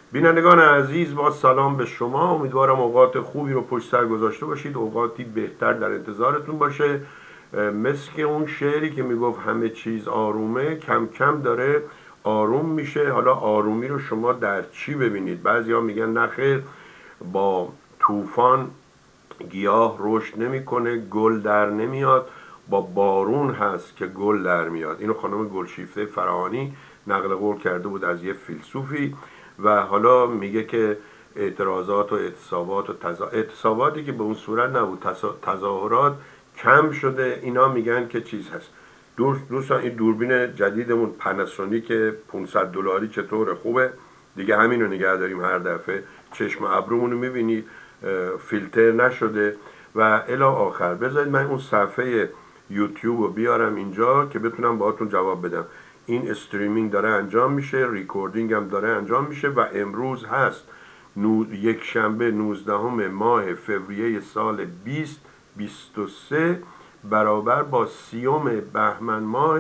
بینندگان عزیز، با سلام به شما. امیدوارم اوقات خوبی رو پشت سر گذاشته باشید، اوقاتی بهتر در انتظارتون باشه. مثل که اون شعری که میگفت همه چیز آرومه، کم کم داره آروم میشه. حالا آرومی رو شما در چی ببینید؟ بعضیا میگن نخیر، با طوفان گیاه رشد نمیکنه، گل در نمیاد، با بارون هست که گل در میاد. اینو خانم گلشیفته فراهانی نقل قول کرده بود از یه فیلسوفی و حالا میگه که اعتراضات و اعتصابات و اعتصاباتی که به اون صورت نبود، تظاهرات کم شده. اینا میگن که چیز هست. دوستان این دوربین جدیدمون پاناسونیک $500 چطوره؟ خوبه دیگه، همین رو نگه داریم. هر دفعه چشم ابرومون رو میبینید فیلتر نشده و الی آخر. بذارید من اون صفحه یوتیوب رو بیارم اینجا که بتونم باهاتون جواب بدم. این استریمینگ داره انجام میشه، ریکوردینگ هم داره انجام میشه و امروز هست یک شنبه 19 ماه فوریه سال 2023 برابر با 30 بهمن ماه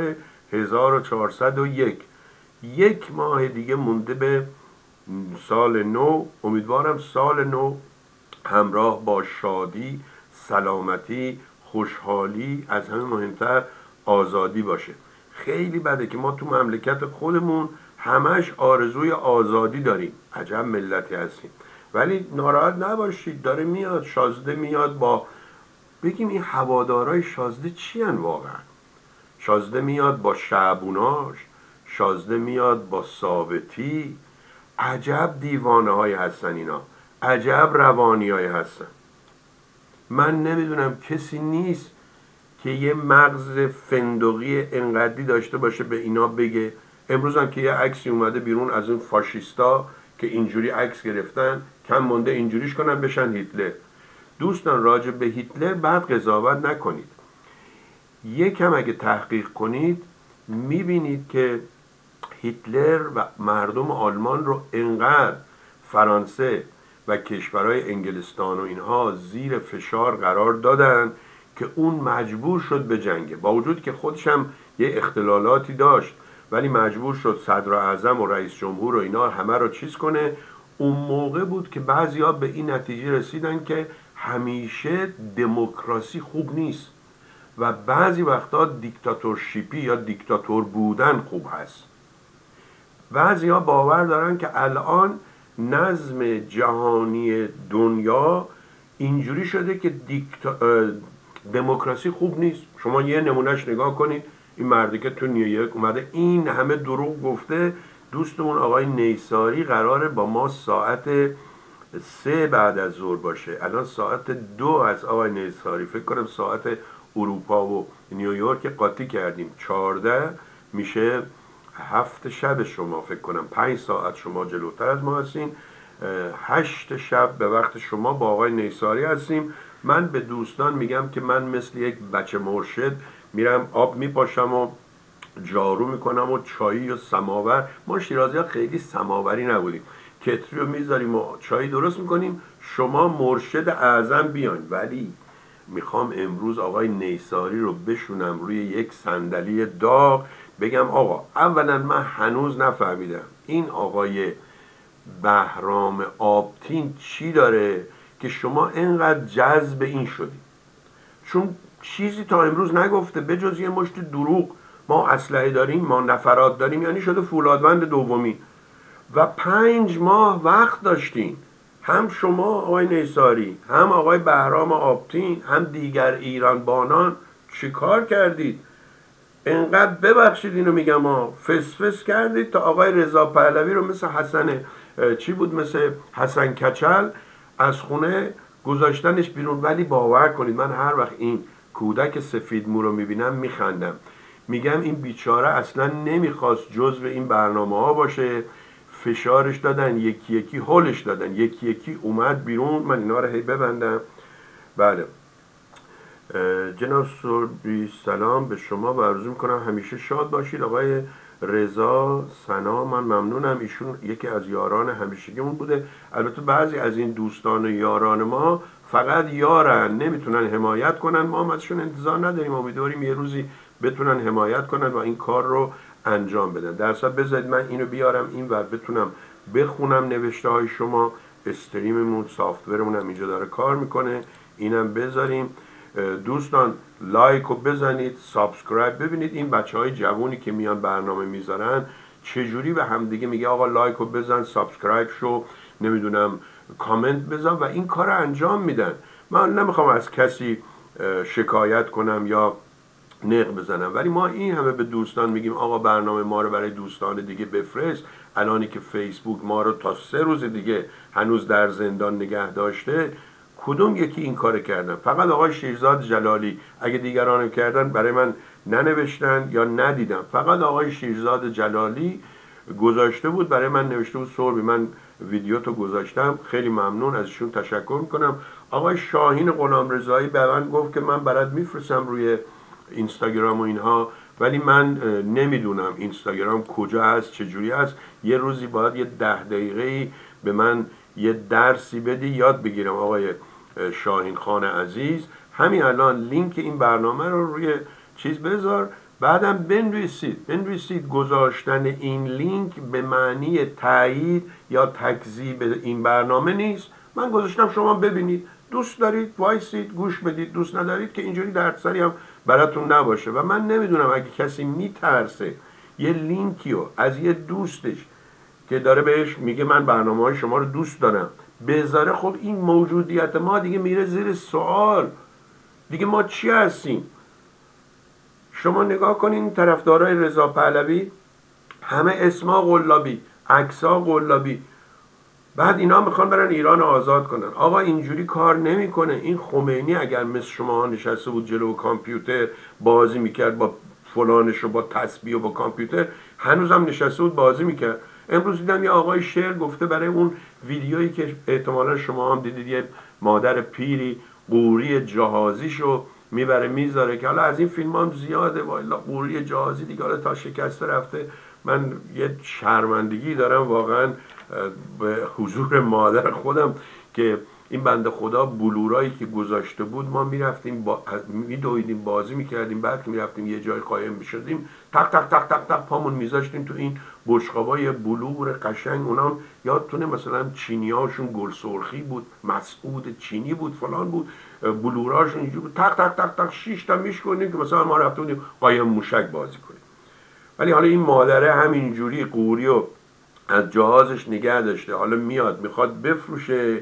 1401. یک ماه دیگه مونده به سال نو. امیدوارم سال نو همراه با شادی، سلامتی، خوشحالی، از همه مهمتر آزادی باشه. خیلی بده که ما تو مملکت خودمون همش آرزوی آزادی داریم. عجب ملتی هستیم. ولی ناراحت نباشید، داره میاد شازده، میاد با بگیم این هوادارای شازده چی هن واقعا؟ شازده میاد با شعبوناش، شازده میاد با ثابتی. عجب دیوانه های هستن اینا، عجب روانی های هستن. من نمیدونم کسی نیست که یه مغز فندقی انقدری داشته باشه به اینا بگه. امروز هم که یه عکسی اومده بیرون از اون فاشیستا که اینجوری عکس گرفتن، کم مونده اینجوریش کنن بشن هیتلر. دوستان راجع به هیتلر بعد قضاوت نکنید. یکم اگه تحقیق کنید میبینید که هیتلر و مردم آلمان رو انقدر فرانسه و کشورهای انگلستان و اینها زیر فشار قرار دادن که اون مجبور شد به جنگه. با وجود که خودش هم یه اختلالاتی داشت ولی مجبور شد صدر اعظم و رئیس جمهور و اینا همه رو چیز کنه. اون موقع بود که بعضیا به این نتیجه رسیدن که همیشه دموکراسی خوب نیست و بعضی وقتا دیکتاتورشیپی یا دیکتاتور بودن خوب هست. بعضی ها باور دارن که الان نظم جهانی دنیا اینجوری شده که دموکراسی خوب نیست. شما یه نمونهش نگاه کنید. این مردی که تو نیویورک اومده این همه دروغ گفته. دوستمون آقای نیساری قراره با ما ساعت 3 بعد از ظهر باشه. الان ساعت 2 از آقای نیساری. فکر کنم ساعت اروپا و نیویورک قاطی کردیم. 14 میشه 7 شب شما. فکر کنم 5 ساعت شما جلوتر از ما هستین. 8 شب به وقت شما با آقای نیساری هستیم. من به دوستان میگم که من مثل یک بچه مرشد میرم آب میپاشم و جارو میکنم و چایی و سماور. ما شیرازی ها خیلی سماوری نبودیم. کتری رو میذاریم و چایی درست میکنیم. شما مرشد اعظم بیاین. ولی میخوام امروز آقای نیساری رو بشونم روی یک صندلی داغ، بگم آقا اولا من هنوز نفهمیدم این آقای بهرام آبتین چی داره که شما اینقدر جذب این شدید. چون چیزی تا امروز نگفته به جز یه مشت دروغ. ما اسلحه داریم، ما نفرات داریم، یعنی شده فولادوند دومی و 5 ماه وقت داشتین. هم شما آقای نیساری، هم آقای بهرام آبتین، هم دیگر ایران بانان چی کار کردید؟ انقدر ببخشید اینو میگم فسفس کردید تا آقای رضا پهلوی رو مثل حسن چی بود، مثل حسن کچل از خونه گذاشتنش بیرون. ولی باور کنید من هر وقت این کودک سفید مو رو میبینم میخندم. میگم این بیچاره اصلا نمیخواست جزو این برنامه ها باشه. فشارش دادن، یکی یکی هولش دادن، یکی یکی اومد بیرون. من اینا رو هی ببندم. بله جناب سربی سلام به شما و عرض میکنم همیشه شاد باشید. آقای رضا سنا من ممنونم. ایشون یکی از یاران همیشگیمون بوده. البته بعضی از این دوستان و یاران ما فقط یارن، نمیتونن حمایت کنن. ما هم ازشون انتظار نداریم. امیدواریم یه روزی بتونن حمایت کنن و این کار رو انجام بدن. در اصل بذارید من اینو بیارم این ور بتونم بخونم نوشته های شما. استریممون سافتورمون هم اینجا داره کار میکنه، اینم بذاریم. دوستان لایک رو بزنید، سابسکرایب. ببینید این بچه های جوونی که میان برنامه میذارن چجوری به همدیگه میگه آقا لایک رو بزن، سابسکرایب شو، نمیدونم کامنت بزن و این کار رو انجام میدن. من نمیخوام از کسی شکایت کنم یا نق بزنم، ولی ما این همه به دوستان میگیم آقا برنامه ما رو برای دوستان دیگه بفرست. الانی که فیسبوک ما رو تا 3 روز دیگه هنوز در زندان نگه داشته، کدوم یکی این کار کردن؟ فقط آقای شیرزاد جلالی. اگه دیگران کردن برای من ننوشتن یا ندیدم. فقط آقای شیرزاد جلالی گذاشته بود برای من، نوشته بود سوربی من ویدیو تو گذاشتم، خیلی ممنون، ازشون تشکر میکنم. آقای شاهین غلامرضایی به من گفت که من برات میفرستم روی اینستاگرام و اینها، ولی من نمیدونم اینستاگرام کجا هست، چجوری هست. یه روزی باید یه 10 دقیقه به من یه درسی بدی یاد بگیرم آقای شاهین خان عزیز. همین الان لینک این برنامه رو روی چیز بذار، بعدم بنویسید گذاشتن این لینک به معنی تایید یا تکذیب این برنامه نیست. من گذاشتم شما ببینید، دوست دارید وایسید گوش بدید، دوست ندارید که اینجوری دردسری هم براتون نباشه. و من نمیدونم اگه کسی میترسه یه لینکیو از یه دوستش که داره بهش میگه من برنامه‌های شما رو دوست دارم بذاره، خب این موجودیت ما دیگه میره زیر سوال. دیگه ما چی هستیم؟ شما نگاه کنین طرفدارای رضا پهلوی همه اسما قلابی، عکسا قلابی، بعد اینا میخوان برن ایران آزاد کنن. آقا اینجوری کار نمیکنه. این خمینی اگر مثل شما نشسته بود جلو کامپیوتر بازی میکرد با فلانش و با تسبیح و با کامپیوتر، هنوزم نشسته بود بازی میکرد. امروز دیدم یه آقای شعر گفته برای اون ویدیویی که احتمالا شما هم دیدید، یه مادر پیری قوری جهازیشو میبره میذاره، که حالا از این فیلم هم زیاده، والا قوری جهازی دیگه حالا تا شکسته رفته. من یه شرمندگی دارم واقعا به حضور مادر خودم که این بنده خدا بلورایی که گذاشته بود ما میرفتیم میدویدیم بازی میکردیم، بعد که میرفتیم یه جای قایم میشدیم تق تق تق تق تق پامون میذاشتیم تو این بشقابای بلور قشنگ. اونام یادتونه مثلا چینیاشون گل سرخی بود، مسعود چینی بود، فلان بود، بلوراشون اینجوری بود، تق تق تق تق 6 تا میشکنیم که مثلا ما رفته بودیم قایم موشک بازی کنیم. ولی حالا این مادره همینجوری قوری و از جهازش نگه داشته، حالا میاد میخواد بفروشه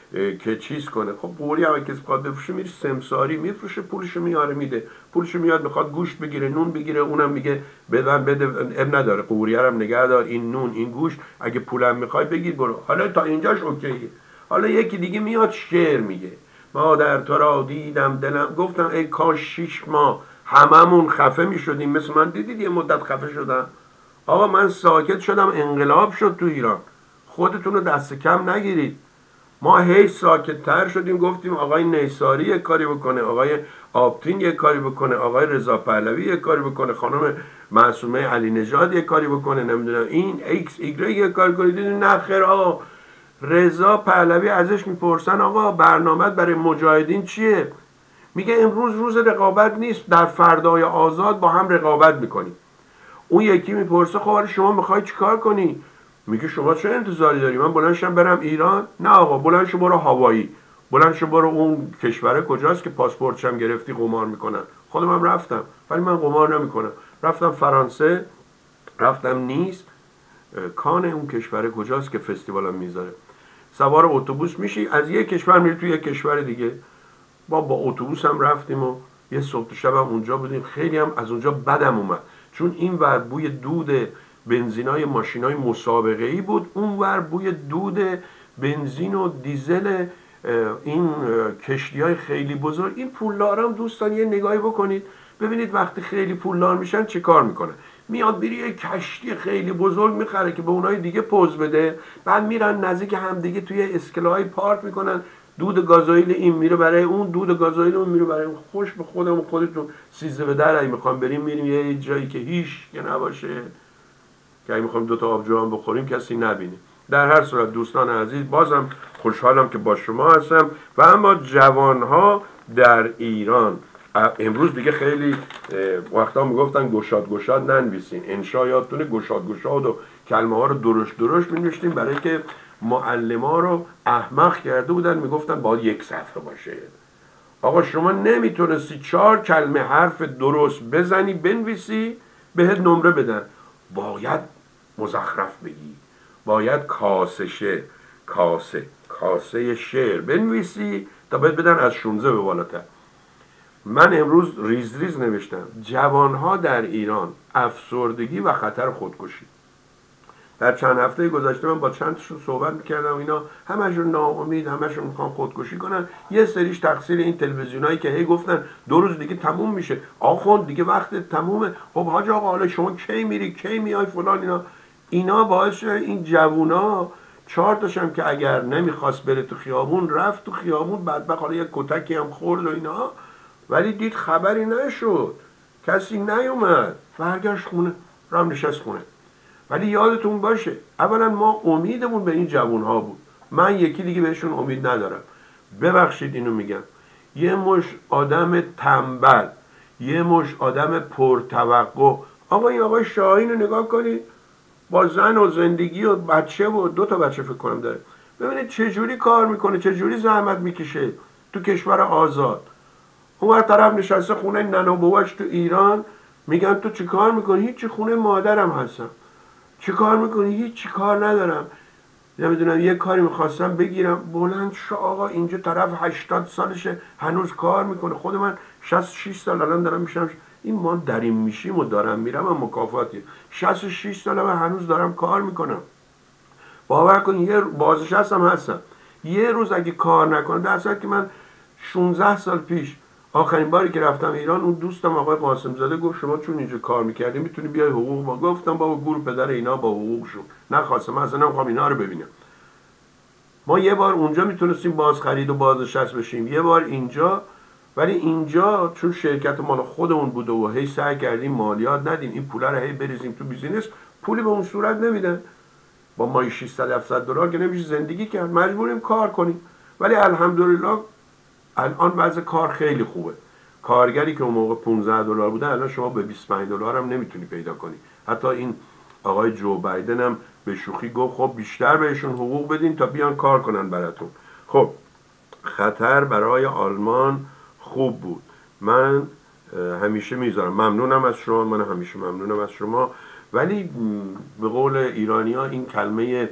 که چیز کنه. خب قوری هم کسی میخواد بفروشه میره سمساری میفروشه، پولشو میاره میده، پولشو میاد میخواد گوشت بگیره، نون بگیره، اونم میگه بده اب نداره، قوری هم نگه دار، این نون این گوشت اگه پولم میخوای بگیر برو. حالا تا اینجاش اوکیه. حالا یکی دیگه میاد شعر میگه مادر تو را دیدم دلم، گفتم ای کاش 6 ماه هممون خفه میشدیم مثل من. دیدید یه مدت خفه شدم؟ آقا من ساکت شدم، انقلاب شد تو ایران. خودتون رو دست کم نگیرید. ما هی ساکت تر شدیم، گفتیم آقای نیساری یک کاری بکنه، آقای آبتین یک کاری بکنه، آقای رضا پهلوی یک کاری بکنه، خانم معصومه علی نژاد یک کاری بکنه، نمیدونم این ایکس ایگرگ یک کاری کنه. دیدین نه خیر. آقا رضا پهلوی ازش میپرسن آقا برنامه برای مجاهدین چیه؟ میگه امروز روز رقابت نیست، در فردای آزاد با هم رقابت میکنیم. اون یکی میپرسه خب شما میخوای چیکار کنی؟ میگه شما چه انتظاری داری من بلند شم برم ایران؟ نه آقا بلند شو برو هوایی، بلند شو برو اون کشوره کجاست که پاسپورتشم گرفتی قمار میکنن. خودم هم رفتم ولی من قمار نمیکنم. رفتم فرانسه، رفتم نیس، کان اون کشوره کجاست که فستیوالم میذاره. سوار اتوبوس میشی از یک کشور میری توی یک کشور دیگه. با اتوبوس هم رفتیم و یه صبح شب هم اونجا بودیم. خیلی هم از اونجا بدم اومد، چون این ور بوی دود بنزینای ماشینای مسابقه‌ای بود، اون ور بوی دود بنزین و دیزل این کشتی‌های خیلی بزرگ. این پولدارا هم دوستان یه نگاهی بکنید ببینید وقتی خیلی پولدار میشن چه کار میکنن. میاد بری یه کشتی خیلی بزرگ میخره که به اونای دیگه پوز بده، بعد میرن نزدیک هم دیگه توی اسکلای پارک میکنن، دود گازوئیل این میره برای اون، دود گازوئیل اون میره برای اون. خوش به خودمون، خودتون 13 به در اگه میخوام بریم یه جایی که هیچ که نباشه، که اگه میخوایم 2 تا آبجو هم بخوریم کسی نبینه. در هر صورت دوستان عزیز بازم خوشحالم که با شما هستم. و اما جوانها در ایران امروز دیگه خیلی وقتا میگفتن گشاد ننویسین، انشا یادتونه گشاد و کلمه ها رو درشت می‌نوشتیم برای که معلما رو احمق کرده بودن، میگفتن باید یک صفحه باشه. آقا شما نمیتونستی 4 کلمه حرف درست بزنی بنویسی بهت نمره بدن، باید مزخرف بگی، باید کاسه شعر بنویسی تا بهت بدن از 16 به بالاتر. من امروز ریز نوشتم جوانها در ایران، افسردگی و خطر خودکشی. در چند هفته گذشته من با چند تاشون صحبت میکردم، اینا همشون ناامید، همشون میخوان خودکشی کنن. یه سریش تقصیر این تلویزیونایی که هی گفتن 2 روز دیگه تموم میشه، آخوند دیگه وقت تمومه. خب حاج آقا حالا شما کی میری کی میای فلان، اینا باعث این جوونا 4 تاشم که اگر نمیخواست بره تو خیابون رفت تو خیابون، بدبخت حالا یه کتکی هم خورد و اینا، ولی دید خبری نشد، کسی نیومد، برگشت خونه، رام نشست خونه. ولی یادتون باشه اولا ما امیدمون به این جوانها بود، من یکی دیگه بهشون امید ندارم، ببخشید اینو میگم. یه مش آدم تنبل، یه مش آدم پرتوقع. آقا این آقای شاهین رو نگاه کنید، با زن و زندگی و بچه و 2 تا بچه فکر کنم داره، ببینید چجوری کار میکنه، چجوری زحمت میکشه تو کشور آزاد. اون طرف نشسته خونه ننه و باباش تو ایران، میگن تو چی کار میکنی؟ هیچی، خونه مادرم هستم. چی کار میکنی؟ هیچی کار ندارم، نمیدونم یه کاری میخواستم بگیرم. بلند شو آقا، اینجا طرف 80 سالشه هنوز کار میکنه. خود من 66 سال الان دارم میشم، این ما دریم میشیم و دارم میرم و مکافاتی. 66 سالم هنوز دارم کار میکنم. باور کن یه بازنشستم هستم، یه روز اگه کار نکنم، در صورتی که من 16 سال پیش آخرین باری که رفتم ایران، اون دوستم آقای قاسم زاده گفت شما چون اینجا کار میکردی میتونی بیای حقوق ما. گفتم بابا گور پدر اینا با حقوقشون، نخواستم، من اصلا نمیخوام اینا رو ببینم. ما یه بار اونجا میتونستیم باز خرید و بازنشست بشیم، یه بار اینجا، ولی اینجا چون شرکت مال خودمون بوده و هی سعی کردیم مالیات ندیم، این پولا رو هی بریزیم تو بیزینس، پولی به اون صورت نمیدن. با مای 600 700 دلار که نمیشه زندگی کرد، مجبوریم کار کنیم. ولی الحمدلله الان وضع کار خیلی خوبه. کارگری که اون موقع 15 دلار بوده الان شما به 25 دلار هم نمیتونی پیدا کنی. حتی این آقای جو بایدن هم به شوخی گفت خب بیشتر بهشون حقوق بدین تا بیان کار کنن براتون. خب خطر برای آلمان خوب بود. من همیشه میذارم ممنونم از شما، من همیشه ممنونم از شما. ولی به قول ایرانی ها این کلمه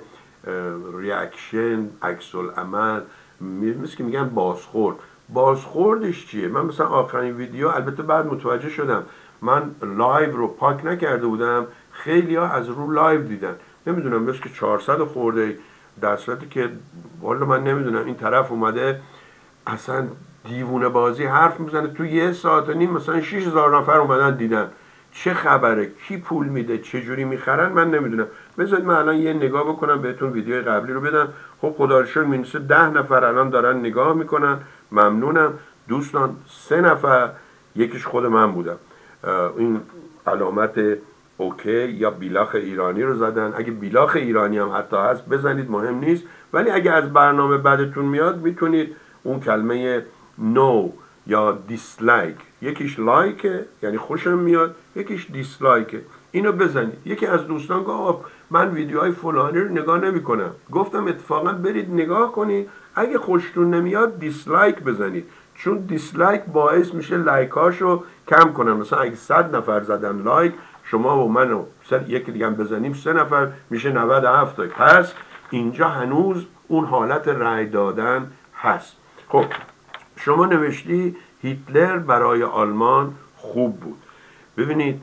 ریاکشن، عکس العمل، مثل که میگن بازخوردش چیه؟ من مثلا آخرین ویدیو، البته بعد متوجه شدم من لایو رو پاک نکرده بودم، خیلی ها از رو لایو دیدن، نمیدونم مثل که 400 خورده، در صورتی که والا من نمیدونم این طرف اومده اصلا دیوونه بازی حرف میزنه، تو 1 ساعت و نیم مثلا 6000 نفر اومدن دیدن. چه خبره؟ کی پول میده؟ چه جوری میخرن؟ من نمیدونم. بذارید من الان یه نگاه بکنم بهتون، ویدیو قبلی رو بدم. خب خدا رو شکر مینوسه 10 نفر الان دارن نگاه میکنن، ممنونم دوستان. 3 نفر، یکیش خود من بودم، این علامت اوکی یا بیلاخ ایرانی رو زدن. اگه بیلاخ ایرانی هم حتی هست بزنید، مهم نیست. ولی اگه از برنامه بعدتون میاد میتونید اون کلمه نو یا دیسلایک، یکیش لایکه یعنی خوشم میاد، یکیش دیسلایکه، اینو بزنید. یکی از دوستان گفت من ویدیوهای فلانی رو نگاه نمی کنم. گفتم اتفاقا برید نگاه کنید، اگه خوشتون نمیاد دیسلایک بزنید، چون دیسلایک باعث میشه لایکاشو کم کنن. مثلا اگه 100 نفر زدن لایک، شما و من و یکی دیگه هم بزنیم 3 نفر میشه 97. پس اینجا هنوز اون حالت رأی دادن هست. خب شما نوشتی هیتلر برای آلمان خوب بود. ببینید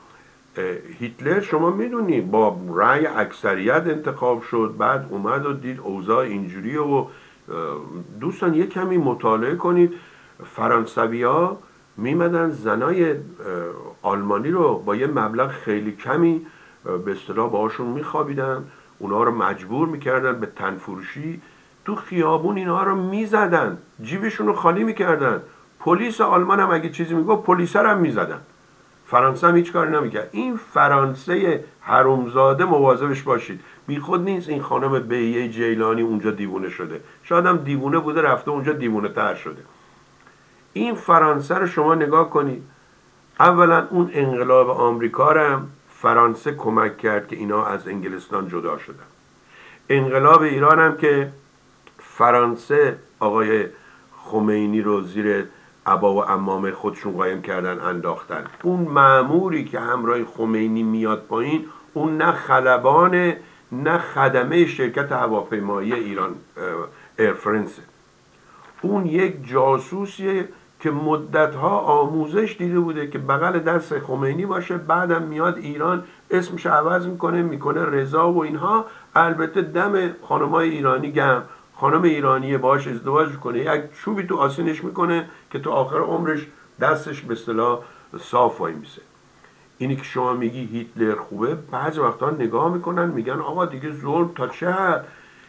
هیتلر شما میدونی با رأی اکثریت انتخاب شد، بعد اومد و دید اوضاع اینجوریه. و دوستان یک کمی مطالعه کنید، فرانسوی ها میمدن زنای آلمانی رو با یه مبلغ خیلی کمی به اصطلاح باهاشون میخوابیدن، اونا رو مجبور میکردن به تنفروشی، تو خیابون اینها رو میزدن، جیبشون رو خالی میکردن. پلیس آلمان هم اگه چیزی میگفت پلیس هم میزدن. فرانسه هم هیچ کاری نمیکرد. این فرانسه حرومزاده مواظبش باشید، بی خود نیست این خانم بیه جیلانی اونجا دیوونه شده، شاید هم دیوونه بوده رفته اونجا دیوونه تر شده. این فرانسه رو شما نگاه کنید، اولا اون انقلاب آمریکا رو هم فرانسه کمک کرد که اینا از انگلستان جدا شدن. انقلاب ایران هم که فرانسه آقای خمینی رو زیر عبا و عمامه خودشون قایم کردن انداختن. اون مأموری که همراه خمینی میاد پایین، اون نه خلبان نه خدمه شرکت هواپیمایی ایران ایر فرانسه، اون یک جاسوسیه که مدتها آموزش دیده بوده که بغل دست خمینی باشه، بعدم میاد ایران اسمش عوض میکنه رضا و اینها. البته دم خانمای ایرانی گم، خانم ایرانی باش ازدواج میکنه، یک چوبی تو آسینش میکنه که تو آخر عمرش دستش به اصطلاح صاف وای میسه. اینی که شما میگی هیتلر خوبه، بعضی وقتا نگاه میکنن میگن آقا دیگه ظلم تا چه حد.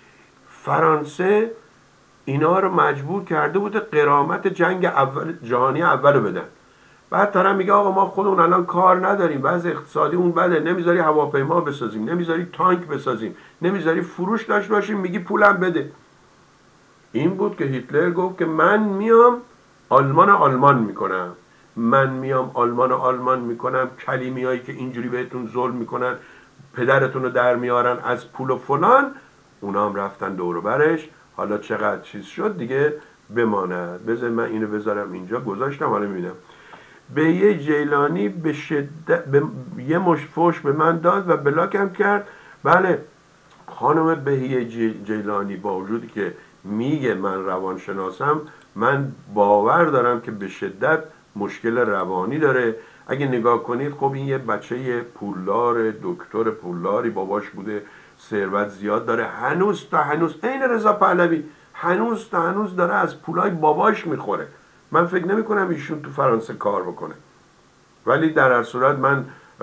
فرانسه اینا رو مجبور کرده بوده غرامت جنگ اول جهانی اول رو بدن. بعد طرف میگه آقا ما خودمون الان کار نداریم، وضع اقتصادی اون بده، نمیذاری هواپیما بسازیم، نمیذاری تانک بسازیم، نمیذاری فروش داشته باشیم، میگی پولم بده. این بود که هیتلر گفت که من میام آلمان میکنم، من میام آلمان میکنم. کلیمیایی که اینجوری بهتون ظلم میکنن، پدرتون رو در میارن از پول و فلان، اونا هم رفتن دور و برش. حالا چقدر چیز شد دیگه بماند. بذار من اینو بذارم اینجا، گذاشتم حالا میبینم. بهیه جیلانی به شدت یه مشت فحش به من داد و بلاکم کرد. بله، خانم بهیه جیلانی با وجودی که میگه من روانشناسم، من باور دارم که به شدت مشکل روانی داره. اگه نگاه کنید خب این یه بچه پولدار، دکتر پولداری باباش بوده، ثروت زیاد داره، هنوز عین رضا پهلوی هنوز داره از پولای باباش میخوره. من فکر نمی کنم ایشون تو فرانسه کار بکنه، ولی در هر صورت من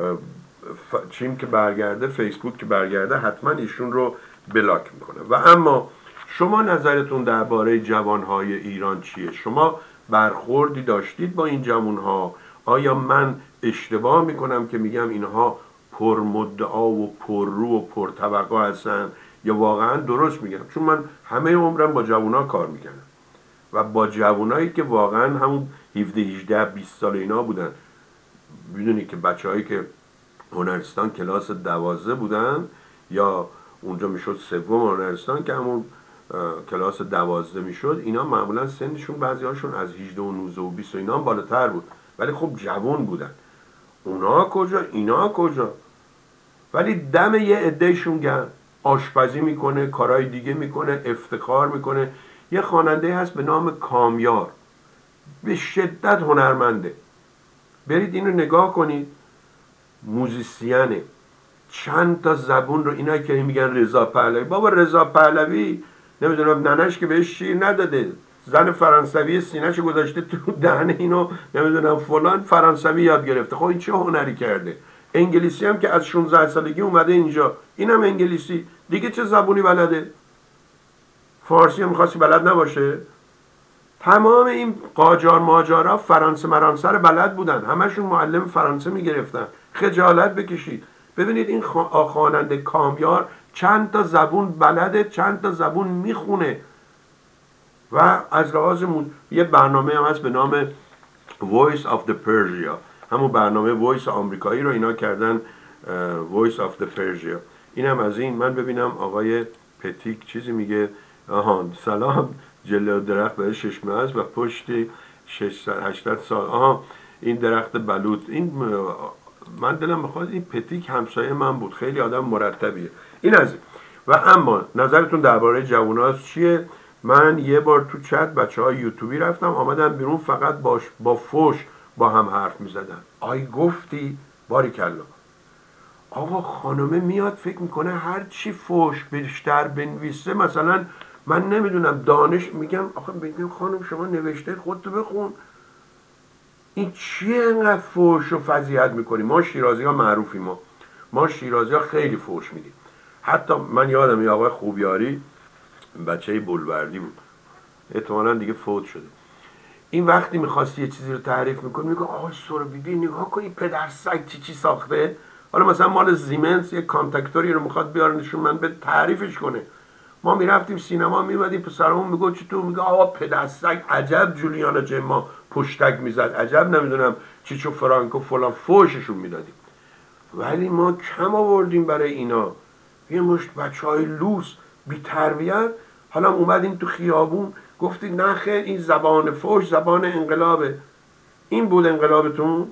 چیم که برگرده، فیسبوک که برگرده، حتما ایشون رو بلاک میکنه. و اما شما نظرتون درباره جوانهای ایران چیه؟ شما برخوردی داشتید با این جوانها؟ آیا من اشتباه میکنم که میگم اینها پرمدعا و پررو و پرطبقه هستن، یا واقعا درست میگم؟ چون من همه عمرم با جوانها کار میکنم و با جوانایی که واقعا همون 17 18 20 سال اینا بودن. میدونی که بچه‌هایی که هنرستان کلاس 12 بودن، یا اونجا میشد سوم هنرستان که همون کلاس 12 میشد، اینا معمولا سنشون بعضی هاشون از 18 و 19 و 20 و اینا هم بالاتر بود، ولی خب جوان بودن. اونا کجا اینا کجا؟ ولی دم یه عدهشون گرم، آشپزی میکنه، کارهای دیگه میکنه، افتخار میکنه. یه خواننده هست به نام کامیار، به شدت هنرمنده، برید اینو نگاه کنید، موزیسیانه، چند تا زبون رو. اینا که میگن رضا پهلوی، بابا رضا پهلوی نمیدونم ننش که بهش شیر نداده، زن فرانسوی سینه‌شو گذاشته تو دهن اینو، نمیدونم فلان، فرانسوی یاد گرفته. خب این چه هنری کرده؟ انگلیسی هم که از 16 سالگی اومده اینجا، اینم انگلیسی دیگه، چه زبونی بلده؟ فارسی هم می‌خواستی بلد نباشه؟ تمام این قاجار ماجارا فرانسه مرانسه رو بلد بودن، همشون معلم فرانسه میگرفتن. خجالت بکشید. ببینید این خواننده کامیار چند تا زبون بلده، چند تا زبون میخونه. و از لحاظ یه برنامه هم هست به نام Voice of the Persia، همون برنامه وایس آمریکایی رو اینا کردن Voice of the Persia. این هم از این. من ببینم آقای پتیک چیزی میگه. سلام، جلو درخت برای شش ماه است و پشتی 600-800 سال. این درخت بلوط، این من دلم بخواد این پتیک همسایه من بود، خیلی آدم مرتبیه. این از این. و اما نظرتون درباره جواناست چیه؟ من یه بار تو چت بچهای یوتیوبی رفتم آمدن بیرون، فقط با فوش با هم حرف میزدن. آی گفتی باریکلا. آقا خانمه میاد فکر میکنه هر چی فوش بیشتر بنویسه، مثلا من نمیدونم دانش، میگم آخه بگم خانم شما نوشته خودتو بخون، این چیه انقدر فوش و فضیحت میکنی؟ ما شیرازی ها معروفیم، ما شیرازی ها خیلی فوش میدیم. حتی من یادم یه آقای خوبیاری، بچه بولوردی بود، احتمالا دیگه فوت شده، این وقتی میخواستی یه چیزی رو تعریف میکنی میگه آقای سوربیبی نگاه کن این پدر سگ چی ساخته. حالا مثلا مال زیمنس یه کانتاکتوری رو میخواد بیاره نشون من به تعریفش کنه. ما میرفتیم سینما میمدیم، پسرمون میگه چطور؟ میگه آقا پدر سگ عجب جولیانا جما پشتک میزد، عجب نمیدونم چیچو فرانکو فلان، فوششون میدادیم. ولی ما کم آوردیم برای اینا. یه مشت بچه های لوس بی تربیت، حالا اومدین تو خیابون گفتید نه خیر این زبان فحش زبان انقلابه. این بود انقلابتون؟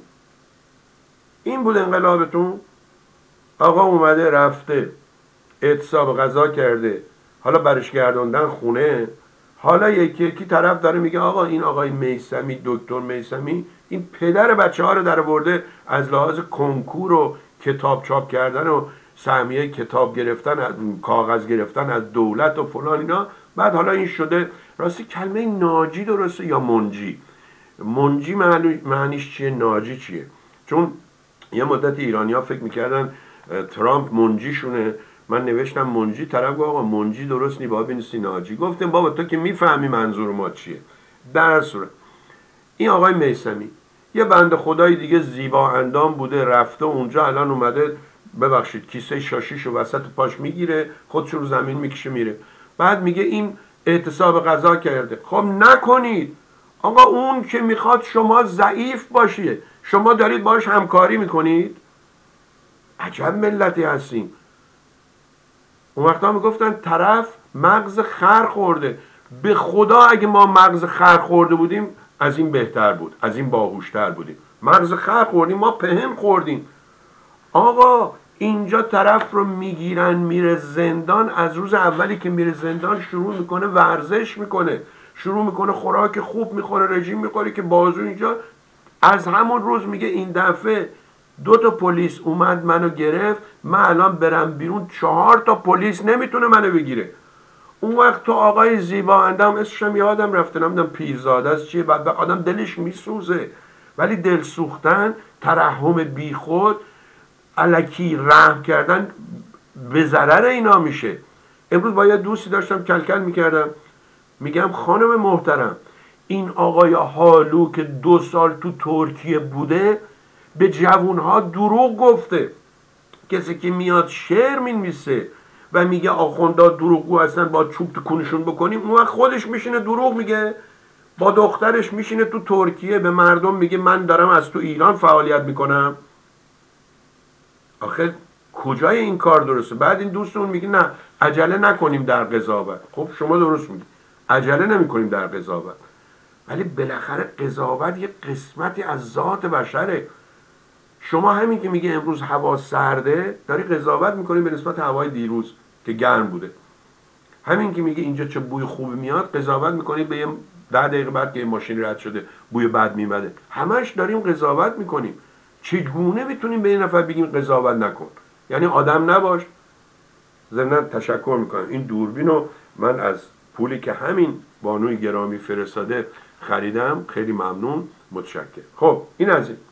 این بود انقلابتون؟ آقا اومده رفته اعتصاب غذا کرده، حالا برش گردوندن خونه، حالا یکی یکی طرف داره میگه آقا این آقای میثمی، دکتر میثمی، این پدر بچه ها رو در برده از لحاظ کنکور و کتاب چاپ کردن و سهمیه کتاب گرفتن، کاغذ گرفتن از دولت و فلان اینا. بعد حالا این شده راستی کلمه ناجی درسته یا منجی؟ منجی معنیش چیه؟ ناجی چیه؟ چون یه مدت ایرانی ها فکر میکردن ترامپ منجیشونه. من نوشتم منجی، طرف گفت آقا منجی درست نی، باید بنویسی ناجی. گفتم بابا تو که میفهمی منظور ما چیه. در صورت این آقای میثمی یه بنده خدای دیگه زیبا اندام بوده، رفته اونجا، الان اومده ببخشید کیسه شاشیشو وسط پاش میگیره، خودشو رو زمین میکشه میره، بعد میگه این اعتصاب غذا کرده. خب نکنید آقا، اون که میخواد شما ضعیف باشید، شما دارید باش همکاری میکنید. عجب ملتی هستیم. اون وقتا میگفتن طرف مغز خر خورده. به خدا اگه ما مغز خر خورده بودیم از این بهتر بود، از این باهوشتر بودیم. مغز خر خوردیم، ما پهن خوردیم. آقا اینجا طرف رو میگیرن میره زندان، از روز اولی که میره زندان شروع میکنه ورزش میکنه، شروع میکنه خوراک خوب میخوره، رژیم میخوره که بازو اینجا. از همون روز میگه این دفعه 2 تا پلیس اومد منو گرفت، من الان برم بیرون 4 تا پلیس نمیتونه منو بگیره. اون وقت تو آقای زیبا اندام، اسمشم یادم رفته، نمیدونم پیرزاده است چیه، بعد آدم دلش میسوزه. ولی دل سوختن، ترحم بیخود، الکی رحم کردن به ضرر اینا میشه. امروز با یه دوستی داشتم کلکل میکردم، میگم خانم محترم، این آقای حالو که 2 سال تو ترکیه بوده به جوونها دروغ گفته. کسی که میاد شعر مینویسه و میگه آخوندا دروغگو هستن با چوب تو کونشون بکنیم، اون وقت خودش میشینه دروغ میگه، با دخترش میشینه تو ترکیه به مردم میگه من دارم از تو ایران فعالیت میکنم. آخه کجای این کار درسته؟ بعد این دوستمون میگه نه عجله نکنیم در قضاوت. خب شما درست میگی، عجله نمی کنیم در قضاوت، ولی بالاخره قضاوت یه قسمتی از ذات بشره. شما همین که میگه امروز هوا سرده داری قضاوت میکنی به نسبت هوای دیروز که گرم بوده. همین که میگه اینجا چه بوی خوبی میاد قضاوت میکنی به 10 دقیقه بعد که یه ماشین رد شده بوی بد میمده. همش داریم قضاوت میکنیم. چگونه میتونیم به این نفر بگیم قضاوت نکن؟ یعنی آدم نباش. ضمن تشکر میکنم، این دوربینو من از پولی که همین بانوی گرامی فرستاده خریدم، خیلی ممنون، متشکرم. خب این از این.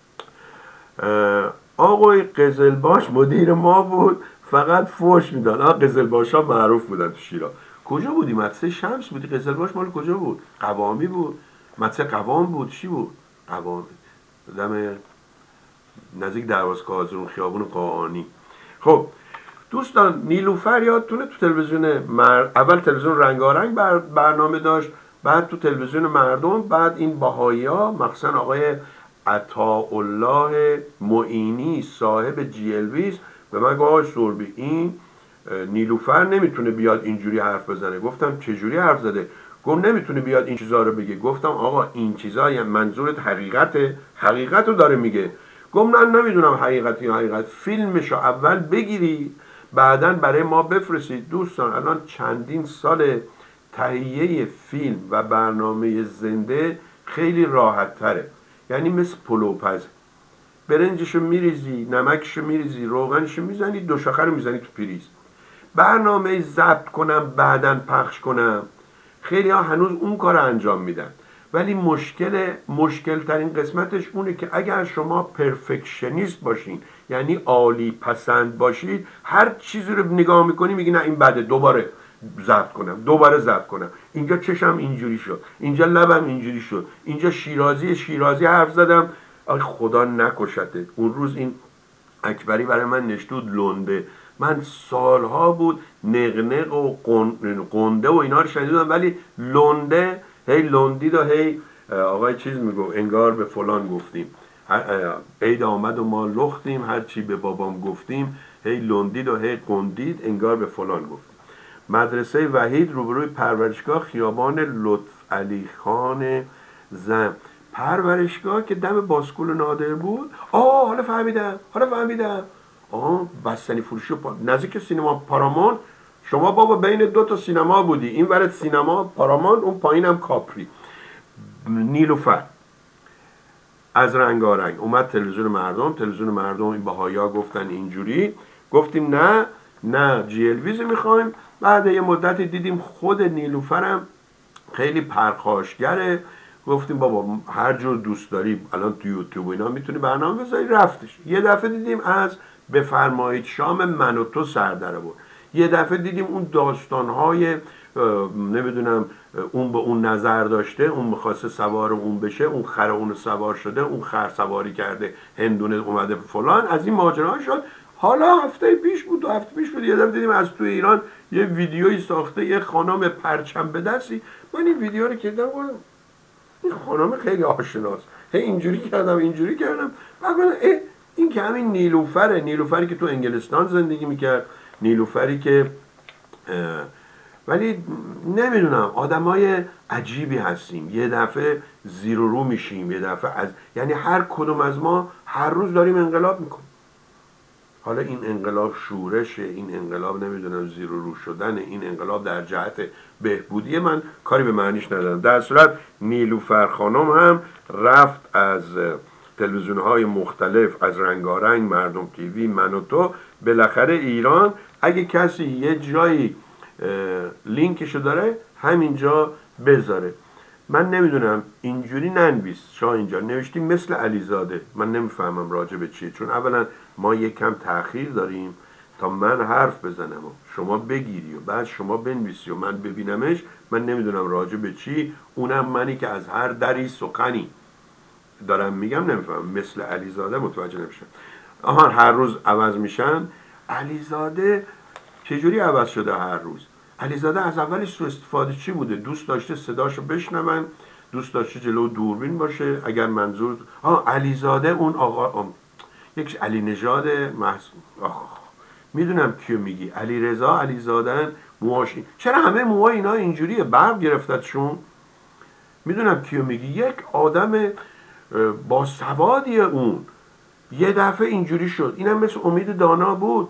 آقای قزلباش مدیر ما بود، فقط فوش میداد. قزلباش ها معروف بودن تو شیراز. کجا بودی؟ مدرسه شمس بودی؟ قزلباش مال کجا بود؟ قوامی بود؟ مدرسه قوام بود؟ چی بود؟ قوامی، دم نزدیک دروازه کازرون، خیابون قاآنی. خب دوستان، نیلوفر یادتونه تو تلویزیون اول تلویزیون رنگارنگ برنامه داشت، بعد تو تلویزیون مردم، بعد این بهایی‌ها مخصوصا آقای عطاالله معینی صاحب GLVs به من گفت آقای سربی این نیلوفر نمیتونه بیاد اینجوری حرف بزنه. گفتم چجوری حرف زده؟ گفت نمیتونه بیاد این چیزا رو بگه. گفتم آقا این چیزا یعنی منظورت حقیقته؟ حقیقت رو داره میگه. گفت من نمیدونم حقیقت یا حقیقت، فیلمشو اول بگیری بعداً برای ما بفرستید. دوستان الان چندین سال تهیه فیلم و برنامه زنده خیلی راحت تره، یعنی مثل پلوپز، برنجشو میریزی، نمکشو میریزی، روغنشو میزنی، 2 شاخه رو میزنی تو پریز. برنامه ضبط کنم بعداً پخش کنم، خیلی ها هنوز اون کار انجام میدن. ولی مشکل ترین قسمتش اونه که اگر شما پرفکشنیست باشین، یعنی عالی پسند باشید، هر چیزی رو نگاه میکنی میگی نه این بده، دوباره ضبط کنم، دوباره ضبط کنم، اینجا چشم اینجوری شد، اینجا لبم اینجوری شد، اینجا شیرازی حرف زدم. آخه خدا نکشته. اون روز این اکبری برای من نشتود لنده، من سالها بود نقنق و قنده و اینا رو شنیدم، ولی لنده هی لندید و هی آقای چیز میگو انگار به فلان گفتیم. عید آمد و ما لختیم، هرچی به بابام گفتیم هی لندید و هی قندید انگار به فلان گفتیم. مدرسه وحید روبروی پرورشگاه خیابان لطف علی خان زن. پرورشگاه که دم باسکول نادر بود. حالا فهمیدم. بستنی فروشی نزدیک سینما پارامون. شما بابا بین دو تا سینما بودی، این ورد سینما پارامون، اون پایینم کاپری. نیلوفر از رنگارنگ اومد تلویزیون مردم این بهایا گفتن اینجوری، گفتیم نه جی الویز میخوایم. بعد یه مدتی دیدیم خود نیلوفرم خیلی پرخاشگره، گفتیم بابا هر جور دوست داری الان تو یوتیوب اینا میتونی برنامه بذاری، رفتش. یه دفعه دیدیم از بفرمایید شام من و تو سر در بود. یه دفعه دیدیم اون داستانهای نمیدونم اون به اون نظر داشته، اون میخواسته سوار اون بشه، اون خر اون سوار شده، اون خر سواری کرده، هندونه اومده فلان، از این ماجرا شد. حالا هفته پیش بود یه دفعه دیدیم از تو ایران یه ویدیویی ساخته یه خانم پرچم به دستی. من این ویدیو رو کردم این خانم خیلی آشناست، اینجوری کردم بعد این که همین نیلوفری که تو انگلستان زندگی میکرد، نیلوفری که ولی نمیدونم آدمای عجیبی هستیم، یه دفعه زیر و رو میشیم، یه دفعه یعنی هر کدوم از ما هر روز داریم انقلاب میکنیم. حالا این انقلاب شورشه، این انقلاب نمیدونم زیر و رو شدن، این انقلاب در جهت بهبودی، من کاری به معنیش ندارم. در صورت نیلوفر خانم هم رفت از تلویزیون‌های مختلف، از رنگارنگ، مردم تیوی، من و تو، بالاخره ایران. اگه کسی یه جایی لینکشو داره همینجا بذاره. من نمیدونم اینجوری ننویس شاه، اینجا نوشتیم مثل علیزاده، من نمیفهمم راجع به چیه، چون اولا ما یک کم تأخیر داریم تا من حرف بزنم و شما بگیری و بعد شما بنویسی و من ببینمش. من نمیدونم راجع به چی، اونم منی که از هر دری سخنی دارم میگم نمیفهمم. مثل علیزاده متوجه نمیشم. هر روز عوض میشن. علیزاده چجوری عوض شده هر روز؟ علیزاده از اولش سوء استفاده چی بوده؟ دوست داشته صداشو بشنون، دوست داشته جلو دوربین باشه. اگر منظور علیزاده اون آقا یک علی نژاد میدونم کیو میگی، علی رضا علیزاده موهاش چرا همه موها اینا اینجوریه، برق گرفتتشون. میدونم کیو میگی، یک آدم با سوادیه، اون یه دفعه اینجوری شد. اینم مثل امید دانا بود.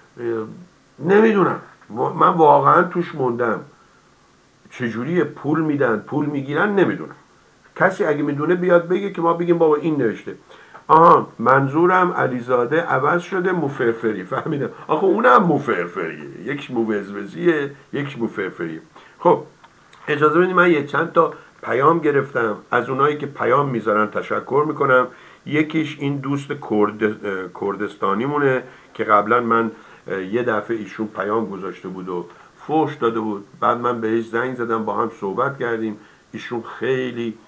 نمیدونم، من واقعا توش موندم. چجوریه پول میدن پول میگیرن نمیدونم. کسی اگه میدونه بیاد بگه که ما بگیم بابا این نوشته. منظورم علیزاده عوض شده موفرفری. فهمیدم آخه اونم موفرفریه، یک موزوزیه یک موفرفریه. خب اجازه بدید من یه چند تا پیام گرفتم از اونایی که پیام میذارن، تشکر میکنم. یکیش این دوست کردستانی مونه که قبلا من یه دفعه ایشون پیام گذاشته بود و فوش داده بود، بعد من بهش زنگ زدم با هم صحبت کردیم. ایشون خیلی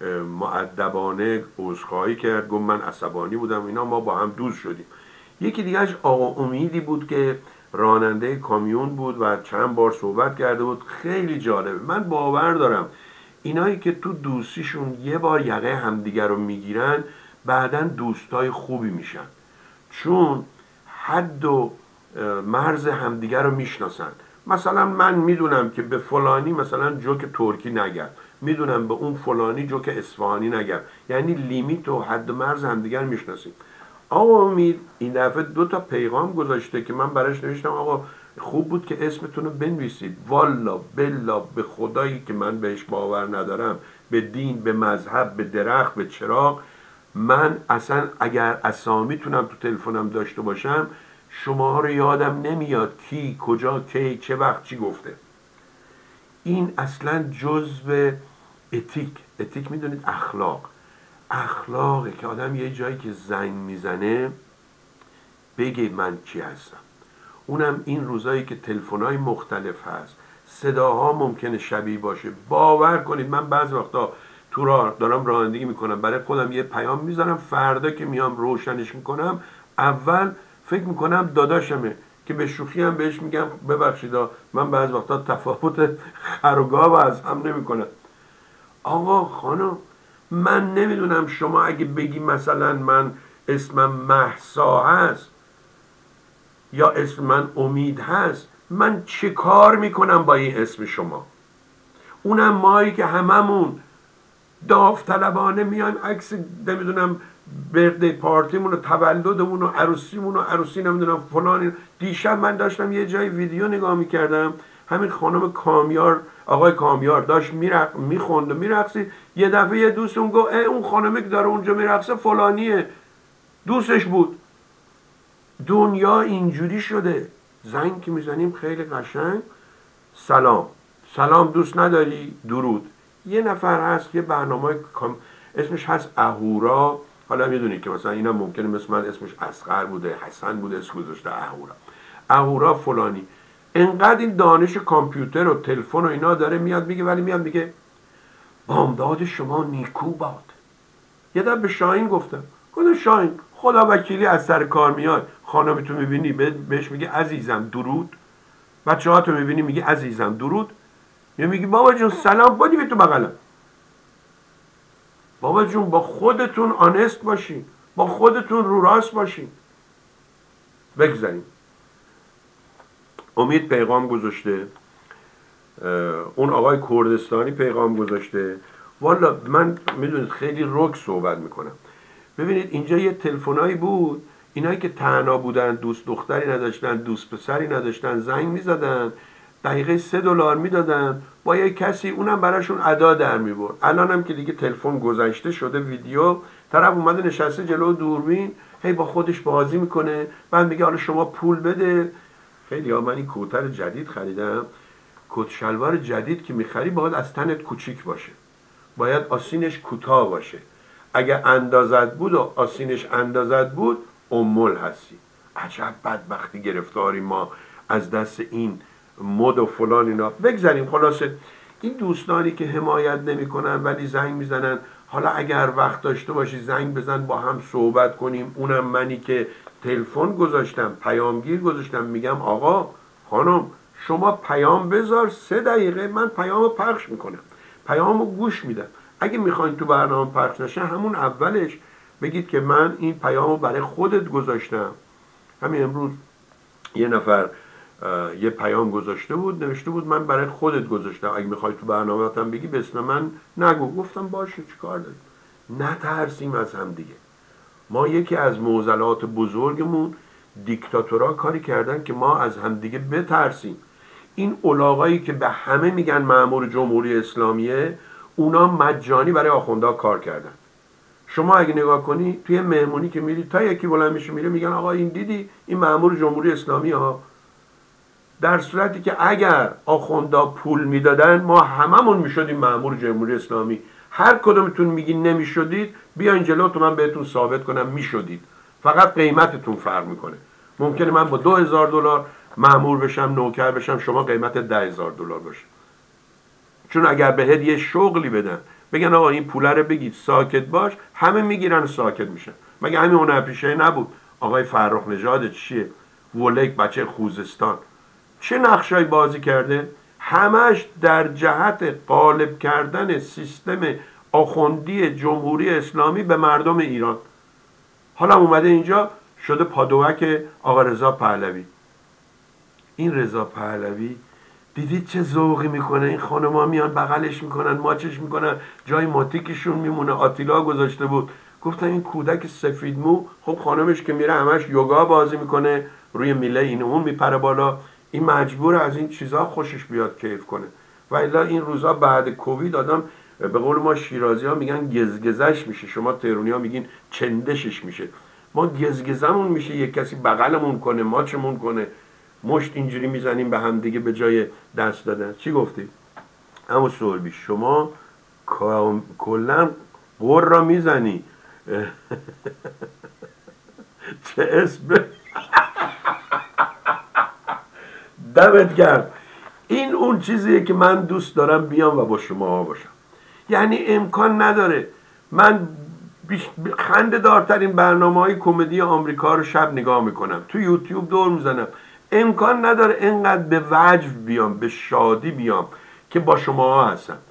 مؤدبانه عذرخواهی کرد، گفت من عصبانی بودم اینا، ما با هم دوست شدیم. یکی دیگهش آقا امیدی بود که راننده کامیون بود و چند بار صحبت کرده بود. خیلی جالبه. من باور دارم اینایی که تو دوستیشون یه بار یقه همدیگر رو میگیرن بعداً دوستای خوبی میشن، چون حد و مرز همدیگر رو میشناسن. مثلا من میدونم که به فلانی مثلا جوک ترکی نگم، میدونم به اون فلانی جوک اصفهانی نگم، یعنی لیمیت و حد و مرز همدیگر میشناسیم. آقا امید این دفعه 2 تا پیغام گذاشته که من براش نوشتم آقا خوب بود که اسمتون رو بنویسید. والا بلا به خدایی که من بهش باور ندارم، به دین، به مذهب، به درخت، به چراغ، من اصلا اگر اسامیتونم تو تلفنم داشته باشم شما رو یادم نمیاد کی کجا کی چه وقت چی گفته. این اصلا جزء اتیک میدونید، اخلاقه که آدم یه جایی که زنگ میزنه بگه من کی هستم. اونم این روزایی که تلفن‌های مختلف هست، صداها ممکنه شبیه باشه. باور کنید من بعضی وقتا تو راه دارم رانندگی میکنم، برای خودم یه پیام میذارم، فردا که میام روشنش میکنم اول فکر میکنم داداشمه که به شوخی هم بهش میگم ببخشید من بعضی وقتا تفاوت خر و گاو از هم نمیکنم. آقا خانم من نمیدونم شما اگه بگی مثلا من اسمم مهسا هست یا اسم من امید هست، من چه کار میکنم با این اسم شما؟ اونم مایی که هممون داوطلبانه میایم عکس نمیدونم برده پارتیمون و تولدمون و عروسیمون و عروسی نمیدونم فلان. دیشب من داشتم یه جای ویدیو نگاه میکردم، همین خانم کامیار، آقای کامیار داشت میخوند و میرقصید. یه دفعه یه دوست اون گفت اون خانمی که داره اونجا میرقصه فلانیه، دوستش بود. دنیا اینجوری شده، زنگ که میزنیم خیلی قشنگ سلام، سلام دوست نداری؟ درود. یه نفر هست یه برنامه اسمش هست اهورا، حالا میدونید که مثلا اینم ممکنه مثل من اسمش اصغر بوده، حسن بوده، اسم گذاشته اهورا، اهورا فلانی. انقدر این دانش کامپیوتر و تلفن و اینا داره میاد میگه، ولی میاد میگه بامداد شما نیکو باد. یه دفعه به شاهین گفتم شاهین خدا وکیلی از سر کار میاد، خانمتو میبینی بهش میگه عزیزم درود، بچه ها تو میبینی میگه عزیزم درود، میگی بابا جون سلام، بادی به تو بغلم. بابا جون با خودتون آنست باشین، با خودتون رو راست باشین. بگذاریم. امید پیغام گذاشته، اون آقای کردستانی پیغام گذاشته. والا من میدونید خیلی رک صحبت میکنم. ببینید اینجا یه تلفنایی بود، اینایی که تنها بودن، دوست دختری نداشتن، دوست پسری نداشتن، زنگ میزدن، دقیقه $3 میدادن با یه کسی، اونم براشون ادا در میبرد. الان هم که دیگه تلفن گذشته شده، ویدیو، طرف اومده نشسته جلو دوربین، هی با خودش بازی میکنه، بعد میگه حالا شما پول بده. خیلی ها، من این کوتر جدید خریدم، کت شلوار جدید که میخری باید از تنت کوچیک باشه، باید آسینش کوتاه باشه. اگه اندازت بود و آسینش اندازت بود امول هستی. عجب بدبختی گرفتاری ما از دست این مد و فلان اینا. بگذاریم. خلاصه این دوستانی که حمایت نمیکنن ولی زنگ میزنن، حالا اگر وقت داشته باشی زنگ بزن با هم صحبت کنیم. اونم منی که تلفن گذاشتم، پیامگیر گذاشتم، میگم آقا خانم شما پیام بذار 3 دقیقه من پیامو پخش میکنم، پیامو گوش میدم. اگه میخواین تو برنامه پخش نشه همون اولش بگید که من این پیامو برای خودت گذاشتم. همین امروز یه نفر یه پیام گذاشته بود، نوشته بود من برای خودت گذاشتم، اگه میخوای تو برنامه‌تم بگی به اسم من نگو. گفتم باشه چیکار داری. نترسیم از هم دیگه. ما یکی از معضلات بزرگمون دیکتاتورها کاری کردن که ما از هم دیگه بترسیم. این الاغایی که به همه میگن مأمور جمهوری اسلامیه، اونا مجانی برای آخوندها کار کردن. شما اگه نگاه کنی توی مهمونی که میری، تا یکی بلند میشه میره میگن آقا این دیدی این مأمور جمهوری اسلامی ها، در صورتی که اگر آخوندها پول میدادن ما هممون میشدیم مأمور جمهوری اسلامی. هر کدومتون میگین نمیشدید، بیاین جلو تو من بهتون ثابت کنم میشدید، فقط قیمتتون فرق میکنه. ممکنه من با $2000 مأمور بشم، نوکر بشم، شما قیمت $10,000 باشه. چون اگر بهت یه شغلی بدن بگن آقا این پوله رو بگید ساکت باش، همه میگیرن ساکت میشن. مگه همین هنرپیشه نبود آقای فرخ نژاد چیه، ولک بچه خوزستان، چه نقشای بازی کرده؟ همش در جهت غالب کردن سیستم آخوندی جمهوری اسلامی به مردم ایران. حالا اومده اینجا شده پادوک آقا رضا پهلوی. این رضا پهلوی دیدید چه ذوقی میکنه؟ این خانما میان بغلش میکنن، ماچش میکنن، جای ماتیکشون میمونه. آتیلا گذاشته بود، گفتن این کودک سفید مو، خب خانمش که میره همش یوگا بازی میکنه، روی میله این اون میپره بالا، این مجبور از این چیزها خوشش بیاد کیف کنه. و الا این روزا بعد کووید آدم به قول ما شیرازی ها میگن گزگزش میشه، شما تهرونی ها میگین چندشش میشه. ما گزگزمون میشه یک کسی بغلمون کنه، ماچمون کنه، مشت اینجوری میزنیم به هم دیگه به جای دست دادن. چی گفتی؟ اما سوربی شما کلا قر را میزنی. چه اسم دمت گرم. این اون چیزیه که من دوست دارم بیام و با شما باشم. یعنی امکان نداره من خنده دارترین برنامه‌های کمدی آمریکا رو شب نگاه میکنم، تو یوتیوب دور میزنم، امکان نداره اینقدر به وجد بیام، به شادی بیام که با شما هستم.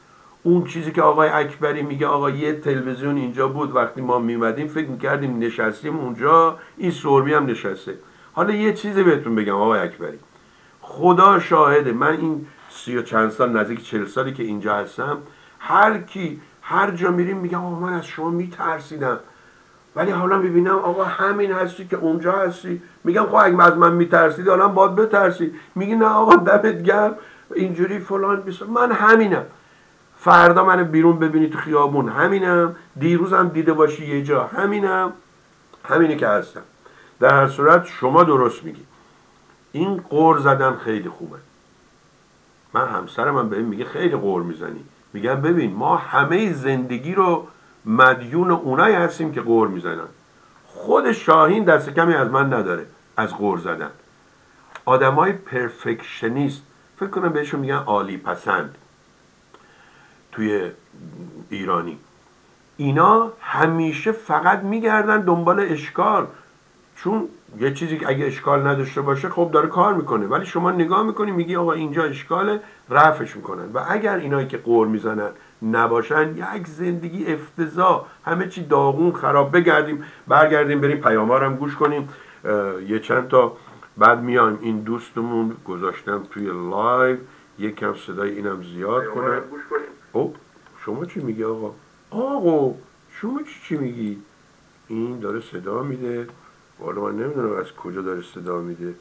اون چیزی که آقای اکبری میگه آقا یه تلویزیون اینجا بود وقتی ما میمدیم فکر میکردیم نشستیم اونجا، این سوربی هم نشسته. حالا یه چیزی بهتون بگم آقای اکبری، خدا شاهده، من این 30 و چند سال، نزدیک 40 سالی که اینجا هستم، هر کی هر جا میریم میگم آقا من از شما میترسیدم، ولی حالا میبینم آقا همین هستی که اونجا هستی. میگم خب اگه از من میترسید حالا باید بترسی. میگی نه آقا دمت گرم اینجوری فلان بیسا. من همینم، فردا منو بیرون ببینی تو خیابون همینم، دیروزم دیده باشی یه جا همینم، همینی که هستم. در هر صورت شما درست میگی، این قور زدن خیلی خوبه. من همسرم هم بهم میگه خیلی قور میزنی. میگم ببین ما همه زندگی رو مدیون اونایی هستیم که قور میزنن. خود شاهین دست کمی از من نداره از قور زدن. آدمای پرفکشنیست، فکر کنم بهشون میگن عالی پسند توی ایرانی، اینا همیشه فقط میگردن دنبال اشکال، چون یه چیزی که اگه اشکال نداشته باشه خب داره کار میکنه، ولی شما نگاه میکنی میگی آقا اینجا اشکاله، رفعش میکنن. و اگر اینایی که قور میزنن نباشن، یک زندگی افتضاح، همه چی داغون خراب. برگردیم بریم پیامارم گوش کنیم، یه چند تا بعد میایم. این دوستمون گذاشتم توی لایو، یکم صدای اینم زیاد کنم. او شما چی میگی آقا؟ آقا شما چی میگی؟ این داره صدا میده، والا من نمیدونم از کجا داره صدا میده.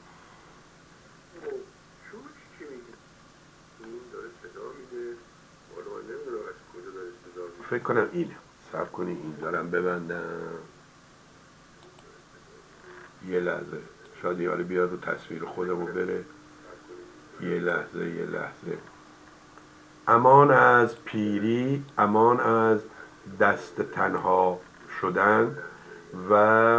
فکر کنم اینه. صبر کنی این دارم ببندم یه لحظه، شاید یاره بیاد و تصویر خودمو بره. یه لحظه. امان از پیری، امان از دست تنها شدن و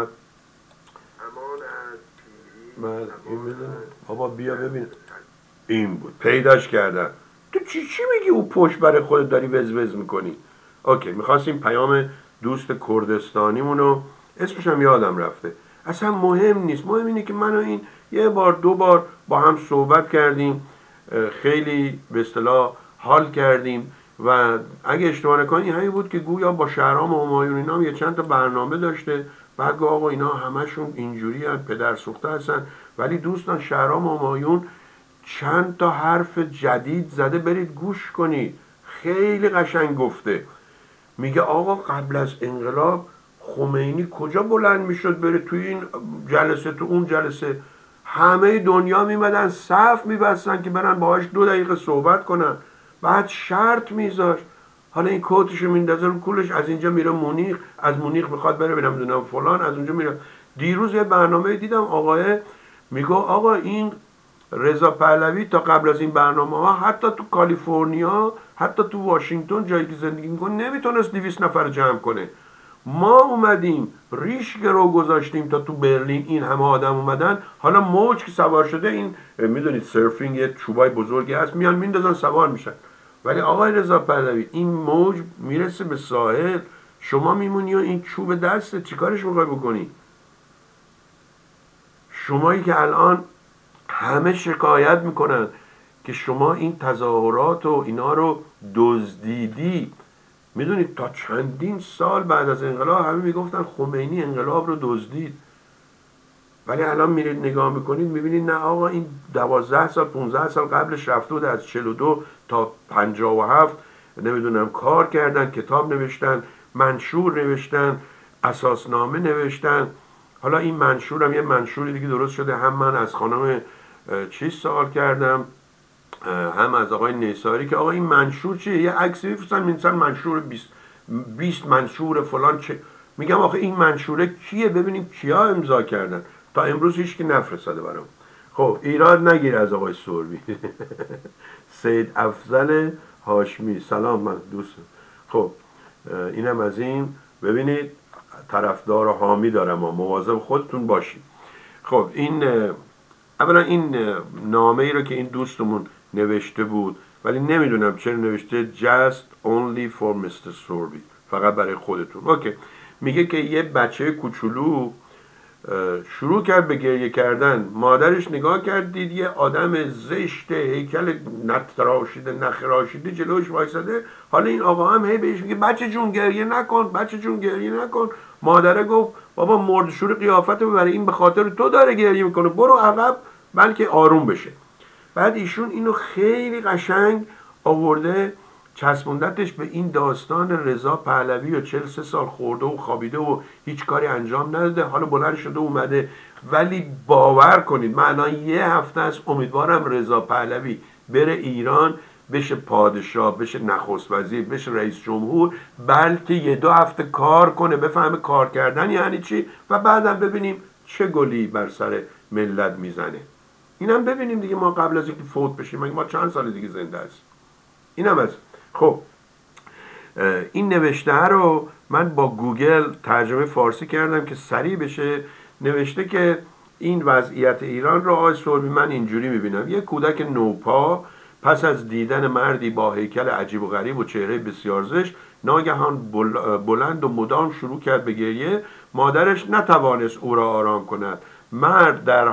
من این میدونم. بابا بیا ببین، این بود پیداش کردن. تو چی میگی اون پشت برای خودت داری وز میکنی؟ اوکی، میخواستیم پیام دوست کردستانیمونو، اسمش هم یادم رفته، اصلا مهم نیست، مهم اینه که من و این یه بار دو بار با هم صحبت کردیم، خیلی به اصطلاح حال کردیم. و اگه اشتباه نکنی همین بود که گویا با شهرام و همایون اینا هم یه چند تا برنامه داشته، بعد گفت آقا اینا همشون اینجوری هستن، پدر سوخته هستن. ولی دوستان شهرام و همایون چند تا حرف جدید زده، برید گوش کنید، خیلی قشنگ گفته. میگه آقا قبل از انقلاب خمینی کجا بلند میشد بره توی این جلسه تو اون جلسه، همه دنیا میمدن صف میبستن که برن باهاش 2 دقیقه صحبت کنن، بعد شرط میذاشت. حالا این کوتشو میندازه رو کولش، از اینجا میره مونیخ، از مونیخ میخواد بره نمیدونم فلان، از اونجا میره. دیروز یه برنامه دیدم آقای میگه آقا این رضا پهلوی تا قبل از این برنامه ها حتی تو کالیفرنیا، حتی تو واشنگتن جایی که زندگی میکنه نمیتونست 200 نفر جمع کنه. ما اومدیم ریش گرو گذاشتیم تا تو برلین این همه آدم اومدن. حالا موج که سوار شده، این میدونید سرفینگ یه چوبای بزرگی هست، میان میندازن سوار میشن. ولی آقای رضا پهلوی این موج میرسه به ساحل، شما میمونی و این چوب دسته چیکارش میخوای بکنی؟ شمایی که الان همه شکایت میکنن که شما این تظاهرات و اینا رو دزدیدی. میدونید تا چندین سال بعد از انقلاب همه میگفتن خمینی انقلاب رو دزدید، ولی الان میرید نگاه میکنید میبینید نه آقا این 12 سال 15 سال قبلش رفته بود، از 42 تا 57 نمیدونم کار کردن، کتاب نوشتن، منشور نوشتن، اساسنامه نوشتن. حالا این منشورم یه منشوری دیگه درست شده، هم من از خانم چیز سوال کردم هم از آقای نیساری که آقا این منشور چیه، یه عکسی میفرستن منشور 20 منشور فلان چه. میگم آخه این منشوره کیه، ببینیم کیا امضا کردن. تا امروز هیچ کی نفرستاده برام. خب ایراد نگیر از آقای سوربی. سید افضل هاشمی سلام من دوستم. خب اینم از این. ببینید طرفدار و حامی دارم و مواظب خودتون باشید. خب این اولا این نامه ای رو که این دوستمون نوشته بود، ولی نمیدونم چرا نوشته just only for Mr. Sorby، فقط برای خودتون. اوکی. میگه که یه بچه کوچولو شروع کرد به گریه کردن. مادرش نگاه کرد، دید یه آدم زشت هیکل نتراشیده نخراشیده جلوش وایساده. حالا این آقا هم هی بهش میگه بچه جون گریه نکن، بچه جون گریه نکن. مادره گفت بابا مردشور قیافت ببره، این به خاطر تو داره گریه میکنه، برو عقب بلکه آروم بشه. بعد ایشون اینو خیلی قشنگ آورده چسبوندتش به این داستان رضا پهلوی و 43 سال خورده و خوابیده و هیچ کاری انجام نداده، حالا بلند شده اومده. ولی باور کنید من الان یه هفته است امیدوارم رضا پهلوی بره ایران، بشه پادشاه، بشه نخست وزیر، بشه رئیس جمهور، بلکه یه 2 هفته کار کنه، بفهمه کار کردن یعنی چی و بعدم ببینیم چه گلی بر سر ملت میزنه. اینم ببینیم دیگه، ما قبل از اینکه فوت بشیم مگه ما چند سال دیگه زنده است. اینم از خب این نوشته رو من با گوگل ترجمه فارسی کردم که سریع بشه. نوشته که این وضعیت ایران رو آقای سوربی من اینجوری میبینم: یک کودک نوپا پس از دیدن مردی با هیکل عجیب و غریب و چهره بسیار زشت ناگهان بلند و مدام شروع کرد به گریه. مادرش نتوانست او را آرام کند. مرد در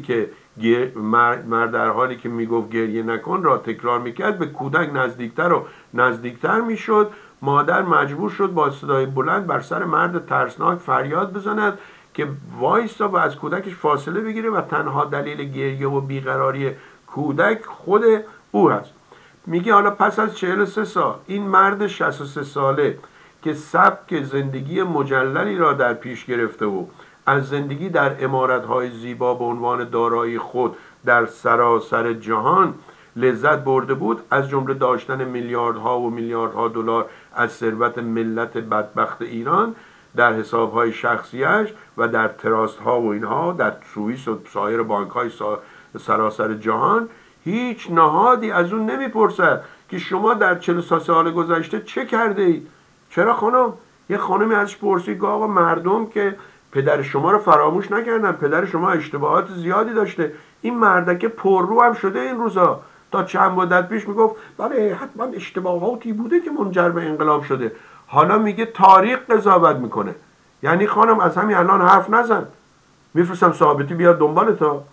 حالی که میگفت گریه نکن را تکرار میکرد به کودک نزدیکتر و نزدیکتر میشد. مادر مجبور شد با صدای بلند بر سر مرد ترسناک فریاد بزند که وایستا و از کودکش فاصله بگیره و تنها دلیل گریه و بیقراری کودک خود او هست. میگه حالا پس از 43 سال این مرد 63 ساله که سبک زندگی مجللی را در پیش گرفته و از زندگی در عمارت‌های زیبا به عنوان دارایی خود در سراسر جهان لذت برده بود، از جمله داشتن میلیاردها و میلیاردها دلار از ثروت ملت بدبخت ایران در حساب‌های شخصیش و در تراست‌ها و اینها در سوئیس و سایر بانک‌های سراسر جهان، هیچ نهادی از اون نمیپرسد که شما در 43 سال گذشته چه کرده اید؟ چرا خانم؟ یه خانمی ازش پرسید که آقا مردم که پدر شما رو فراموش نکردن، پدر شما اشتباهات زیادی داشته، این مردکه پررو هم شده این روزا. تا چند مدت پیش میگفت بله حتما اشتباهاتی بوده که منجر به انقلاب شده. حالا میگه تاریخ قضاوت میکنه. یعنی خانم از همین الان حرف نزن، میفرستم ثابتی بیاد دنبال تا.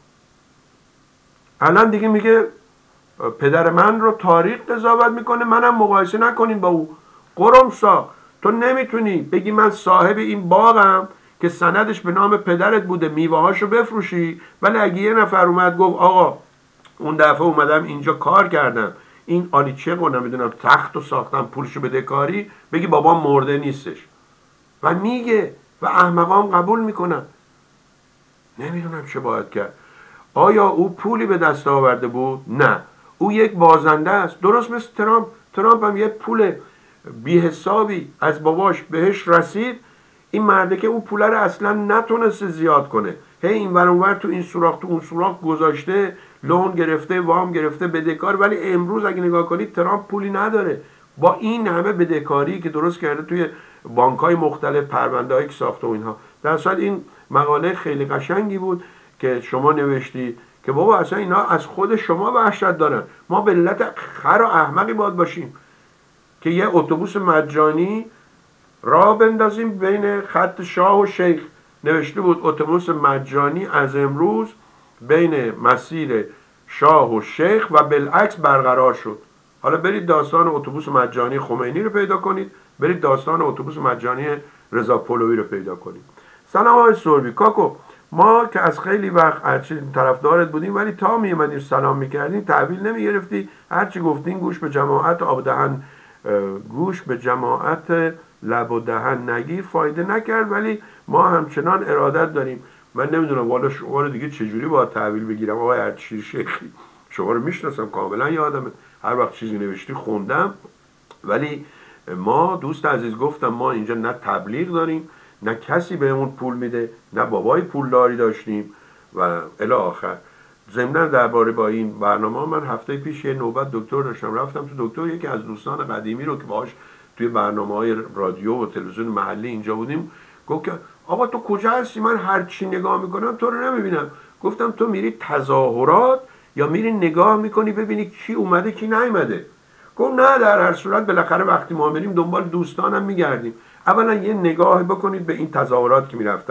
الان دیگه میگه پدر من رو تاریخ قضاوت میکنه، منم مقایسه نکنین با او. قرمسا تو نمیتونی بگی من صاحب این باغم که سندش به نام پدرت بوده میوه هاشو بفروشی، ولی اگه یه نفر اومد گفت آقا اون دفعه اومدم اینجا کار کردم، این آلیچه رو نمیدونم تخت رو ساختم پولشو بده کاری، بگی بابا مرده نیستش و میگه و احمقام قبول میکنن. نمیدونم چه باید کرد. آیا او پولی به دست آورده بود؟ نه، او یک بازنده است، درست مثل ترامپ هم یه پول بی حسابی از باباش بهش رسید. این مرده که اون پول رو اصلا نتونسته زیاد کنه، هی این ور اون ور تو این سوراخ تو اون سوراخ گذاشته، لون گرفته، وام گرفته، بدهکار. ولی امروز اگه نگاه کنید ترامپ پولی نداره. با این همه بدهکاری که درست کرده توی بانک‌های مختلف، پرونده‌ای که ساخته و اینها. در اصل این مقاله خیلی قشنگی بود که شما نوشتی که بابا اصلا اینا از خود شما وحشت دارن. ما به علت خر و احمقی باید باشیم که یه اتوبوس مجانی راه بندازیم بین خط شاه و شیخ. نوشته بود اتوبوس مجانی از امروز بین مسیر شاه و شیخ و بالعکس برقرار شد. حالا برید داستان اتوبوس مجانی خمینی رو پیدا کنید، برید داستان اتوبوس مجانی رضا پهلوی رو پیدا کنید. سلام آقای سوربی. کاکو ما که از خیلی وقت هرچی طرفدارت بودیم ولی تا می اومدیم سلام میکردیم تحویل نمیگرفتی، هرچی گفتین گوش به جماعت آب دهن، گوش به جماعت لب و دهن نگیر فایده نکرد، ولی ما همچنان ارادت داریم. من نمیدونم والا شما رو دیگه چجوری باید تحویل بگیرم آقای ارتشیر شیخی. شما رو میشناسم کاملا، یادمه هر وقت چیزی نوشتی خوندم. ولی ما دوست عزیز گفتم ما اینجا نه تبلیغ داریم، نه کسی بهمون پول میده، نه بابای پولداری داشتیم و الی آخر. ضمناً درباره با این برنامه من هفته پیش یه نوبت دکتر داشتم، رفتم تو دکتر، یکی از دوستان قدیمی رو که باهاش توی برنامه‌های رادیو و تلویزیون محلی اینجا بودیم گفت که آقا تو کجا هستی؟ من هر چی نگاه میکنم تو رو نمیبینم. گفتم تو میری تظاهرات یا میری نگاه میکنی ببینی کی اومده کی نیومده؟ گفت نه در هر صورت بالاخره وقتی ما میریم دنبال دوستانم میگردیم. اولا یه نگاه بکنید به این تظاهرات که میرفتن،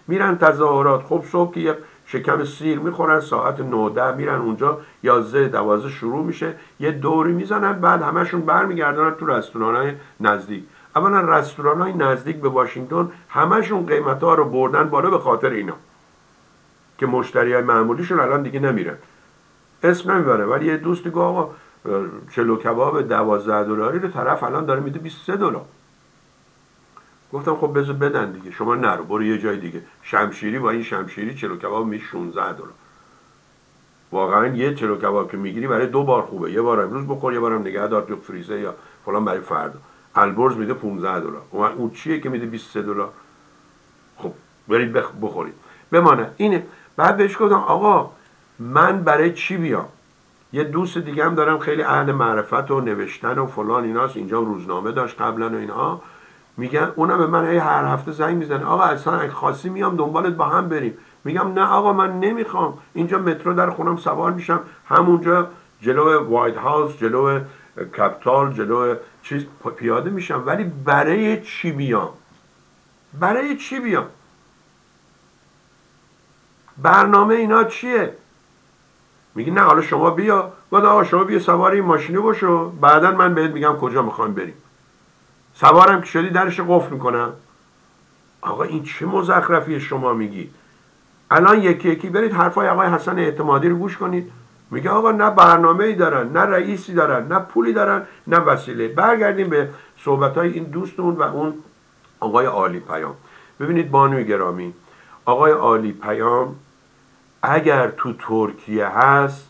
میرن تظاهرات. خب صبح که یک شکم سیر میخورن ساعت 9 میرن اونجا 11 12 شروع میشه، یه دوری میزنن، بعد همشون برمیگردن تو رستوران‌های نزدیک. اولا رستوران‌های نزدیک به واشنگتن همشون قیمت‌ها رو بردن بالا به خاطر اینا که مشتریای معمولیشون الان دیگه نمیرن. اسم نمیبره، ولی یه دوستی گفت آقا چلو کباب $12 رو طرف الان داره میده $23. گفتم خب بذار بدن دیگه، شما نرو برو یه جای دیگه. شمشیری با این شمشیری چلو کباب می $16. واقعا یه چلو کباب که میگیری برای 2 بار خوبه، یه بار امروز بخور، یه بارم نگه دار تو فریزر یا فلان برای فردا. البرز میده $15. اون چیه که میده $23؟ خب برید بخورید. بمانه اینه. بعد بهش گفتم آقا من برای چی بیام؟ یه دوست دیگه هم دارم خیلی اهل معرفت و نوشتن و فلان ایناست، اینجا روزنامه داشت قبلا و اینها. میگن اونم به من هر هفته زنگ میزنه آقا اصلا اگه خاصی میام دنبالت با هم بریم. میگم نه آقا من نمیخوام، اینجا مترو در خونم سوار میشم، همونجا جلو وایت هاوس، جلو کپیتال، جلو چیز پیاده میشم. ولی برای چی بیام؟ برای چی بیام؟ برنامه اینا چیه؟ میگه نه حالا شما بیا. گفت آقا شما بیا سوار این ماشینه باشو، بعدا من بهت میگم کجا میخوایم بریم. سوارم که شدی درش قفل میکنم. آقا این چه مزخرفیه شما میگی؟ الان یکی یکی برید حرفای آقای حسن اعتمادی رو گوش کنید. میگه آقا نه برنامه‌ای دارن، نه رئیسی دارن، نه پولی دارن، نه وسیله. برگردیم به صحبت‌های این دوستمون و اون آقای عالی پیام. ببینید بانوی گرامی، آقای عالی پیام اگر تو ترکیه هست،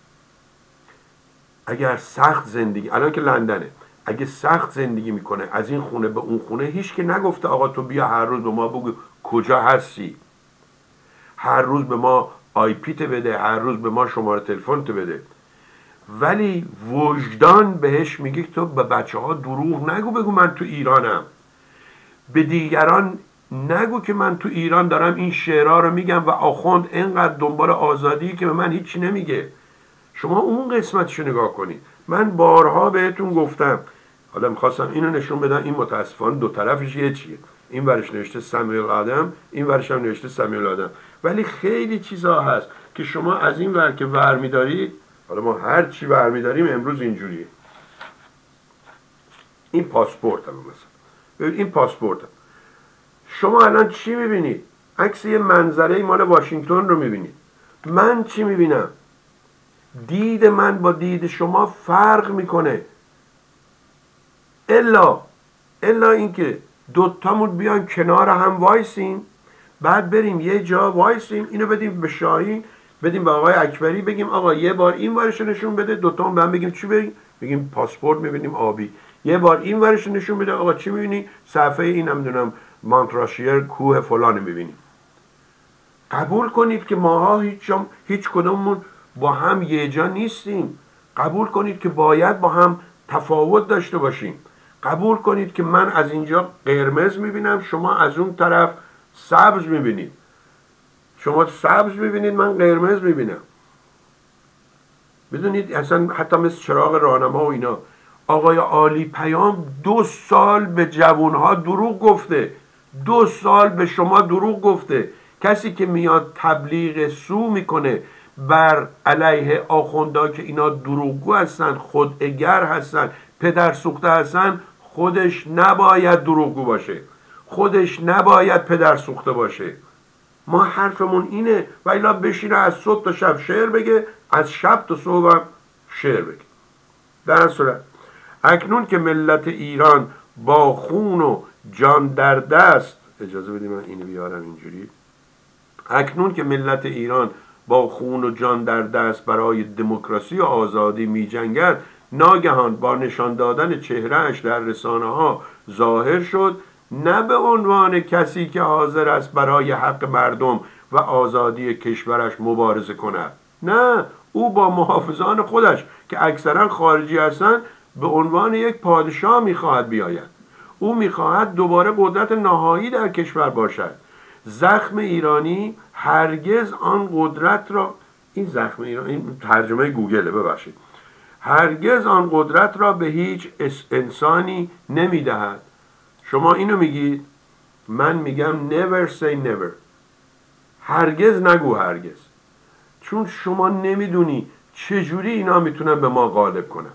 اگر سخت زندگی، الان که لندنه، اگه سخت زندگی میکنه از این خونه به اون خونه، هیچ که نگفته آقا تو بیا هر روز به ما بگو کجا هستی، هر روز به ما آی پیت بده، هر روز به ما شماره تلفنت بده. ولی وجدان بهش میگه تو به بچه ها دروغ نگو، بگو من تو ایرانم. به دیگران نگو که من تو ایران دارم این شعرها رو میگم و آخوند اینقدر دنبال آزادی که به من هیچی نمیگه. شما اون قسمتشو نگاه کنید. من بارها بهتون گفتم، حالا میخواستم اینو نشون بدم، این متاسفانه دو طرفش یه چیه، این ورش نوشته سمیل آدم، این ورش هم نوشته سمیل آدم، ولی خیلی چیزا هست که شما از این ور که ور میدارید، حالا ما هر چی ور میداریم امروز اینجوریه. این پاسپورت هم مثلا، ببین این پاسپورت هم. شما الان چی میبینید؟ عکس یه منظره مال واشنگتن رو میبینید. من چی میبینم؟ دید من با دید شما فرق میکنه. الا اینکه دوتامون بیان کنار هم وایسیم، بعد بریم یه جا وایسیم، اینو بدیم به شاهین، بدیم به آقای اکبری، بگیم آقا یه بار این ورش نشون بده، دوتامون به هم بگیم چی بگیم پاسپورت میبینیم آبی. یه بار این ورش نشون بده، آقا چی میبینی؟ صفحه این نمیدونم مانتراشیر کوه فلان میبینیم. قبول کنید که ماها هیچ کدوممون با هم یه جا نیستیم. قبول کنید که باید با هم تفاوت داشته باشیم. قبول کنید که من از اینجا قرمز میبینم، شما از اون طرف سبز میبینید. شما سبز میبینید، من قرمز میبینم. بدونید اصلا حتی مثل چراغ راهنما و اینا، آقای عالی پیام 2 سال به جوانها دروغ گفته، 2 سال به شما دروغ گفته. کسی که میاد تبلیغ سو میکنه بر علیه آخوندا که اینا دروغگو هستن، خوداگر هستن، پدر سوخته هستن، خودش نباید دروغگو باشه، خودش نباید پدر سوخته باشه. ما حرفمون اینه. و الا بشینه از صبح تا شب شعر بگه، از شب تا صبح هم شعر بگه. در این صورت اکنون که ملت ایران با خون و جان در دست، اجازه بدید من اینو بیارم اینجوری، اکنون که ملت ایران با خون و جان در دست برای دموکراسی و آزادی می جنگد، ناگهان با نشان دادن چهرهش در رسانه ها ظاهر شد، نه به عنوان کسی که حاضر است برای حق مردم و آزادی کشورش مبارزه کند. نه، او با محافظان خودش که اکثرا خارجی هستند به عنوان یک پادشاه میخواهد بیاید. او میخواهد دوباره قدرت نهایی در کشور باشد. زخم ایرانی هرگز آن قدرت را، این زخم ایرانی، این ترجمه گوگله ببخشید، هرگز آن قدرت را به هیچ انسانی نمیدهد. شما اینو میگید، من میگم never say never. هرگز نگو هرگز، چون شما نمیدونی چجوری اینا میتونن به ما غالب کنن.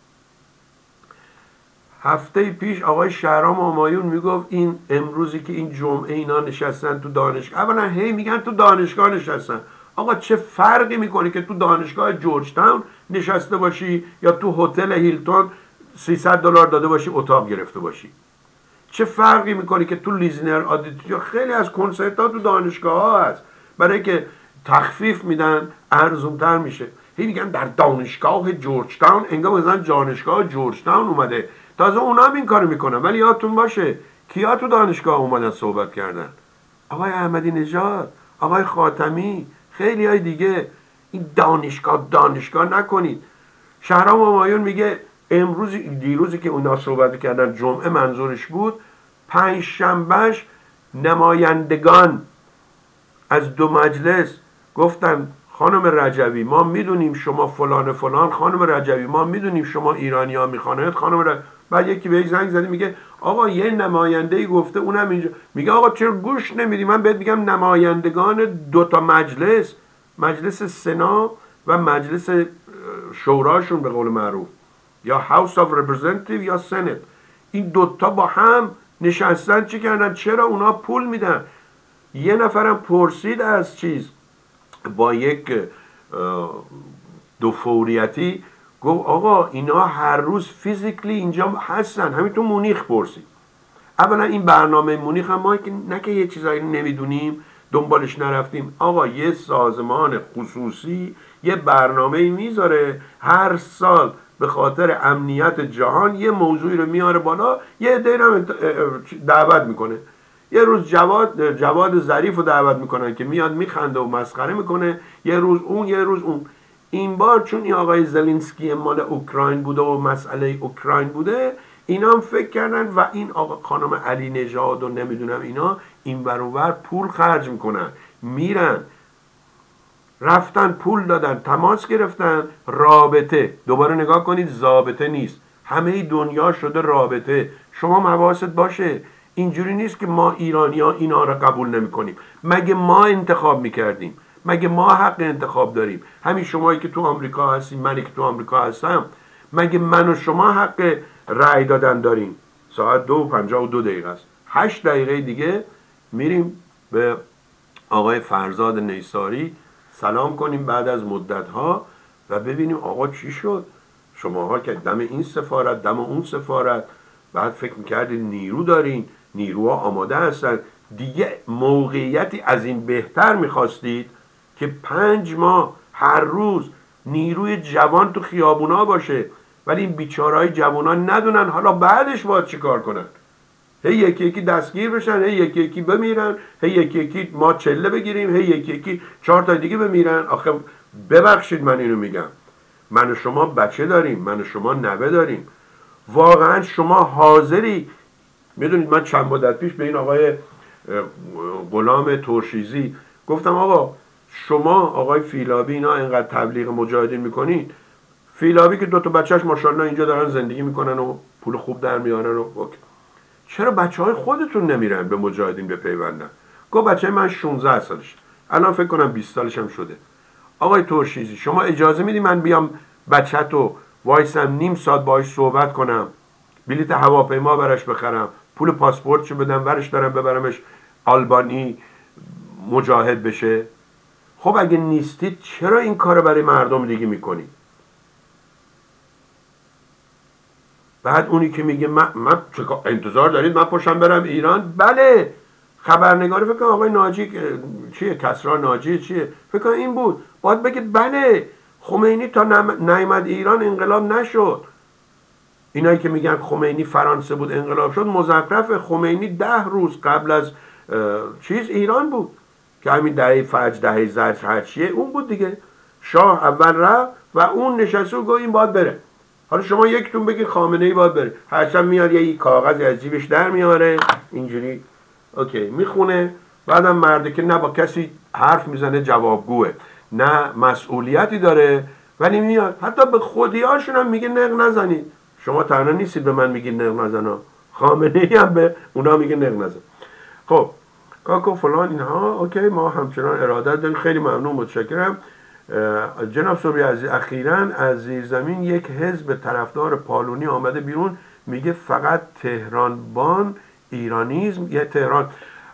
هفته پیش آقای شهرام همایون میگفت این امروزی که این جمعه اینا نشستن تو دانشگاه، اولا هی میگن تو دانشگاه نشستن. آقا چه فرقی میکنه که تو دانشگاه جورج تاون نشسته باشی یا تو هتل هیلتون $300 داده باشی اتاق گرفته باشی؟ چه فرقی میکنه که تو لیزنر آدیتوریم؟ خیلی از کنسرت ها تو دانشگاه ها هست، برای که تخفیف میدن ارزونتر میشه. هی میگن در دانشگاه جورج تاون، انگار مثلا دانشگاه جورج تاون اومده. تازه اونا هم این کارو میکنن. ولی یادتون باشه کیا تو دانشگاه اومدن صحبت کردن؟ آقای احمدی نژاد، آقای خاتمی، خیلی های دیگه. این دانشگاه نکنید. شهرام همایون میگه امروز دیروزی که اونا صحبت کردن جمعه منظورش بود، پنجشنبهش نمایندگان از دو مجلس گفتن خانم رجوی ما میدونیم شما فلان فلان، خانم رجوی ما میدونیم شما ایرانی ها میخوانید، خانم رجوی. بعد یکی بهش زنگ زده میگه آقا یه نماینده‌ای گفته اونم اینجا. میگه آقا چرا گوش نمیدی؟ من بهت میگم نمایندگان دوتا مجلس، مجلس سنا و مجلس شوراشون به قول معروف، یا هاوس آف رپرزنتیتیو یا سنت، این دوتا با هم نشستن چی کردن؟ چرا اونا پول میدن؟ یه نفرم پرسید از چیز با یک دو فوریتی، گفت آقا اینا هر روز فیزیکلی اینجا هستن؟ همین تو مونیخ پرسید. اولا این برنامه مونیخ هم ما نه که یه چیزایی نمیدونیم دنبالش نرفتیم. آقا یه سازمان خصوصی یه برنامه میذاره هر سال به خاطر امنیت جهان یه موضوعی رو میاره بالا، یه عده رو دعوت میکنه. یه روز جواد ظریف رو دعوت میکنن که میاد میخنده و مسخره میکنه، یه روز اون یه روز اون. این بار چون این آقای زلنسکی مال اوکراین بوده و مسئله اوکراین بوده، اینا هم فکر کردن و این آقا خانم علی نژاد و نمیدونم اینا این ور اون ور پول خرج میکنن، میرن رفتن پول دادن تماس گرفتن، رابطه. دوباره نگاه کنید، ضابطه نیست، همه دنیا شده رابطه. شما حواست باشه اینجوری نیست که ما ایرانی ها اینا را قبول نمی کنیم. مگه ما انتخاب میکردیم؟ مگه ما حق انتخاب داریم؟ همین شمایی که تو آمریکا هستیم، منی که تو آمریکا هستم، مگه من و شما حق رأی دادن داریم؟ ساعت 2:52 است. 8 دقیقه دیگه میریم به آقای فرزاد نیساری سلام کنیم بعد از مدت ها و ببینیم آقا چی شد. شماها که دم این سفارت دم اون سفارت، بعد فکر میکردید نیرو دارین، نیروها آماده هستن دیگه، موقعیتی از این بهتر میخواستید که 5 ماه هر روز نیروی جوان تو خیابونا باشه، ولی این بیچارهای جوانا ندونن حالا بعدش باید چی کار کنن. هی یکی یکی دستگیر بشن، هی یکی یکی بمیرن، هی یکی یکی ما چله بگیریم، هی یکی یکی 4 تا دیگه بمیرن. آخه ببخشید من اینو میگم، من و شما بچه داریم، من و شما نوه داریم. واقعا شما حاضری؟ میدونید من چند مدت پیش به این آقای غلام ترشیزی گفتم آقا شما آقای فیلابی اینا اینقدر تبلیغ مجاهدین میکنید، فیلابی که 2 تا بچهش ماشاءالله اینجا دارن زندگی میکنن و پول خوب در میارن و چرا بچه های خودتون نمیرن به مجاهدین بپیوندن؟ گفت بچه من 16 سالش، الان فکر کنم 20 سالش هم شده. آقای ترشیزی شما اجازه میدی من بیام بچه‌تو وایسم نیم ساعت باهاش صحبت کنم، بلیط هواپیما براش بخرم، پول پاسپورتشو بدم، ورش دارم ببرمش آلبانی مجاهد بشه؟ خب اگه نیستید چرا این کارو برای مردم دیگه میکنید؟ بعد اونی که میگه من انتظار دارید من پاشم برم ایران؟ بله، خبرنگاری فکر کنم آقای ناجی چیه، کسرا ناجی چیه، فکر کنم این بود، باید بگه بله خمینی تا نیامد ایران انقلاب نشد. اینایی که میگن خمینی فرانسه بود انقلاب شد مزخرف. خمینی 10 روز قبل از چیز ایران بود که همین دهه فجر، دهه زرد، هرچیه اون بود دیگه. شاه اول رفت و اون نشسته و گفت این باید بره. حالا شما یکتون بگید خامنه‌ای باید بره، هرچند میاد یه کاغذی از جیبش در میاره اینجوری اوکی میخونه، بعدم مرده که نه با کسی حرف میزنه جوابگوه، نه مسئولیتی داره، ولی میاد حتی به خودیاشون هم میگه نق نزنید. شما تنها نیستید به من میگید نق نزنا، خامنه‌ای هم به اونا میگه نق نزن. خب کاکو فلان اینها، اوکی ما همچنان ارادت داریم، خیلی ممنون، متشکرم. جناب صبحی عزیز، اخیراً از زیرزمین یک حزب طرفدار پالونی آمده بیرون، میگه فقط تهرانبان ایرانیزم یه تهران.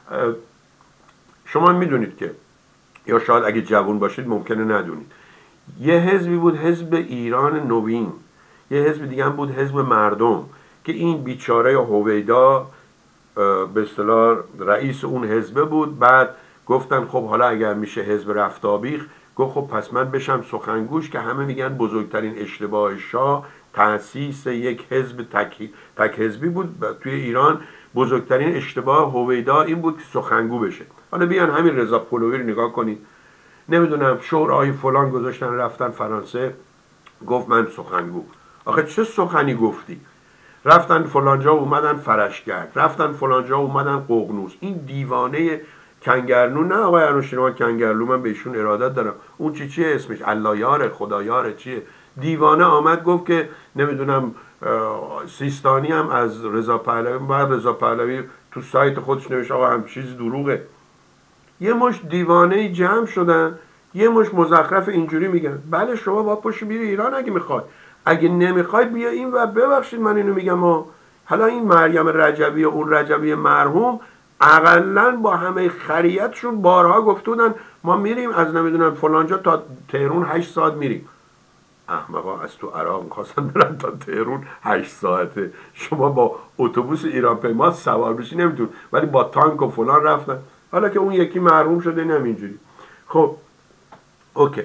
شما میدونید که، یا شاید اگه جوان باشید ممکنه ندونید، یه حزبی بود حزب ایران نوین، یه حزب دیگه هم بود حزب مردم، که این بیچاره هویدا به اصطلاح رئیس اون حزب بود. بعد گفتن خب حالا اگر میشه حزب رفتابیخ، گفت خب پس من بشم سخنگوش، که همه میگن بزرگترین اشتباه شاه تأسیس یک حزب تک حزبی بود توی ایران. بزرگترین اشتباه هویدا این بود که سخنگو بشه. حالا بیان همین رضا پهلوی رو نگاه کنید، نمیدونم شورای فلان گذاشتن رفتن فرانسه، گفت من سخنگو. آخه چه سخنی گفتی؟ رفتن فلانجا اومدن فرشگرد، رفتن فلانجا اومدن ققنوس. این دیوانه کنگرلو، نه آقای انوشیروان کنگرلو، من به ایشون ارادت دارم، اون چیه اسمش، الله یاره خدا یاره چیه، دیوانه آمد گفت که نمیدونم سیستانی هم از رضا پهلوی. بعد رضا پهلوی تو سایت خودش نوشت آقا هم چیز دروغه. یه مش دیوانه جمع شدن، یه مش مزخرف اینجوری میگن. بله شما با پشت بیری ایران اگه میخواد، اگه نمیخوای بیا این و ببخشید من اینو میگم حالا این مریم رجبی و اون رجبی مرحوم اقلا با همه خریتشون بارها گفته بودن ما میریم از نمیدونم فلانجا تا تهران 8 ساعت میریم. احمقا از تو عراق میخواستن برن تا تهران 8 ساعته، شما با اتوبوس ایران پیما سوار بشی نمیتون، ولی با تانک و فلان رفتن. حالا که اون یکی محروم شده اینم اینجوری. خب اوکی.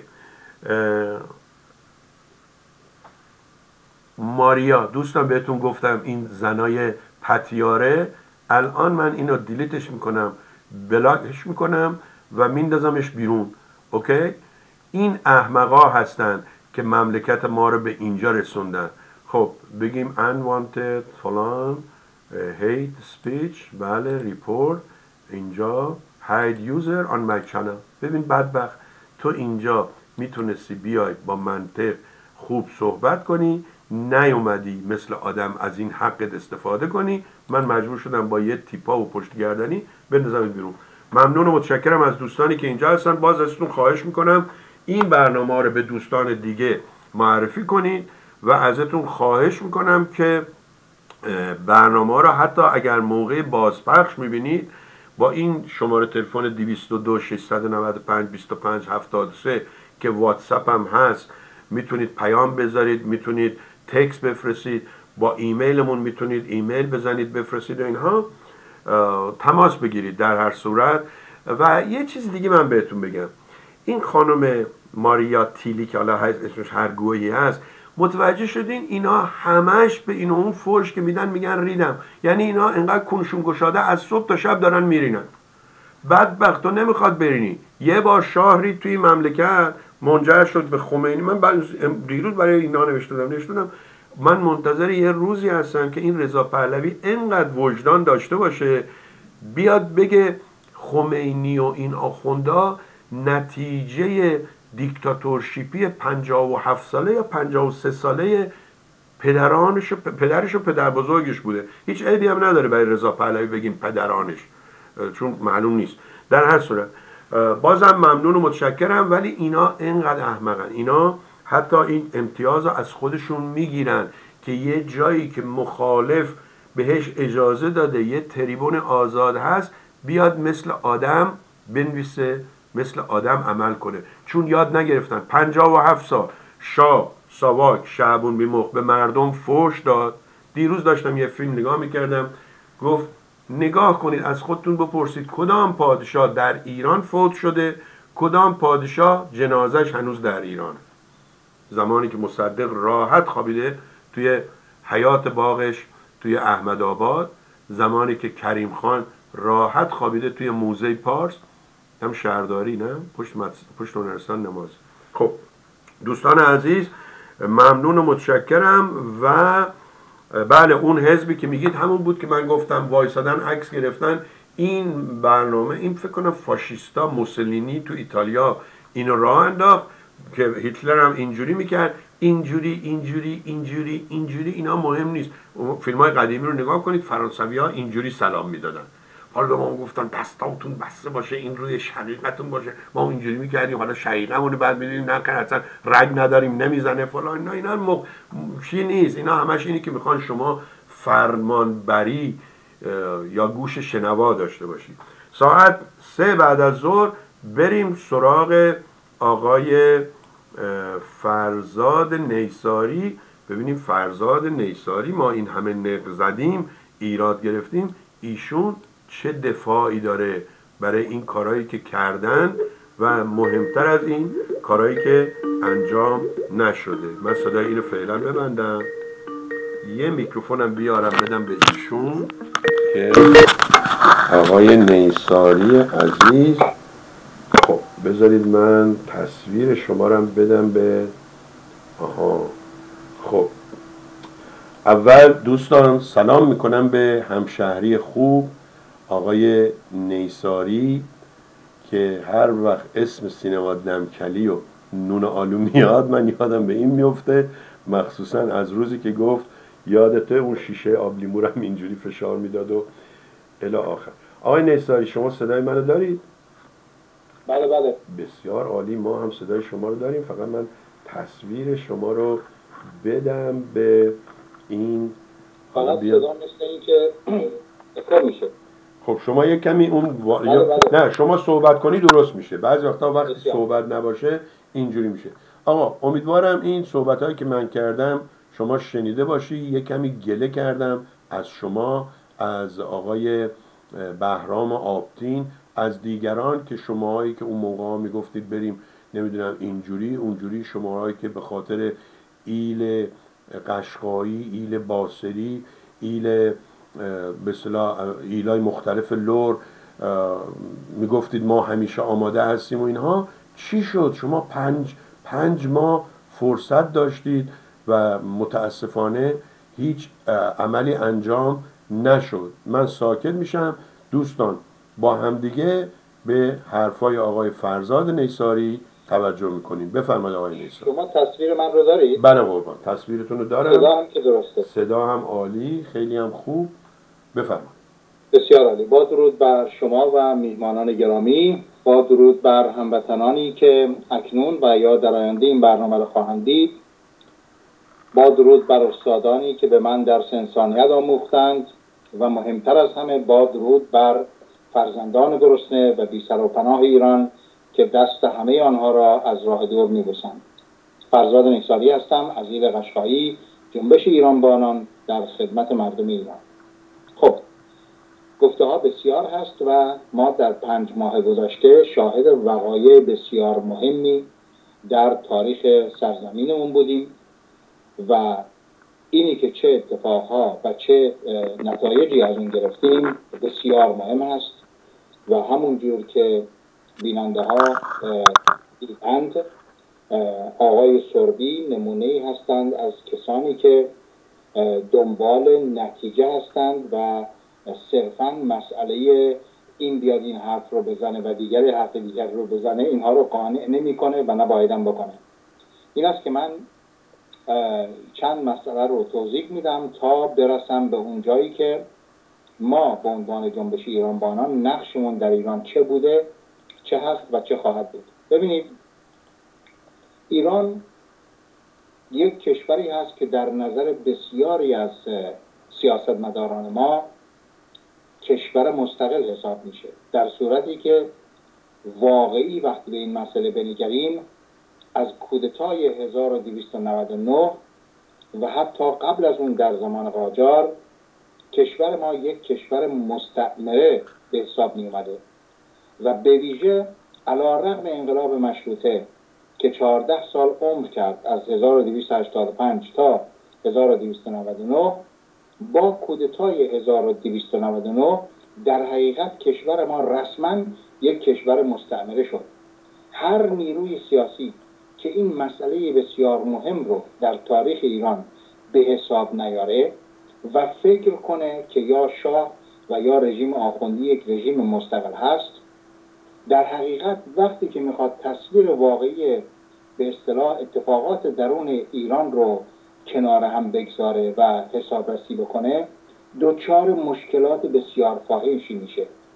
ماریا دوستان بهتون گفتم این زنای پتیاره، الان من اینو دیلیتش میکنم، بلاکش میکنم و میندازمش بیرون. اوکی، این احمقا هستن که مملکت ما رو به اینجا رسوندن. خب بگیم unwanted فلان hate speech، بله ریپورت اینجا hide user on my channel. ببین بدبخت، تو اینجا میتونستی بیای با منطق خوب صحبت کنی، نیومدی مثل آدم از این حقت استفاده کنی، من مجبور شدم با یه تیپا و پشت گردنی بندازم بیرون. ممنون و متشکرم از دوستانی که اینجا هستن. باز ازتون خواهش میکنم این برنامه رو به دوستان دیگه معرفی کنید و ازتون خواهش میکنم که برنامه رو حتی اگر موقع بازپخش میبینید با این شماره تلفن 222 695 25 73 که واتساپ هم هست میتونید پیام بذارید، میتونید تکست بفرستید، با ایمیلمون میتونید ایمیل بزنید بفرستید و اینها تماس بگیرید در هر صورت. و یه چیز دیگه من بهتون بگم، این خانم ماریا تیلی که حالا اسمش هر گویی هست، متوجه شدین اینا همش به این اون فوش که میدن میگن ریدم، یعنی اینا انقدر کنشون گشاده از صبح تا شب دارن میرینن. بدبخت تو نمیخواد برینی. یه بار شاهری توی مملکت منجر شد به خمینی. من دیروز برای اینا نوشتم من منتظر یه روزی هستم که این رضا پهلوی انقدر وجدان داشته باشه بیاد بگه خمینی و این آخوندا نتیجه دیکتاتورشیپی 57 ساله یا 53 ساله پدرش و پدر بزرگش بوده. هیچ عیبی هم نداره برای رضا پهلوی بگیم پدرانش، چون معلوم نیست. در هر صورت بازم ممنون و متشکرم، ولی اینا اینقدر احمقن، اینا حتی این امتیاز از خودشون میگیرن که یه جایی که مخالف بهش اجازه داده یه تریبون آزاد هست بیاد مثل آدم بنویسه، مثل آدم عمل کنه، چون یاد نگرفتن. 57 سال شاه ساواک شعبون بیمخ به مردم فوش داد. دیروز داشتم یه فیلم نگاه میکردم، گفت نگاه کنید از خودتون بپرسید کدام پادشاه در ایران فوت شده، کدام پادشاه جنازش هنوز در ایران. زمانی که مصدق راحت خوابیده توی حیات باغش توی احمدآباد، زمانی که کریم خان راحت خوابیده توی موزه پارس، هم شهرداری نه پشت هنرستان نماز. خب دوستان عزیز ممنون و متشکرم. و بله اون حزبی که میگید همون بود که من گفتم وایسادن عکس گرفتن. این برنامه این فکر کنم فاشیستا موسولینی تو ایتالیا اینو راه انداخت که هیتلر هم اینجوری میکرد، اینجوری اینا مهم نیست. فیلم های قدیمی رو نگاه کنید، فرانسوی ها اینجوری سلام میدادن. حالا به ما گفتن دستاتون بسته باشه، این روی شقیقتون باشه، ما اینجوری میکردیم، حالا شقیقمون بعد میدونیم نه اصلا رگ نداریم نمیزنه فلان. اینا چی نیست، اینا همش اینی که میخوان شما فرمانبری یا گوش شنوا داشته باشید. ساعت 3 بعد از ظهر بریم سراغ آقای فرزاد نیساری. ببینیم فرزاد نیساری، ما این همه نق زدیم، ایراد گرفتیم، ایشون چه دفاعی داره برای این کارهایی که کردن و مهمتر از این کارهایی که انجام نشده. من صدای اینو فعلا ببندم، یه میکروفونم بیارم بدم به ایشون که آقای نیساری عزیز. خب بذارید من تصویر شما رو بدم به خب اول دوستان سلام میکنم به همشهری خوب آقای نیساری که هر وقت اسم سینما دمکلی و نون آلو میاد من یادم به این میفته، مخصوصا از روزی که گفت یادته اون شیشه آب لیمو رو هم اینجوری فشار میداد و الی آخر. آقای نیساری شما صدای منو دارید؟ بله بله. بسیار عالی، ما هم صدای شما رو داریم. فقط من تصویر شما رو بدم به این. فقط صدا مثل این که اکو میشه. خب شما یک کمی اون بله. نه شما صحبت کنی درست میشه، بعضی وقتا وقتی صحبت نباشه اینجوری میشه. آقا امیدوارم این صحبت هایی که من کردم شما شنیده باشی. یک کمی گله کردم از شما، از آقای بهرام آبتین، از دیگران که شماهایی که اون موقع ها میگفتید بریم نمیدونم اینجوری اونجوری، شماهایی که به خاطر ایل قشقایی، ایل باسری، ایل به اصطلاح ایلای مختلف لور میگفتید ما همیشه آماده هستیم و اینها. چی شد؟ شما پنج ماه فرصت داشتید و متاسفانه هیچ عملی انجام نشد. من ساکت میشم. دوستان با همدیگه به حرفای آقای فرزاد نیساری توجه میکنیم. بفرمایید آقای نیساری. شما تصویر من رو دارید؟ بله قربان، تصویرتون رو دارم. صدا هم که درسته؟ صدا هم عالی، خیلی هم خوب. بفرمایید. بسیار عالی. با درود بر شما و میهمانان گرامی، با درود بر هموطنانی که اکنون و یا در آینده این برنامه رو خواهند دید، با درود بر استادانی که به من درس انسانیت آموختند و مهمتر از همه با درود بر فرزندان گرسنه و بی سر و پناه ایران که دست همه آنها را از راه دور می‌بوسند. فرزاد نیساری هستم از ایل قشقایی، جنبش ایران بانان در خدمت مردم ایران. خب گفته ها بسیار هست و ما در 5 ماه گذشته شاهد وقایع بسیار مهمی در تاریخ سرزمینمون بودیم و اینی که چه اتفاقها و چه نتایجی از این گرفتیم بسیار مهم است و همون جور که بیننده ها دیدند، آقای سربی نمونه‌ای هستند از کسانی که دنبال نتیجه هستند و صرفاً مسئله این بیاد این حرف رو بزنه و دیگری حرف دیگر رو بزنه اینها رو قانع نمی‌کنه و نبایدم بکنه. این است که من چند مسئله رو توضیح میدم تا برسم به اون جایی که ما به عنوان جنبش ایران بانان نقشمون در ایران چه بوده، چه هست و چه خواهد بود. ببینید ایران یک کشوری هست که در نظر بسیاری از سیاستمداران ما کشور مستقل حساب میشه، در صورتی که واقعی وقتی به این مسئله بنگریم از کودتای 1299 و حتی قبل از اون در زمان قاجار کشور ما یک کشور مستعمره به حساب می اومده و به ویژه علی‌رغم انقلاب مشروطه که 14 سال عمر کرد از 1285 تا 1299، با کودتای 1299 در حقیقت کشور ما رسما یک کشور مستعمره شد. هر نیروی سیاسی که این مسئله بسیار مهم رو در تاریخ ایران به حساب نیاره و فکر کنه که یا شاه و یا رژیم آخوندی یک رژیم مستقل هست، در حقیقت وقتی که میخواد تصویر واقعی به اصطلاح اتفاقات درون ایران رو کنار هم بگذاره و حسابرسی بکنه، دچار مشکلات بسیار فاحشی میشه.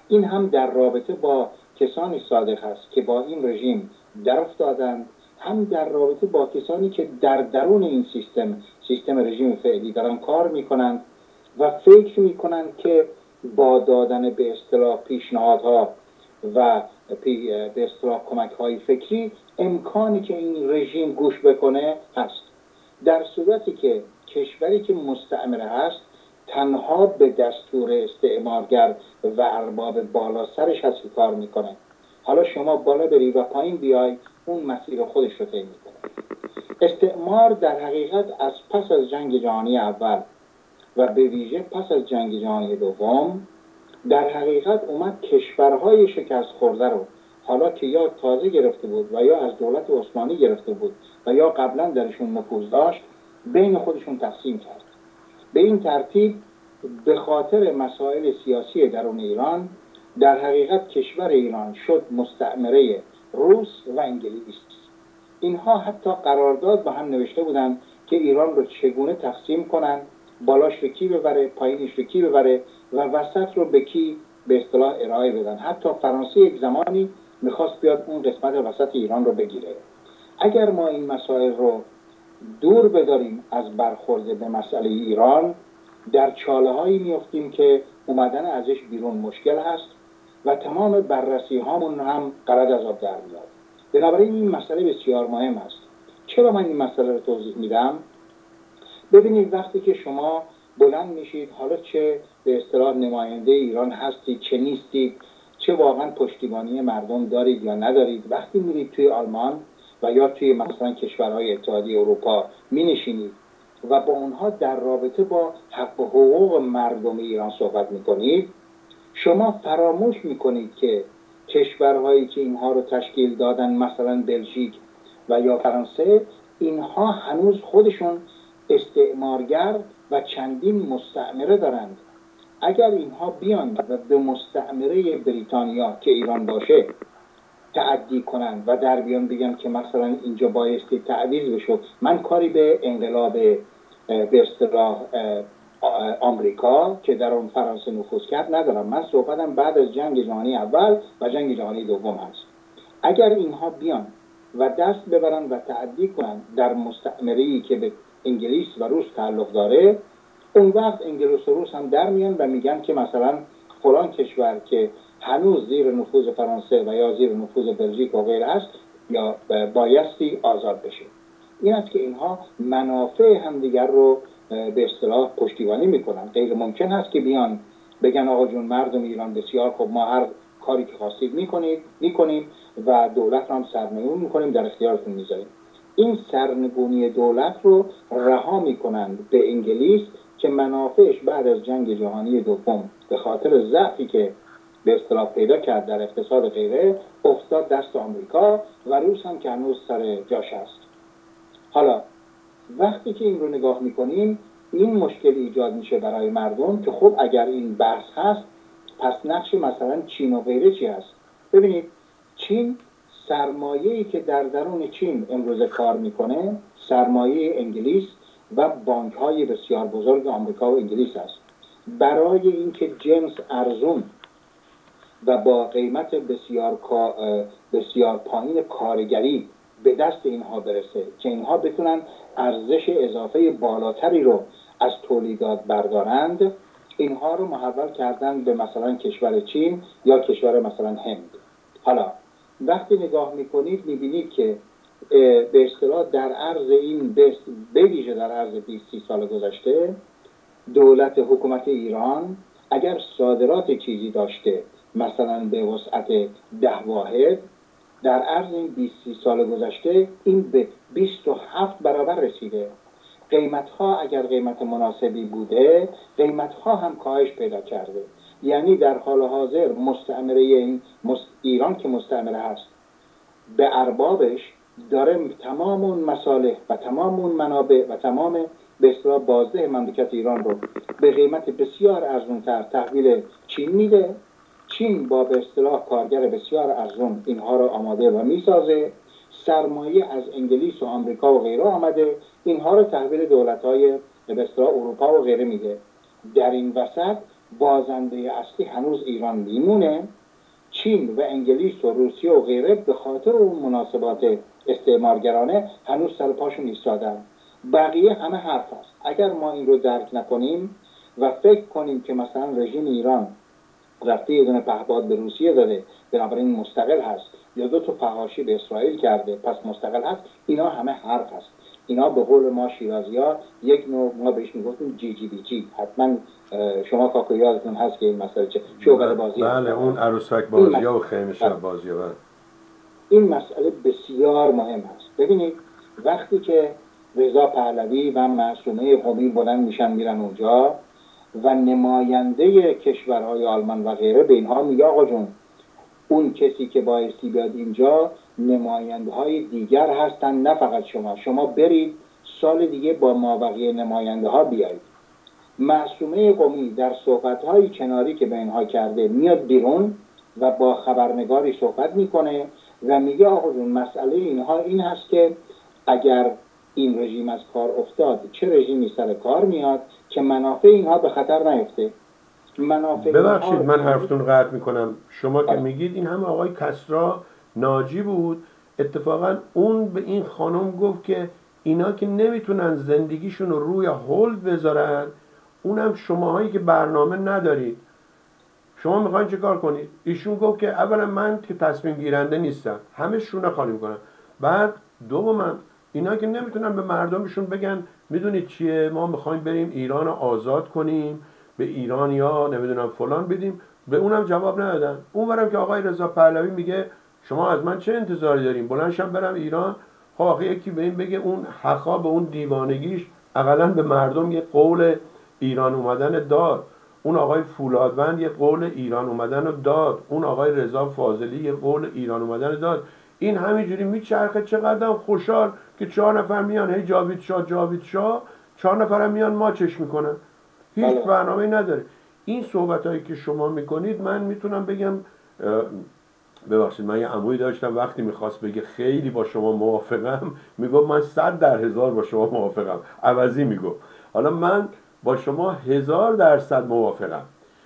این هم در رابطه با کسانی صادق است که با این رژیم در افتادند، هم در رابطه با کسانی که در درون این سیستم رژیم فعلی دارن کار میکنند و فکر میکنند که با دادن به اصطلاح پیشنهادها و به اصطلاح کمک‌های فکری امکانی که این رژیم گوش بکنه هست. در صورتی که کشوری که مستعمره هست تنها به دستور استعمارگر و ارباب بالا سرش هست که کار میکنه. حالا شما بالا بری و پایین بیای اون مسیر خودش رو طی میکنه. استعمار در حقیقت از پس از جنگ جهانی اول و به ویژه پس از جنگ جهانی دوم در حقیقت اومد کشورهای شکست خورده رو، حالا که یا تازه گرفته بود و یا از دولت عثمانی گرفته بود و یا قبلا درشون نفوذ داشت، بین خودشون تقسیم کرد. به این ترتیب به خاطر مسائل سیاسی درون ایران در حقیقت کشور ایران شد مستعمره روس و انگلیس. اینها حتی قرارداد با هم نوشته بودند که ایران رو چگونه تقسیم کنن، بالاش به کی ببره، پایینش به کی ببره و وسط رو به کی به اصطلاح ارائه بدن. حتی فرانسه یک زمانی میخواست بیاد اون قسمت وسط ایران رو بگیره. اگر ما این مسائل رو دور بداریم از برخورد به مسئله ایران، در چاله هایی میافتیم که اومدن ازش بیرون مشکل هست و تمام بررسی هامون هم غلط از آب در میاد. بنابراین این مسئله بسیار مهم است. چرا من این مسئله رو توضیح میدم؟ ببینید وقتی که شما بلند میشید، حالا چه به اصطلاح نماینده ایران هستید چه نیستید، چه واقعا پشتیبانی مردم دارید یا ندارید، وقتی میرید توی آلمان و یا توی مثلا کشورهای اتحادیه اروپا مینشینید و با اونها در رابطه با حق و حقوق مردم ایران صحبت میکنید، شما فراموش میکنید که کشورهایی که اینها رو تشکیل دادن، مثلا بلژیک و یا فرانسه، اینها هنوز خودشون استعمارگر و چندین مستعمره دارند. اگر اینها بیان و به مستعمره بریتانیا که ایران باشه تعدی کنند و در بیان بگن که مثلا اینجا بایستی تعویض بشه، من کاری به انقلاب به اصطلاح آمریکا که در اون فرانسه نفوذ کرد ندارم. من صحبتم بعد از جنگ جهانی اول و جنگ جهانی دوم هست. اگر اینها بیان و دست ببرن و تعدی کنن در مستعمره‌ای که به انگلیس و روس تعلق داره، اون وقت انگلیس و روس هم در میان و میگن که مثلا فلان کشور که هنوز زیر نفوذ فرانسه و یا زیر نفوذ بلژیک و غیره است یا بایستی آزاد بشه. این است که اینها منافع همدیگر رو به اصطلاح پشتیبانی میکنن. غیر ممکن است که بیان بگن آقا جون مردم ایران بسیار خوب، ما هر کاری که خواستید میکنیم و دولت رو هم سرنگون میکنیم، در اختیارتون میذاریم. این سرنگونی دولت رو رها میکنند به انگلیس که منافعش بعد از جنگ جهانی دوم به خاطر ضعفی که به اصطلاح پیدا کرد در اقتصاد غیره افتاد دست آمریکا و روس هم که هنوز سر جاش است. حالا وقتی که این رو نگاه میکنیم این مشکل ایجاد میشه برای مردم که خب اگر این بحث هست پس نقش مثلا چین و غیره چی هست؟ ببینید چین، سرمایه‌ای که در درون چین امروز کار میکنه سرمایه انگلیس و بانک‌های بسیار بزرگ آمریکا و انگلیس است. برای اینکه جنس ارزون و با قیمت بسیار پایین کارگری به دست اینها برسه که اینها بتونن ارزش اضافه بالاتری رو از تولیدات بردارند، اینها رو محول کردن به مثلا کشور چین یا کشور مثلا هند. حالا وقتی نگاه میکنید میبینید که به اصطلاح در عرض این به ویژه در عرض 20-30 سال گذشته دولت حکومت ایران اگر صادرات چیزی داشته مثلا به وسعت 10 واحد، در عرض این 20-30 سال گذشته این به 27 برابر رسیده. قیمت‌ها اگر قیمت مناسبی بوده قیمت‌ها هم کاهش پیدا کرده. یعنی در حال حاضر مستعمره ایران که مستعمره هست به اربابش داره تمام اون مصالح و تمام اون منابع و تمام به اصطلاح بازده مملکت ایران رو به قیمت بسیار ارزان‌تر تحویل چین میده. چین با به اصطلاح کارگر بسیار ارزان اینها رو آماده و میسازه. سرمایه از انگلیس و آمریکا و غیره آمده اینها رو تحویل دولت‌های به اصطلاح اروپا و غیره میده. در این وسط بازنده اصلی هنوز ایران میمونه. چین و انگلیس و روسیه و غیره به خاطر اون مناسبات استعمارگرانه هنوز سر پاشون ایستادن. بقیه همه حرف هست. اگر ما این رو درک نکنیم و فکر کنیم که مثلا رژیم ایران رفته یه دونه پهپاد به روسیه داده بنابراین مستقل هست، یا دو تا فحاشی به اسرائیل کرده پس مستقل هست، اینا همه حرف هست. اینا به قول ما شیرازی‌ها یک نوع، ما بهش میگفتیم جی جی بی جی. حتما شما کاکو یادتون هست که این مسئله چه شعبده بازی هست. بله اون عروسک بازی ها و خیمه شب بازی ها. این مسئله بسیار مهم هست. ببینید وقتی که رضا پهلوی و معصومه قمی بلند میشن میرن اونجا و نماینده کشورهای آلمان و غیره به اینها میگه آقا جون اون کسی که بایستی بیاد اینجا نماینده های دیگر هستن، نه فقط شما برید سال دیگه با ما بقیه نماینده ها بیایید. معصومه قمی در صحبت های کناری که به اینها کرده میاد بیرون و با خبرنگاری صحبت میکنه و میگه آقا جون مسئله اینها این هست که اگر این رژیم از کار افتاد چه رژیمی سر کار میاد که منافع اینها به خطر نیفته. ببخشید من حرفتون قطع میکنم. شما که میگید این هم آقای کسری ناجی بود، اتفاقا اون به این خانم گفت که اینا که نمیتونن زندگیشون رو روی هولد بذارن، اونم شماهایی که برنامه ندارید شما میخواین چه کار کنید؟ ایشون گفت که اولا من که تصمیم گیرنده نیستم، همه شونه خالی میکنن. بعد دوما اینا که نمیتونن به مردمشون بگن میدونید چیه ما میخوایم بریم ایران آزاد کنیم، به ایرانیا نمیدونم فلان بدیم، به اونم جواب ندادن. اونورم که آقای رضا پهلوی میگه شما از من چه انتظاری دارین بلندشم برم ایران. خب آخه یکی به این بگه اون حقا به اون دیوانگیش اقلا به مردم یه قول ایران اومدن داد، اون آقای فولادوند یه قول ایران اومدن رو داد، اون آقای رضا فاضلی یه قول ایران اومدن داد. این همینجوری میچرخه. چقدر خوشحال که 4 نفر میان هی جاوید شاه 4 نفر میان ماچش میکنن، هیچ برنامه نداره. این صحبت هایی که شما میکنید من میتونم بگم ببخشید من یه عمویی داشتم وقتی میخواست بگه خیلی با شما موافقم میگفت من 100% با شما موافقم، عوضی میگفت. حالا من با شما 1000% موافقم،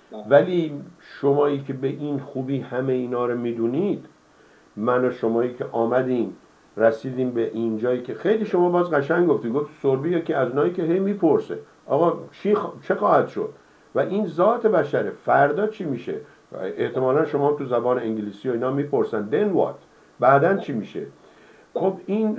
ولی شمایی که به این خوبی همه اینا رو میدونید، من و شمایی که آمدیم رسیدیم به این جایی که خیلی شما باز قشنگ گفتی، گفت سربی که از اونایی که هی میپرسه آقا چه خواهد شد و این ذات بشره، فردا چی میشه. احتمالا شما تو زبان انگلیسی و اینا میپرسن then what، بعدن چی میشه. خب این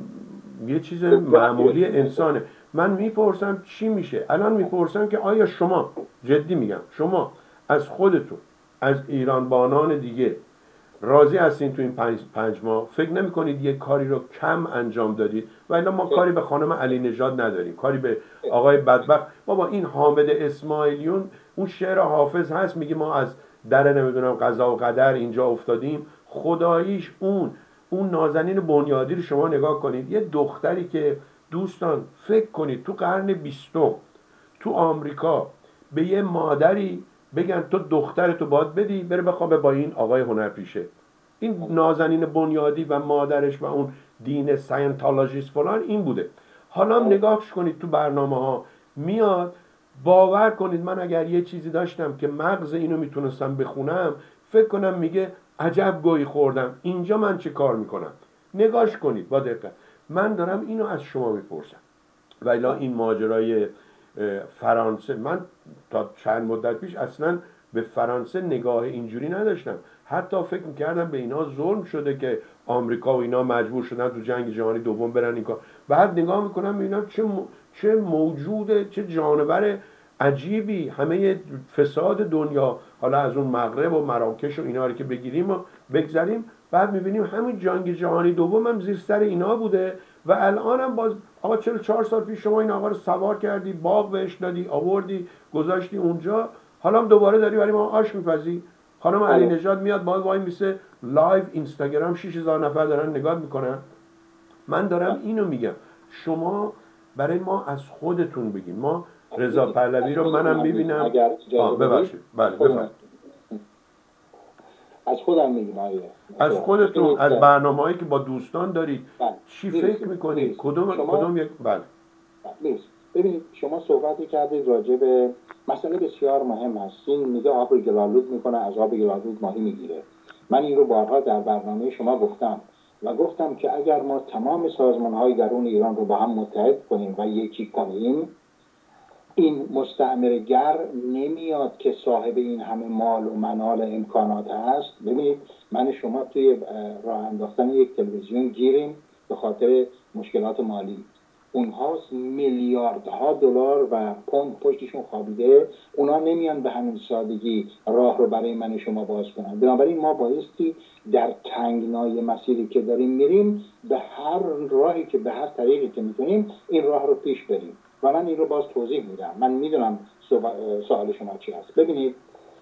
یه چیز معمولی انسانه. من میپرسم چی میشه. الان میپرسم که آیا شما، جدی میگم، شما از خودتون از ایرانبانان دیگه راضی هستین تو این 5 ماه؟ فکر نمی کنید یه کاری رو کم انجام دادید؟ و الا ما کاری به خانم علی نژاد نداریم، کاری به آقای بدبخت. بابا این حامد اسماعیلیون اون شعر حافظ هست میگه ما از در نمیدونم قضا و قدر اینجا افتادیم. خداییش اون نازنین بنیادی رو شما نگاه کنید. یه دختری که دوستان فکر کنید تو قرن 20 تو آمریکا به یه مادری بگن تو دخترتو باید بدی بره بخوابه با این آقای هنرپیشه، این نازنین بنیادی و مادرش و اون دین ساینتولوژیست فلان این بوده. حالا نگاهش کنید تو برنامه ها میاد. باور کنید من اگر یه چیزی داشتم که مغز اینو میتونستم بخونم، فکر کنم میگه عجب گویی خوردم، اینجا من چه کار میکنم. نگاش کنید با دقت. من دارم اینو از شما میپرسم. ولی این ماجرای فرانسه، من تا چند مدت پیش اصلا به فرانسه نگاه اینجوری نداشتم، حتی فکر میکردم به اینا ظلم شده که آمریکا و اینا مجبور شدن تو جنگ جهانی دوم برن این کار. بعد نگاه میکنم ببینم چه موجوده، چه جانور عجیبی. همه فساد دنیا، حالا از اون مغرب و مراکش و اینا رو که بگیریم و بگذاریم، بعد میبینیم همین جنگ جهانی دوم هم زیر سر اینا بوده و الان هم باز آقا 44 سال پیش شما این آقا رو سوار کردی، باغ بهش دادی، آوردی گذاشتی اونجا، حالا هم دوباره داری برای ما آش میپزی. خانم علی نژاد میاد باز وای میسه لایو اینستاگرام 6000 نفر دارن نگاه میکنن. من دارم اینو میگم شما برای ما از خودتون بگین. ما رضا پهلوی رو منم میبینم. ببخشید بله بفرمایید. از خودم میگم از خودتون، از برنامه‌هایی که با دوستان دارید چی فکر میکنید؟ کدوم یک بله. ببینید شما صحبتی کردید راجع به مسئله بسیار مهم است. این میگه آب رو گلالود میکنه، از آب گلالود ماهی میگیره. من این رو بارها در برنامه شما گفتم و گفتم که اگر ما تمام سازمان‌های درون ایران رو با هم متحد کنیم و یکی کنیم، این مستعمرگر نمیاد که صاحب این همه مال و منال امکانات هست. ببینید من شما توی راه انداختن یک تلویزیون گیریم به خاطر مشکلات مالی. اونها میلیاردها دلار و پوند پشتشون خوابیده، اونا نمیان به همین سادگی راه رو برای من شما باز کنن. بنابراین ما بایستی در تنگنای مسیری که داریم میریم به هر راهی که به هر طریقی که میتونیم این راه رو پیش بریم و من این رو باز توضیح میدم. من میدونم سوال شما چی هست. ببینید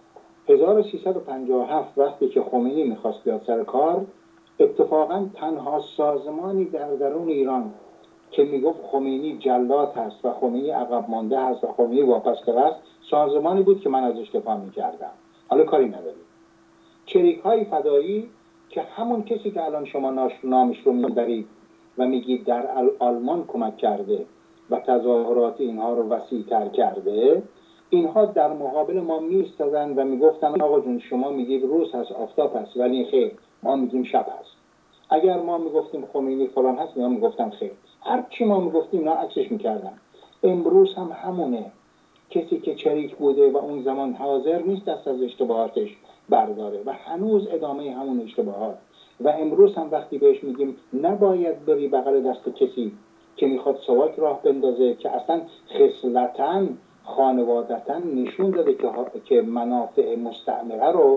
1357 وقتی که خمینی میخواست بیاد سر کار، اتفاقا تنها سازمانی در درون ایران که میگفت خمینی جلاد هست و خمینی عقب مانده هست و خمینی واپسگرا است، سازمانی بود که من ازش دفاع میکردم. حالا کاری نداریم. چریک های فدایی که همون کسی که الان شما نامش رو میبرید و میگید در آلمان کمک کرده و تظاهرات اینها رو وسیع تر کرده، اینها در مقابل ما میستادن و میگفتن آقا جون شما میگید روز هست آفتاب هست، ولی خیر ما میگیم شب هست. اگر ما میگفتیم خمینی فلان هست، اینا میگفتن خیر. هر چی ما میگفتیم اینا عکسش میکردن. امروز هم همونه. کسی که چریک بوده و اون زمان حاضر نیست دست از اشتباهاتش برداره و هنوز ادامه همون اشتباهات. و امروز هم وقتی بهش میگیم نباید بری بغل دست کسی که میخواد سواک راه بندازه که اصلا خصلتاً خانوادتا نشون داده که منافع مستعمره رو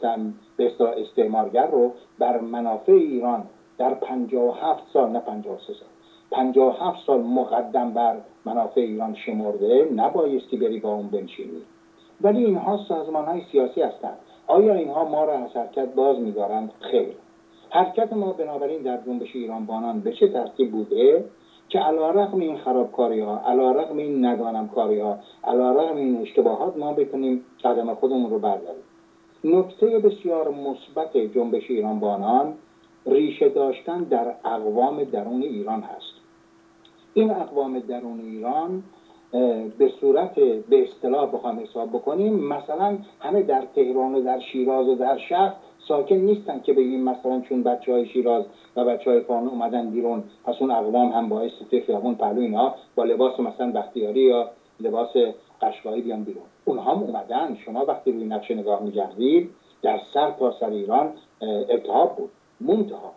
به استعمارگر رو بر منافع ایران در 57 سال، نه 53 سال، 57 سال مقدم بر منافع ایران شمرده، نبایستی بری با اون بنشینی. ولی اینها سازمان های سیاسی هستند. آیا اینها ما را از حرکت باز می‌دارند؟ خیر. حرکت ما بنابراین در جنبش ایران بانان به چه ترتیب بوده که علیرغم این خرابکاری ها، علیرغم این ندانمکاری ها، علیرغم این اشتباهات ما بتونیم قدم خودمون رو برداریم. نکته بسیار مثبت جنبش ایران بانان ریشه داشتن در اقوام درون ایران هست. این اقوام درون ایران به صورت به اصطلاح بخوام حساب بکنیم، مثلا همه در تهران و در شیراز و در شهر ساکن نیستن که بگیم مثلا چون بچهای شیراز و بچهای فارن اومدن بیرون پس اون اقوام هم باعث توی خیابون پهلو اینا با لباس مثلا بختیاری یا لباس قشقایی بیان بیرون. اونها هم اومدن. شما وقتی روی نقشه نگاه می‌کردید در سر تا سر ایران التهاب بود. منتها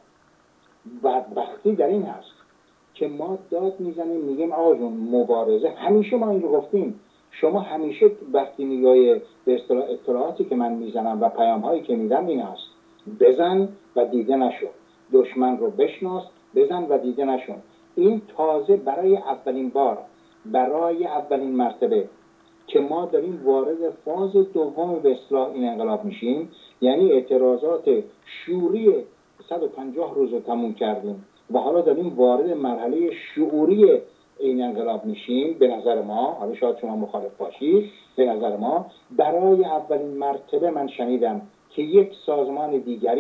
بدبختی در این هست که ما داد میزنیم میگیم آقا جون مبارزه، همیشه ما این رو گفتیم. شما همیشه وقتی نگاه به اصطلاح اطلاعاتی که من میزنم و پیام هایی که میدم این هست: بزن و دیده نشو، دشمن رو بشناس، بزن و دیده نشو. این تازه برای اولین بار، برای اولین مرتبه که ما داریم وارد فاز دوم به اصطلاح این انقلاب میشیم، یعنی اعتراضات شوری 150 روز رو تموم کردیم و حالا داریم وارد مرحله شعوری این انقلاب میشیم. به نظر ما، حالا شاید شما مخالف باشید، به نظر ما برای اولین مرتبه من شنیدم که یک سازمان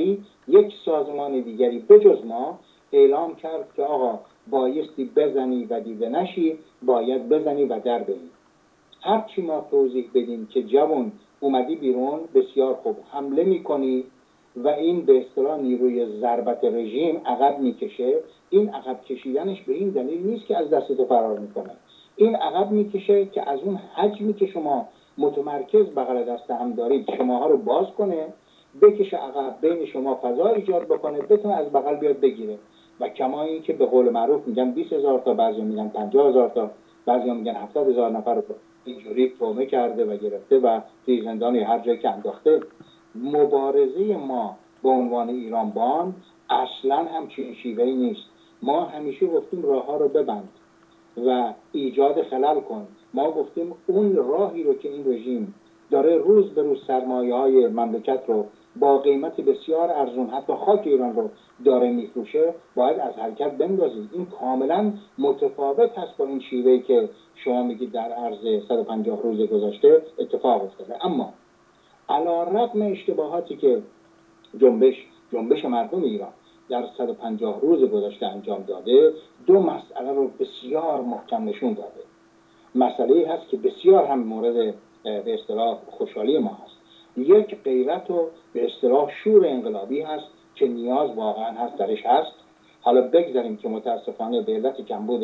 دیگری به جز ما اعلام کرد که آقا بایستی بزنی و دیده نشی، باید بزنی و در بری. هرچی ما توضیح بدیم که جوان اومدی بیرون بسیار خوب حمله میکنی و این به اصطلاح نیروی ضربت رژیم عقب میکشه، این عقب کشیدنش به این دلیل نیست که از دست فرار میکنه. این عقب میکشه که از اون حجمی که شما متمرکز بغل دست هم دارید شماها رو باز کنه، بکشه عقب، بین شما فضا ایجاد بکنه، بتونه از بغل بیاد بگیره. و کما این که به قول معروف میگن 20,000 تا، بعضی میگن 50,000 تا، بعضی میگن 70,000 نفر رو اینجوری تومه کرده و گرفته و توی زندان هر جایی که انداخته. مبارزه ما به عنوان ایرانبان اصلا همچین شیوهی نیست. ما همیشه گفتیم راه ها رو ببند و ایجاد خلل کن. ما گفتیم اون راهی رو که این رژیم داره روز به روز سرمایه های مملکت رو با قیمت بسیار ارزون، حتی خاک ایران رو داره میفروشه، باید از حرکت بندازید. این کاملا متفاوت هست با این شیوهی که شما میگید در عرض 150 روز گذشته اتفاق افتاده. اما علیرغم اشتباهاتی که جنبش مردم ایران در 150 روز گذشته انجام داده، دو مسئله رو بسیار محکم نشون داده. مسئله هست که بسیار هم مورد به اصطلاح خوشحالی ما هست. یک غیرت و به اصطلاح شور انقلابی هست که نیاز واقعا هست درش هست. حالا بگذاریم که متاسفانه به علت کمبود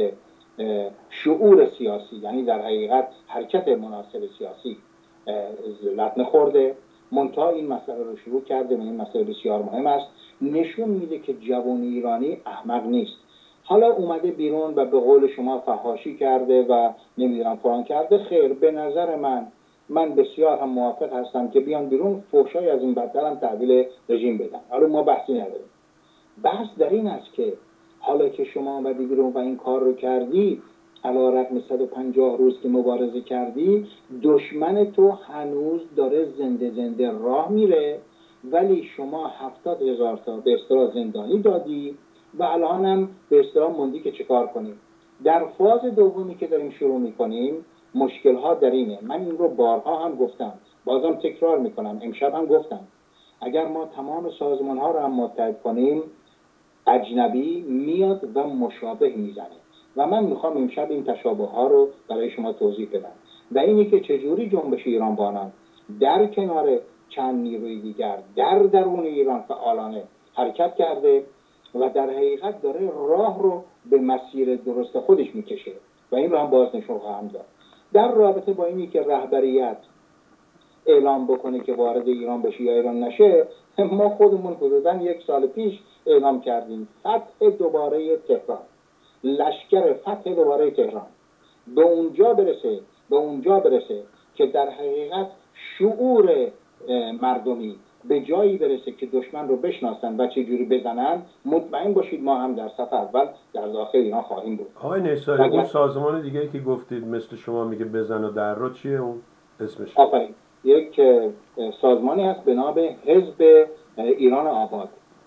شعور سیاسی، یعنی در حقیقت حرکت مناسب سیاسی لطمه خورده، منتها این مسئله رو شروع کرده و این مسئله بسیار مهم است. نشون میده که جوان ایرانی احمق نیست. حالا اومده بیرون و به قول شما فحاشی کرده و نمیدونم فلان کرده، خیر، به نظر من بسیار هم موافق هستم که بیان بیرون فحشای از این بدتر هم تحویل رژیم بدن. حالا ما بحثی نداریم. بحث در این است که حالا که شما آمدی بیرون و این کار رو کردی، علیرغم 150 روز که مبارزه کردی، دشمن تو هنوز داره زنده راه میره، ولی شما 70,000 تا به اصطلاح زندانی دادی و الان هم به اصطلاح موندی که چه کار کنیم. در فاز دومی که داریم شروع میکنیم، مشکل ها در اینه. من این رو بارها هم گفتم، بازم تکرار میکنم، امشب هم گفتم، اگر ما تمام سازمان ها رو هم متحد کنیم، اجنبی میاد و مشابه میزنه و من میخوام امشب این تشابه ها رو برای شما توضیح بدم و اینی که چجوری جنبش ایران بانان در کنار چند نیروی دیگر در درون ایران فعالانه حرکت کرده و در حقیقت داره راه رو به مسیر درست خودش میکشه و این رو هم باز نشون خواهم داد. در رابطه با اینی که رهبریت اعلام بکنه که وارد ایران بشه یا ایران نشه، ما خودمون حدوداً 1 سال پیش اعلام کردیم فتح دوباره تهران، لشکر فتح دوباره تهران به اونجا برسه که در حقیقت شعور مردمی به جایی برسه که دشمن رو بشناسن و چه جوری بزنن. مطمئن باشید ما هم در صف اول در داخل ایران خواهیم بود. آقای نیساری، اون سازمان دیگه که گفتید مثل شما میگه بزن و در رو چیه اون اسمش؟ آفرین، یک سازمانی هست به نام حزب ایران آباد.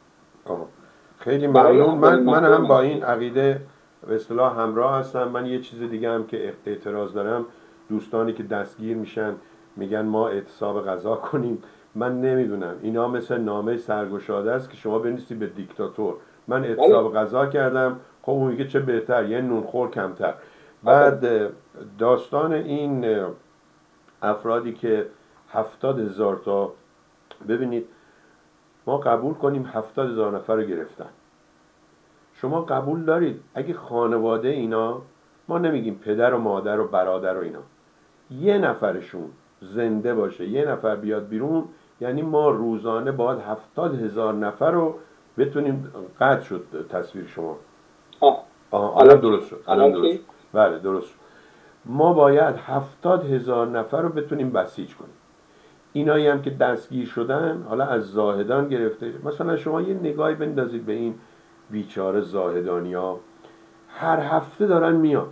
خیلی ممنون. من هم با این عقیده به اصطلاح همراه هستم. من یه چیز دیگه هم که اعتراض دارم، دوستانی که دستگیر میشن میگن ما اعتصاب غذا کنیم. من نمیدونم، اینا مثل نامه سرگشاده است که شما بنویسی به دیکتاتور. من اعتصاب غذا کردم، خب اون میگه چه بهتر، یه نونخور کمتر. بعد داستان این افرادی که 70,000 تا، ببینید ما قبول کنیم 70,000 نفر رو گرفتن، شما قبول دارید اگه خانواده اینا، ما نمیگیم پدر و مادر و برادر و اینا، یه نفرشون زنده باشه، یه نفر بیاد بیرون، یعنی ما روزانه باید 70,000 نفر رو بتونیم. قطع شد تصویر شما. الان درست شد. بله درست شد. ما باید 70,000 نفر رو بتونیم بسیج کنیم. اینایی هم که دستگیر شدن، حالا از زاهدان گرفته، مثلا شما یه نگاهی بندازید به این بیچاره زاهدانیا، هر هفته دارن میان.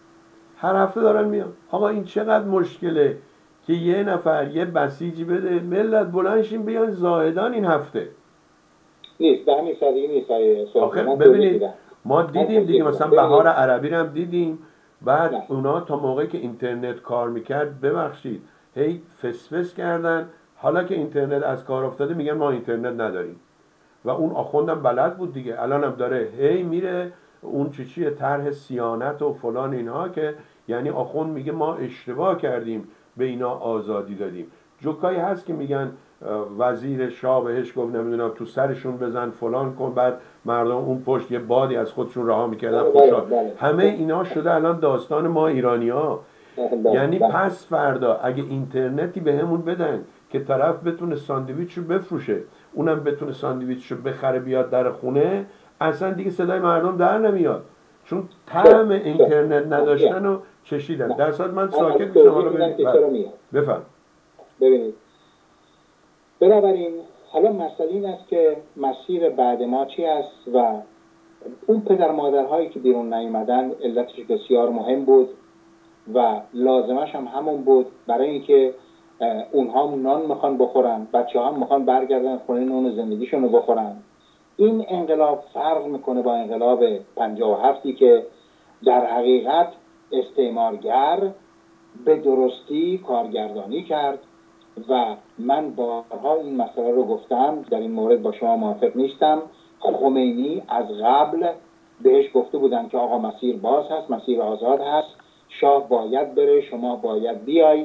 آقا این چقدر مشکله که یه نفر یه بسیجی بده، ملت بلندشین بیان زاهدان این هفته. نیست، به همین سادگی نیست. آخه ببینید ما دیدیم دیگه، مثلا بهار عربی رو هم دیدیم. بعد اونا تا موقعی که اینترنت کار میکرد، ببخشید هی فسفس کردن، حالا که اینترنت از کار افتاده میگن ما اینترنت نداریم. و اون آخوندم بلد بود دیگه، الان هم داره هی میره اون چیه طرح صیانت و فلان اینها، که یعنی آخوند میگه ما اشتباه کردیم به اینا آزادی دادیم. جوکایی هست که میگن وزیر شاه بهش گفت نمیدونم تو سرشون بزن فلان کن، بعد مردم اون پشت یه بادی از خودشون رها میکردن خوشحال. همه اینا شده الان داستان ما ایرانی ها. یعنی پس فردا اگه اینترنتی به همون بدن که طرف بتونه ساندویچ رو بفروشه، اونم بتونه ساندویچ رو بخره بیاد در خونه، اصلا دیگه صدای مردم در نمیاد، چون طعم اینترنت نداشتن و چشیدن. در صورت من ساکت شما رو بفهم. ببینید، بنابراین حالا مسئله این است که مسیر بعد ما چی است و اون پدر مادرهایی که بیرون نیومدن علتش بسیار مهم بود و لازمش هم همون بود، برای اینکه اونها نان میخوان بخورن، بچه ها هم میخوان برگردن خونه نون زندگیشون رو بخورن. این انقلاب فرق میکنه با انقلاب 57 که در حقیقت استعمارگر به درستی کارگردانی کرد و من بارها این مسئله رو گفتم، در این مورد با شما موافق نیستم. خمینی از قبل بهش گفته بودن که آقا مسیر باز هست، مسیر آزاد هست، شاه باید بره، شما باید بیای.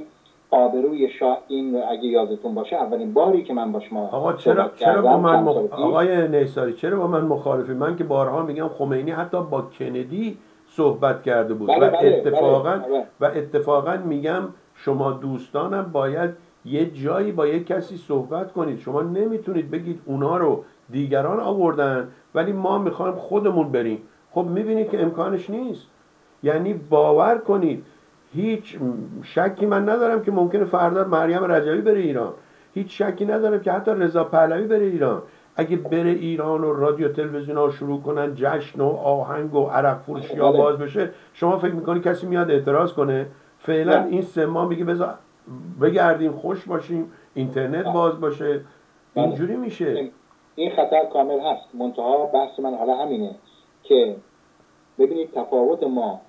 آبروی شاه این اگه یادتون باشه اولین باری که من با شما آقا صحبت چرا با کردم من چند سال پیش. آقای نیساری چرا با من مخالفی؟ من که بارها میگم خمینی حتی با کندی صحبت کرده بود بله بله بله بله. و اتفاقا میگم شما دوستانم باید یه جایی با یک کسی صحبت کنید. شما نمیتونید بگید اونا رو دیگران آوردن ولی ما میخوایم خودمون بریم. خب میبینید که امکانش نیست. یعنی باور کنید هیچ شکی من ندارم که ممکنه فردا مریم رجبی بره ایران، هیچ شکی ندارم که حتی رضا پهلوی بره ایران. اگه بره ایران و رادیو تلویزیون ها شروع کنن جشن و آهنگ و عرق فروشی ها باز بشه، شما فکر میکنی کسی میاد اعتراض کنه؟ فعلا این 3 ماه میگه بذار بگردیم خوش باشیم، اینترنت باز باشه، اینجوری میشه. این خطر کامل هست. منتها بحث من حالا همینه که ببینید تفاوت ما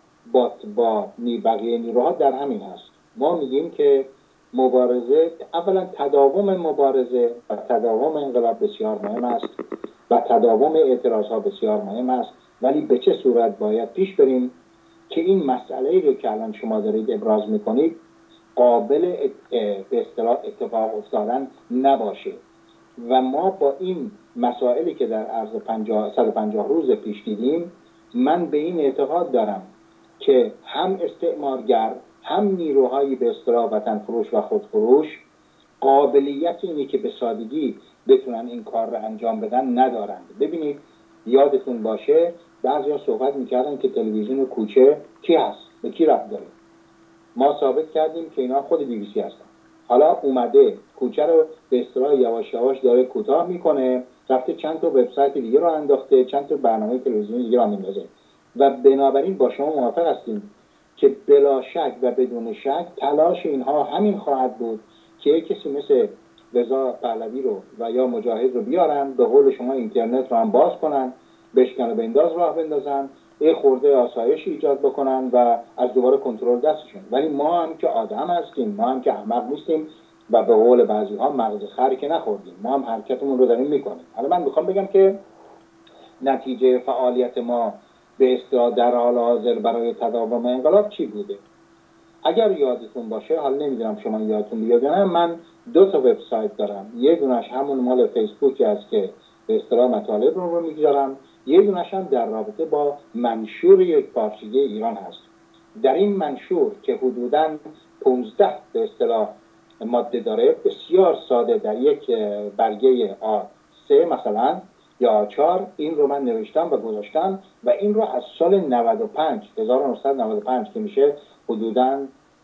با بقیه نیروها در همین هست. ما میگیم که مبارزه، اولا تداوم مبارزه و تداوم انقلاب بسیار مهم است و تداوم اعتراض ها بسیار مهم است، ولی به چه صورت باید پیش بریم که این مسئله رو که الان شما دارید ابراز میکنید قابل به اصطلاح اتفاق افتادن نباشه. و ما با این مسائلی که در عرض 150 روز پیش دیدیم، من به این اعتقاد دارم که هم استعمارگر هم نیروهای به اصطلاح وطن فروش و خودفروش قابلیت اینی که به سادگی بتونن این کار رو انجام بدن ندارند. ببینید یادتون باشه بعضیا صحبت میکردن که تلویزیون کوچه کی هست، به کی ربط داره. ما ثابت کردیم که اینا خود BBC هستن. حالا اومده کوچه رو به اصطلاح یواش یواش داره کوتاه میکنه، رفته چند تا وبسایت دیگه رو انداخته، چند تا برنامه تلویزیونی دیگه رو میندازه. و بنابراین با شما موافق هستیم که بلا شک و بدون شک تلاش اینها همین خواهد بود که کسی مثل رضا پهلوی رو و یا مجاهد رو بیارن، به قول شما اینترنت رو هم باز کنن، بشکن و بنداز راه بندازن، یه خورده آسایش ایجاد بکنن و از دوباره کنترل دستشون. ولی ما هم که آدم هستیم، ما هم که احمق نیستیم و به قول بعضی ها مغز خر که نخوردیم، ما هم حرکتمون رو داریم میکنیم. حالا من میخوام بگم که نتیجه فعالیت ما به اصطلاح در حال حاضر برای تداوم انقلاب چی بوده؟ اگر یادتون باشه، حالا نمیدونم شما یادتون بیاد یا نه، من 2 تا وبسایت دارم. یه دونش همون مال فیسبوکی است که به اصطلاح مطالب رو میگذارم، یه دونش هم در رابطه با منشور یک پارچگی ایران هست. در این منشور که حدوداً 15 به اصطلاح ماده داره، بسیار ساده در یک برگه A3 مثلا یا A4 این رو من نوشتم و گذاشتم و این رو از سال 1995 که میشه حدوداً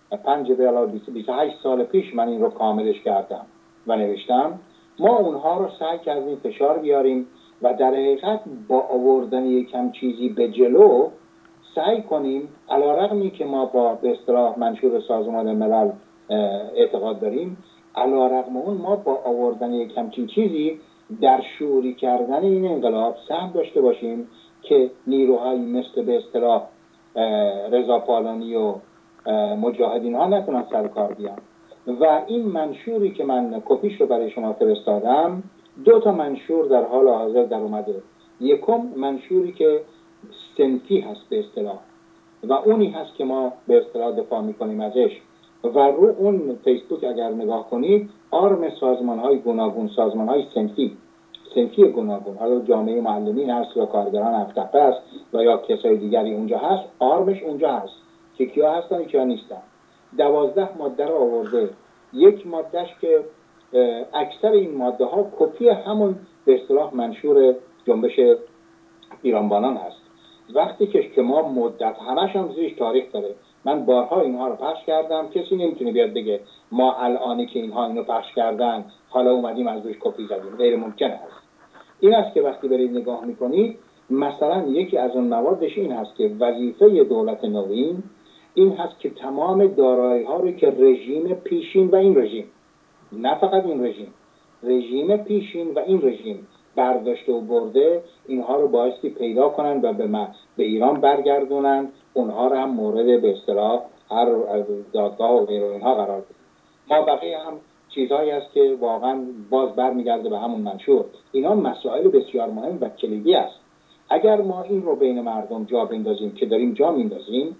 28 سال پیش من این رو کاملش کردم و نوشتم. ما اونها رو سعی کردیم فشار بیاریم و در حقیقت با آوردن یکم چیزی به جلو سعی کنیم، علی‌رغمی که ما با به اصطلاح منشور سازمان ملل اعتقاد داریم، علی‌رغم اون ما با آوردن یکم چیزی در شعوری کردن این انقلاب سهم داشته باشیم که نیروهایی مثل به اصطلاح رضا پالانی و مجاهدین ها نتونن سر کار بیان. و این منشوری که من کپیش رو برای شما فرستادم، 2 تا منشور در حال حاضر در اومده. یکم منشوری که صنفی هست به اصطلاح و اونی هست که ما به اصطلاح دفاع میکنیم ازش و رو اون فیسبوک اگر نگاه کنید آرم سازمان های گوناگون، سازمان های صنفی گوناگون، حالا جامعه معلمین هست یا کارگران هفت‌تپه است و یا کسای دیگری اونجا هست، آرمش اونجا هست که کیا هستن کیا نیستن. 12 ماده رو آورده. یک مادهش که اکثر این ماده ها کپی همون به اصطلاح منشور جنبش ایرانبانان هست. وقتی که ما مدت همش هم زیرش تاریخ داره، من بارها اینها رو پخش کردم، کسی نمیتونه بیاد بگه ما الانی که اینها اینو پخش کردن حالا اومدیم از روش کپی زدیم، غیر ممکنه هست. این است که وقتی برید نگاه میکنید مثلا یکی از اون موادش این هست که وظیفه دولت نوین این هست که تمام دارایی ها رو که رژیم پیشین و این رژیم، نه فقط این رژیم پیشین و این رژیم برداشته و برده، اینها رو بایستی پیدا کنن و به ایران برگردونن، اونها رو هم مورد به اصطلاح هر دادگاه و غیر اینها قرار بدن. ما بقیه هم چیزهایی است که واقعا باز برمیگرده به همون منشور. اینا مسائل بسیار مهم و کلیدی است. اگر ما این رو بین مردم جا بندازیم که داریم جا میندازیم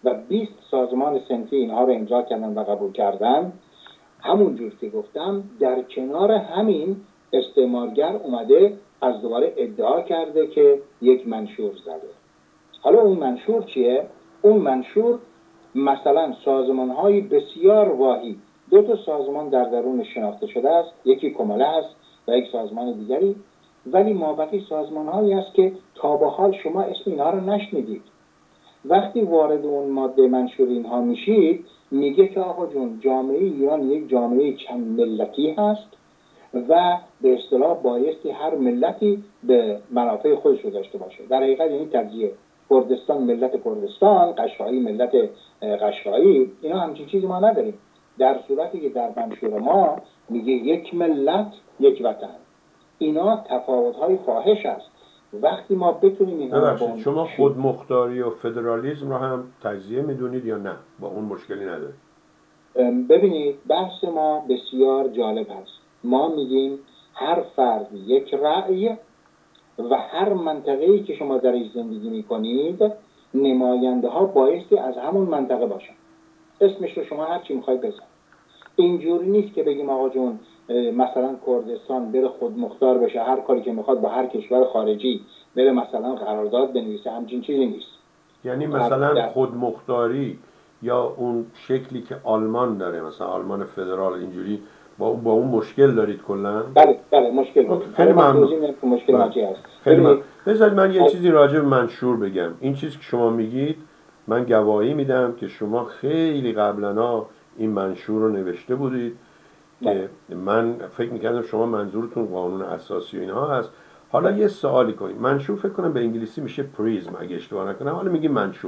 و 20 سازمان صنفی اینها رو امضا کردن و قبول کردن. همون جور که گفتم در کنار همین استعمارگر اومده از دوباره ادعا کرده که یک منشور زده. حالا اون منشور چیه؟ اون منشور مثلا سازمان‌های بسیار واهی، 2 تا سازمان در درون شناخته شده است، یکی کماله است و یک سازمان دیگری، ولی مابقی سازمان‌هایی است که تا به حال شما اسم اینها رو نشنیدید. وقتی وارد اون ماده منشور اینها میشید میگه که آقا جون جامعه ایران یک جامعه چند ملتی هست و به اصطلاح بایستی هر ملتی به منافع خودش رو داشته باشه. در حقیقت یعنی تجزیه، کردستان ملت کردستان، قشقایی ملت قشقایی، اینا همچین چیزی ما نداریم. در صورتی که در منشور ما میگه یک ملت یک وطن. اینا تفاوت‌های فاحش است. وقتی ما بتونیم اینا ببخشید شما خودمختاری و فدرالیسم رو هم تجزیه میدونید یا نه؟ با اون مشکلی نداره؟ ببینید بحث ما بسیار جالب هست. ما میگیم هر فرد یک رأی و هر منطقه‌ای که شما درش زندگی میکنید نماینده ها بایستی از همون منطقه باشن. اسمش رو شما هر چی میخواید بزن. اینجوری نیست که بگیم آقا جون مثلا کردستان بره خودمختار بشه، هر کاری که میخواد با هر کشور خارجی بره مثلا قرارداد بنویسه. همچین چیزی نیست. یعنی مثلا خودمختاری یا اون شکلی که آلمان داره، مثلا آلمان فدرال، اینجوری با اون مشکل دارید کلا؟ بله مشکل دارید. خیلی ممنون. مشکل چی هست؟ خیلی بذارید من یه چیزی راجع به منشور بگم. این چیزی که شما میگید من گواهی میدم که شما خیلی قبلا این منشور رو نوشته بودید که من فکر میکردم شما منظورتون قانون اساسی و اینها هست. حالا یه سوالی کنید. منشور فکر کنم به انگلیسی میشه پریزم اگه اشتباه نکنم، حالا میگیم منشور.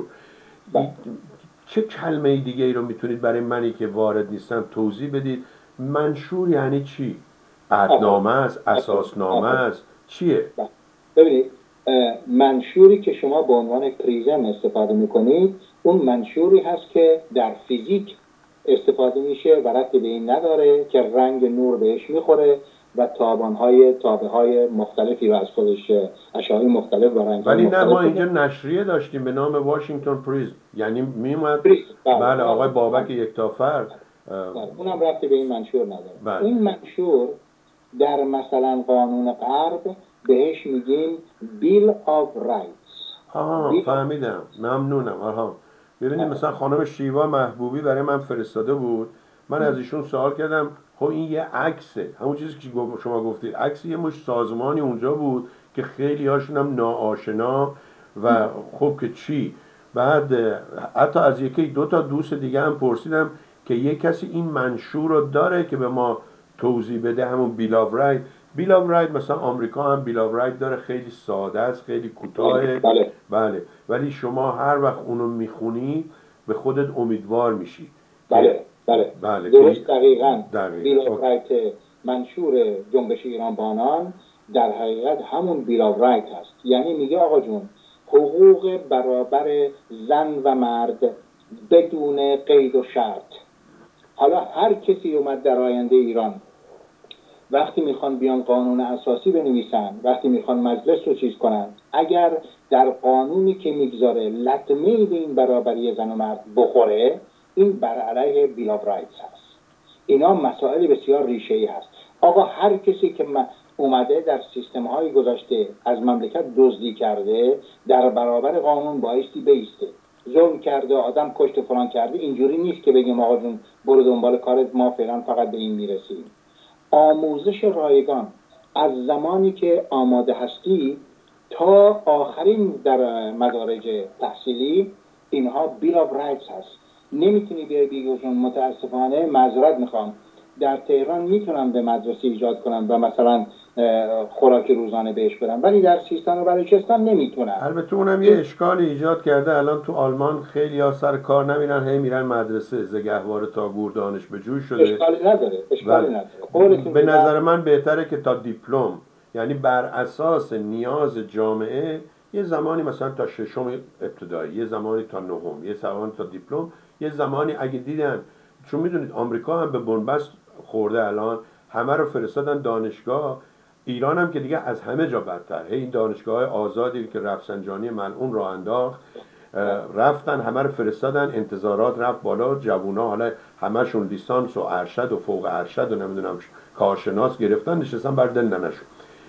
چه کلمه دیگه ای رو میتونید برای منی که وارد نیستم توضیح بدید؟ منشور یعنی چی؟ عهدنامه است، اساسنامه است، چیه؟ ببینید منشوری که شما به عنوان پریزم استفاده میکنید اون منشوری هست که در فیزیک استفاده میشه و ربطی به این نداره که رنگ نور بهش میخوره و تابه های مختلفی رو از خودش اشعای مختلف و رنگ. ولی نه ما اینجا نشریه داشتیم به نام واشنگتن پریزم، یعنی میومد بله آقای بابک یکتافر، اونم ربطی به این منشور نداره. این منشور در مثلا قانون غرب بهش میگیم بیل آف رایتس. فهمیدم، ممنونم. ببینید مثلا خانم شیوا محبوبی برای من فرستاده بود، من از ایشون سوال کردم این یه عکسه، همون چیزی که شما گفتید، عکس یه مش سازمانی اونجا بود که خیلی هاشون هم ناآشنا و خب که چی. بعد حتی از یکی 2 تا دوست دیگه هم پرسیدم که یه کسی این منشور رو داره که به ما توضیح بده، همون بیل آف رایت. بیل آف رایت مثلا آمریکا هم بیل آف رایت داره، خیلی ساده است، خیلی کوتاهه. بله ولی شما هر وقت اونو میخونی به خودت امیدوار میشی. بله درست، دقیقاً. بیل آف رایت منشور جنبش ایران بانان در حقیقت همون بیل آف رایت هست. یعنی میگه آقا جون حقوق برابر زن و مرد بدون قید و شرط. حالا هر کسی اومد در آینده ایران وقتی میخوان بیان قانون اساسی بنویسن، وقتی میخوان مجلس رو چیز کنن، اگر در قانونی که میگذاره لطمه‌ای به این برابری زن و مرد بخوره، این بر علیه بیل آف رایتس هست. اینا مسائل بسیار ریشه‌ای هست. آقا هر کسی که اومده در سیستم‌های گذشته از مملکت دزدی کرده در برابر قانون بایستی بیسته. ظلم کرده، آدم کشته، فلان کرده، اینجوری نیست که بگیم آقا جون برو دنبال کارت، ما فعلا فقط به این میرسیم. آموزش رایگان از زمانی که آماده هستی تا آخرین در مدارج تحصیلی اینها بیل آف رایتس هست. نمیتونی بیای بگی جون متاسفانه معذرت میخوام در تهران میتونم به مدرسه ایجاد کنم و مثلا خوراک روزانه بهش بدم، ولی در سیستان و بلوچستان نمیتونم. البته اونم یه اشکالی ایجاد کرده. الان تو آلمان خیلی ها سر کار نمیرن، هی میرن مدرسه، زگهواره تا گور دانش به جوی شده. اشکالی نداره. به نظر من بهتره که تا دیپلم، یعنی بر اساس نیاز جامعه، یه زمانی مثلا تا 6م ابتدایی، یه زمانی تا 9م، یه زمانی تا دیپلم، یه زمانی اگه دیدن، چون میدونید آمریکا هم به بنبست خورده، الان همه رو فرستادن دانشگاه. ایران هم که دیگه از همه جا بدتر، این دانشگاه آزادی که رفسنجانی ملعون راه انداخت رفتن همه رو فرستادن، انتظارات رفت بالا، جوونا حالا همشون لیسانس و ارشد و فوق ارشد و نمیدونم کارشناس گرفتن، نشستن بر دل ننشون.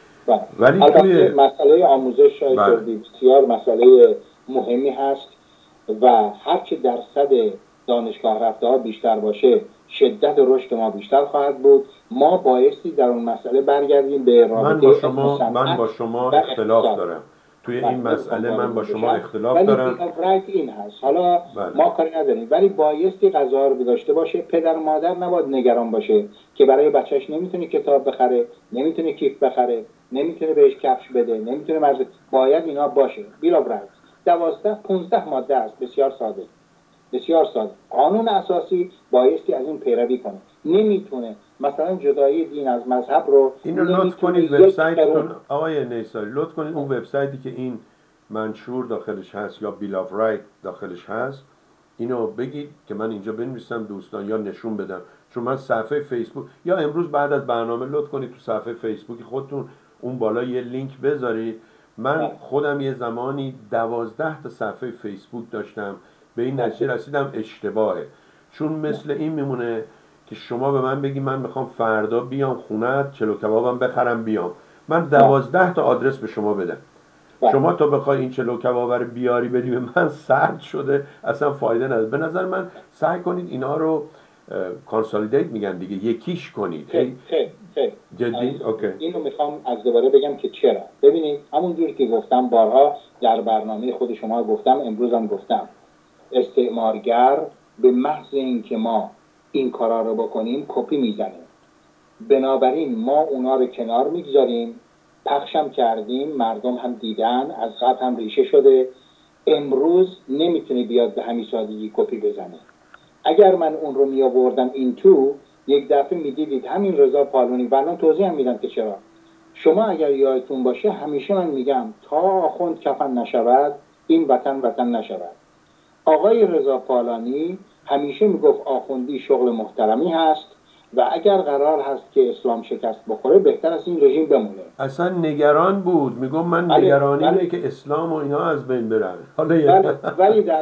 ولی البته مسئله آموزش بسیار مسئله مهمی هست و هرچه درصد دانشگاه رفته ها بیشتر باشه شدت رشد ما بیشتر خواهد بود. ما بایستی در اون مسئله برگردیم به رابطه من با شما اختلاف دارم توی این مسئله، من با شما اختلاف دارم. ولی رایت این هست، حالا ما کاری نداریم، ولی بایستی غذا رو داشته باشه. پدر و مادر نباید نگران باشه که برای بچهش نمیتونه کتاب بخره، نمیتونه کیف بخره، نمیتونه بهش کفش بده، نمیتونه باید اینا باشه. بیلا رایت 12-15 ماده است، بسیار ساده، بسیار ساده. قانون اساسی بایستی از این پیروی کنه. نمیتونه مثلا جدایی دین از مذهب رو اینو لطف کنید وبسایتتون آقای نیساری، لطف کنید اون وبسایتی که این منشور داخلش هست یا بیل آف رایت داخلش هست اینو بگید که من اینجا بنویسم دوستان یا نشون بدم، چون من صفحه فیسبوک یا امروز بعد از برنامه لطف کنید تو صفحه فیسبوک خودتون اون بالا یه لینک بذارید. من خودم یه زمانی 12 تا صفحه فیسبوک داشتم، به این نتیجه رسیدم اشتباهه، چون مثل این میمونه که شما به من بگی من میخوام فردا بیام خونت چلو کبابم بخرم بیام، من 12 تا آدرس به شما بدم، شما تا بخوای این چلو کباب رو بیاری بدی به من سرد شده، اصلا فایده نداره. به نظر من سعی کنید اینا رو کانسالیدیت میگن دیگه، یکیش کنید. خیلی جدی؟ اوکی. اینو میخوام از دوباره بگم که چرا. ببینید همون جوری که گفتم بارها در برنامه خود شما گفتم، امروز هم گفتم، استعمارگر به محض اینکه ما این کارا رو بکنیم کپی میزنه. بنابراین ما اونا رو کنار میگذاریم، پخشم کردیم، مردم هم دیدن، از قبل هم ریشه شده، امروز نمیتونه بیاد به همین سادگی کپی بزنه. اگر من اون رو می آوردم این تو، یک دفعه میدیدید همین رضا پالونی، برنامه توضیح هم میدم که چرا. شما اگر یادتون باشه همیشه من میگم تا آخوند کفن نشود این وطن وطن نشود. آقای رضا پالانی همیشه میگفت آخوندی شغل محترمی هست و اگر قرار هست که اسلام شکست بخوره بهتر از این رژیم بمونه. اصلا نگران بود، میگم من نگرانی اینه که اسلام و اینا از بین برن. ولی در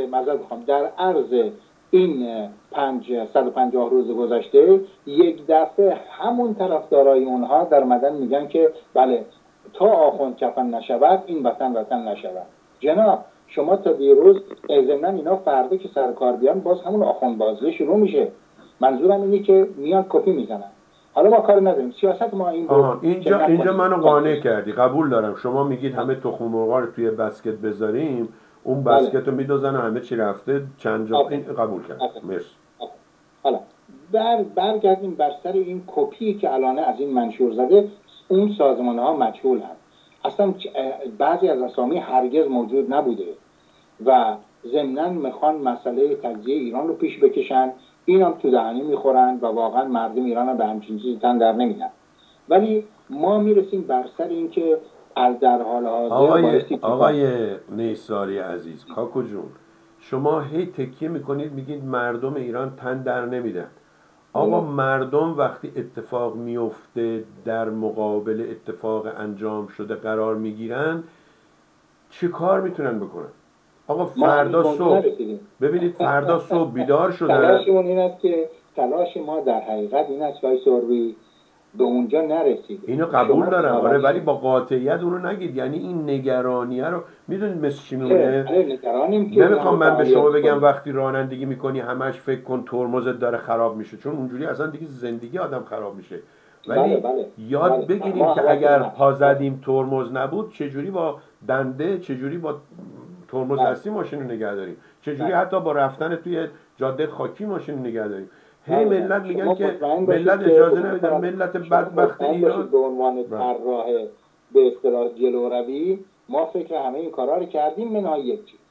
عرض این 150 روز گذشته یک دفعه همون طرفدارای اونها در مدن میگن که بله تا آخوند کفن نشود این وطن وطن نشود. جناب شما تا دیروز ضمن اینا فردا که سر کار بیان باز همون آخوند بازی شروع میشه. منظورم اینه که میان کپی میزنن. حالا ما کار نداریم، سیاست ما این بود. اینجا منو قانع کردی، قبول دارم. شما میگید همه تخم مرغا رو توی بسکت بذاریم، اون بسکت رو میدوزن و همه چی رفته چند جا. این قبول کرد. مرسی. حالا برگردیم بر سر این کپی که الان از این منشور زده. اون سازمان ها مجهول هست، اصلا بعضی از اسامی هرگز موجود نبوده و ضمناً میخوان مسئله تجزیه ایران رو پیش بکشن. این هم تو دهنی میخورن و واقعا مردم ایران هم به همچین چیزی تن در نمیدن. ولی ما میرسیم بر سر این که در حال حاضر آقای نیساری عزیز، کاکو جون، شما هی تکیه میکنید میگید مردم ایران تن در نمیدن. آقا مردم وقتی اتفاق میفته در مقابل اتفاق انجام شده قرار میگیرن چه کار میتونن بکنن؟ آقا فردا صبح ببینید، فردا صبح بیدار شدن. تلاشمون این است که تلاش ما در حقیقت این است که سروی به اونجا نرسید. اینو قبول دارم، آره، ولی با قاطعیت اونو نگید. یعنی این نگرانیه رو میدونید مثل چی میمونه؟ نمیخوام من به شما بگم وقتی رانندگی میکنی همش فکر کن ترمزت داره خراب میشه، چون اونجوری اصلا دیگه زندگی آدم خراب میشه. ولی یاد بگیریم که اگر پا زدیم ترمز نبود چجوری با دنده، چجوری با ترمز دستی ماشین رو نگه داریم، چجوری حتی با رفتن توی جاده خاکی ماشین رو نگه داریم. هی ملت میگن که ملت اجازه نمیدن، ملت بدبخت ایران به عنوان طراح به اصطلاح جلوروی ما فکر همه این کارا رو کردیم منهای یک چیز.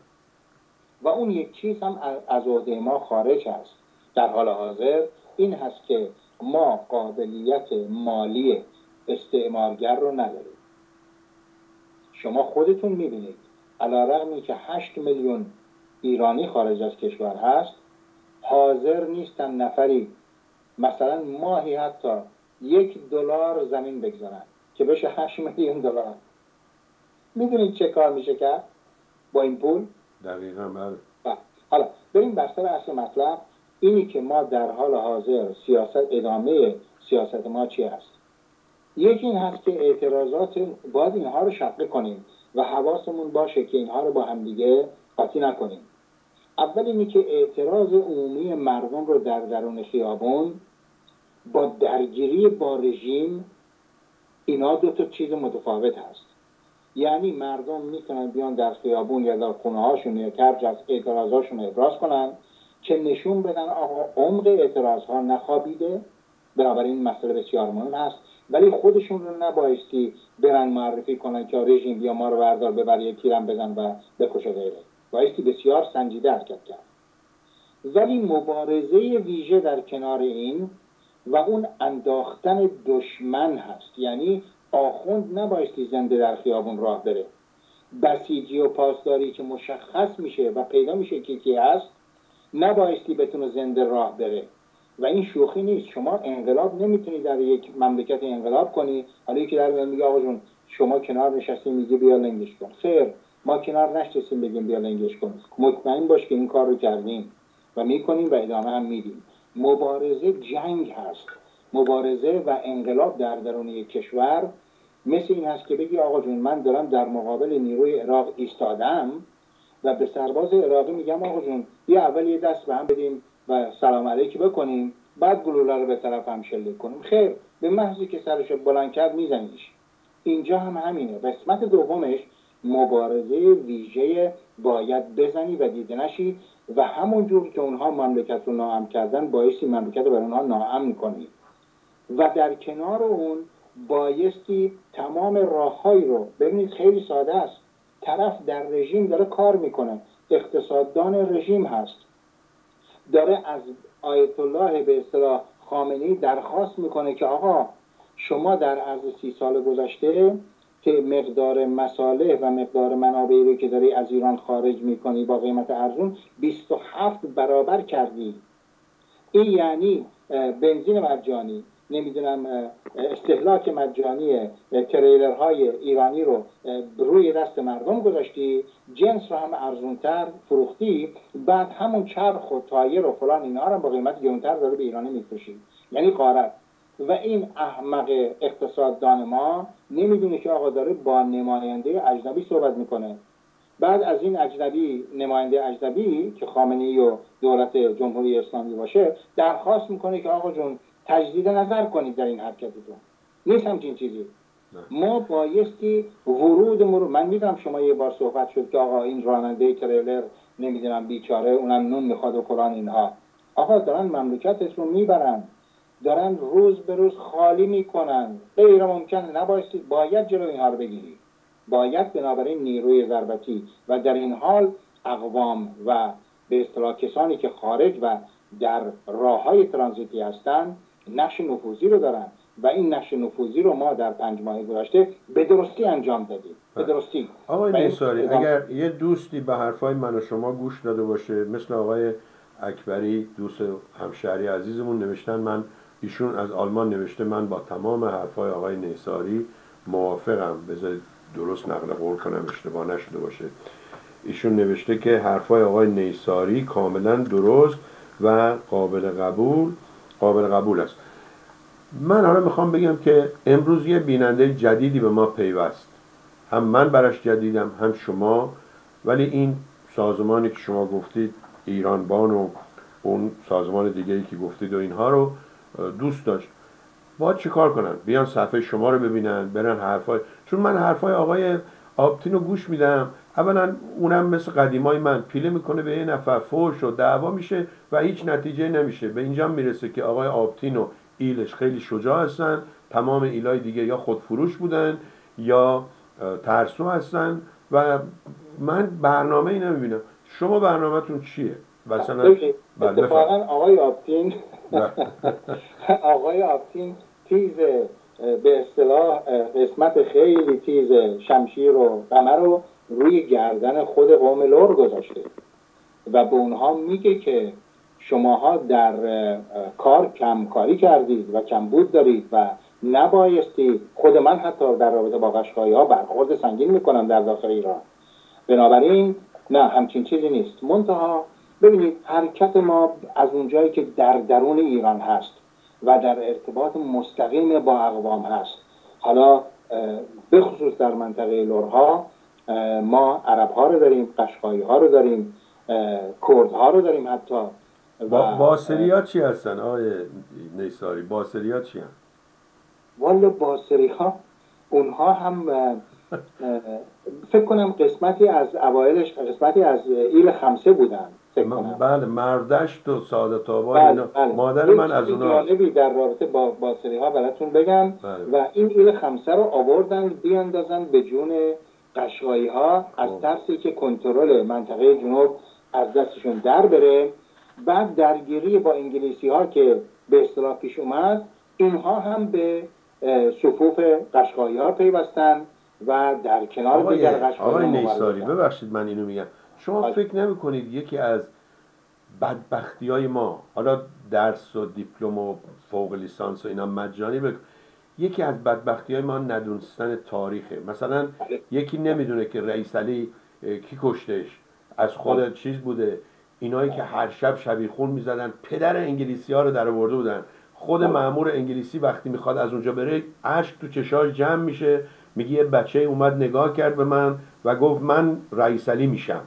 و اون یک چیز هم از عهده ما خارج هست در حال حاضر. این هست که ما قابلیت مالی استعمارگر رو نداریم. شما خودتون میبینید علیرغمی که 8 میلیون ایرانی خارج از کشور هست حاضر نیستن نفری مثلا ماهی حتی $1 زمین بگذارن که بشه 8 میلیون دلار. میدونید چه کار میشه کرد با این پول؟ دقیقا. بله. حالا بریم بر سر اصل مطلب. اینی که ما در حال حاضر ادامه سیاست ما چی هست؟ یکی این هست که اعتراضات باید اینها رو شقه کنیم و حواسمون باشه که اینها رو با همدیگه قاطی نکنیم. اول اینی که اعتراض عمومی مردم رو در درون خیابون با درگیری با رژیم، اینا دو تا چیز متفاوت هست. یعنی مردم میتونن بیان در خیابون یا در خونه هاشون یا هر جا اعتراضاشون ابراز کنن که نشون بدن آقا عمق اعتراض ها نخوابیده، بنابراین مسئله بسیار مهم هست، ولی خودشون رو نبایستی برن معرفی کنن که رژیم بیا ما رو بردار ببر یک تیرم بزن و بکشه غیره. بایستی بسیار سنجیده حرکت کرد. ولی مبارزه ویژه در کنار این و اون انداختن دشمن هست. یعنی آخوند نبایستی زنده در خیابون راه بره. بسیجی و پاسداری که مشخص میشه و پیدا میشه که کی هست نبایستی بتونه زنده راه بره. و این شوخی نیست. شما انقلاب نمیتونی در یک مملکت انقلاب کنی حالا یکی در میاد میگه آقا جون شما کنار نشستی میگه بیا لنگش کن. خیر، ما کنار نشستیم بگیم بیا لنگش کن. مطمئن باش که این کار رو کردیم و میکنیم و ادامه هم میدیم. مبارزه جنگ هست. مبارزه و انقلاب در درون یک کشور مثل این هست که بگی آقا جون من دارم در مقابل نیروی عراق ایستادم و به سرباز عراقی میگم آقا جون بیا اول یه دست به هم بدیم و سلام علیکی بکنیم، بعد گلوله رو به طرف هم شلیک کنیم. خیر، به محضی که سرش بلند کرد میزنیش. اینجا هم همینه. قسمت دومش مبارزه ویژه باید بزنی و دیده نشی و همون جور که اونها مملکت رو ناامن کردن بایستی مملکت رو برای اونها ناامن کنی و در کنار اون بایستی تمام راههایی رو ببینید. خیلی ساده است. طرف در رژیم داره کار میکنه، اقتصاددان رژیم هست، داره از آیت الله به اصطلاح خامنه‌ای درخواست میکنه که آقا شما در عرض 30 سال گذشته که مقدار مصالح و مقدار منابعی رو که داری از ایران خارج میکنی با قیمت ارزون 27 برابر کردی. این یعنی بنزین مجانی، نمیدونم استهلاک مجانی تریلرهای ایرانی رو روی دست مردم گذاشتی، جنس رو هم ارزونتر فروختی، بعد همون چرخ و تایر و فلان اینا رو با قیمت گرونتر داره به ایرانی میفروشی. یعنی غارت. و این احمق اقتصاددان ما نمیدونه که آقا داره با نماینده اجنبی صحبت میکنه. بعد از این اجنبی، نماینده اجنبی که خامنه‌ای و دولت جمهوری اسلامی باشه، درخواست میکنه که آقا جون تجدید نظر کنید در این حرکتتون. نیست همچین چیزی. ما بایستی من میدونم شما یه بار صحبت شد که آقا این راننده تریلر نمیدونم بیچاره اونم نون میخواد و قرآن اینها. آقا دارن مملکتت رو میبرن، دارن روز به روز خالی میکنن. غیر ممکنه، نبایستی، باید جلو اینها رو بگیری. باید بنابراین نیروی ضربتی و در این حال اقوام و به اصطلاح کسانی که خارج و در راههای ترانزیتی هستند نقش نفوذی رو دارن و این نقش نفوذی رو ما در 5 ماه گذشته به درستی انجام دادیم. به درستی. آقای نیساری، اگر یه دوستی به حرفای من و شما گوش داده باشه، مثل آقای اکبری دوست همشهری عزیزمون نوشتن، ایشون از آلمان نوشته من با تمام حرفای آقای نیساری موافقم. بذارید درست نقل قول کنم اشتباه نشده باشه. ایشون نوشته که حرفای آقای نیساری کاملا درست و قابل قبول است. من حالا میخوام بگم که امروز یه بیننده جدیدی به ما پیوست. هم من برش جدیدم، هم شما. ولی این سازمانی که شما گفتید، ایرانبان و اون سازمان دیگه‌ای که گفتید و اینها رو دوست داشت، باید چی کار کنن؟ بیان صفحه شما رو ببینن، برن حرفای، چون من حرفای آقای آبتین رو گوش میدم. اولا اونم مثل قدیمای من پیله میکنه به یه نفر، فوش و دعوا میشه و هیچ نتیجه نمیشه. به اینجا میرسه که آقای آبتین و ایلش خیلی شجاع هستن، تمام ایلای دیگه یا خودفروش بودن یا ترسو هستن و من برنامه ای نمیبینم. شما برنامه‌تون چیه؟ مثلا اتفاقا آقای آبتین تیز به اصطلاح قسمت خیلی تیز شمشیر و قمر رو روی گردن خود قوم لور گذاشته و به اونها میگه که شماها در کار کمکاری کردید و کمبود دارید و نبایستی. خود من حتی در رابطه با قشقایی ها برخورد سنگین میکنم در داخل ایران. بنابراین نه همچین چیزی نیست. منتها ببینید حرکت ما از اونجایی که در درون ایران هست و در ارتباط مستقیم با اقوام هست، حالا به خصوص در منطقه لرها ما عرب ها رو داریم، قشقایی ها رو داریم، کرد ها رو داریم حتی. باسری ها چی هستن آقای نیساری؟ باسری ها چی هستن؟ والا باسری ها اونها هم فکر کنم قسمتی از اوایلش قسمتی از ایل خمسه بودن فکر کنم. بله، مردشت و سعادت آباد. بله، بله. مادر من از اونها. جالبی در رابطه با باسری ها براتون بگم. بله. و این ایل خمسه رو آوردن بیاندازن به جون قشقایی ها از ترسی که کنترل منطقه جنوب از دستشون در بره. بعد درگیری با انگلیسی ها که به اصطلاح پیش اومد، اینها هم به صفوف قشقایی ها پیوستن و در کنار دیگر قشقایی ها. آقای نیساری ببخشید من اینو میگم، شما فکر نمی کنید یکی از بدبختی های ما، حالا درس و دیپلم و فوق لیسانس و اینا مجانی یکی از بدبختی های ما ندونستن تاریخه؟ مثلا یکی نمیدونه که رئیس علی کی کشتش، از خود چیز بوده، اینایی که هر شب شبیخون میزدن پدر انگلیسی ها رو در آورده بودن. خود مأمور انگلیسی وقتی میخواد از اونجا بره اشک تو چشاش جمع میشه، میگه یه بچه اومد نگاه کرد به من و گفت من رئیس علی میشم.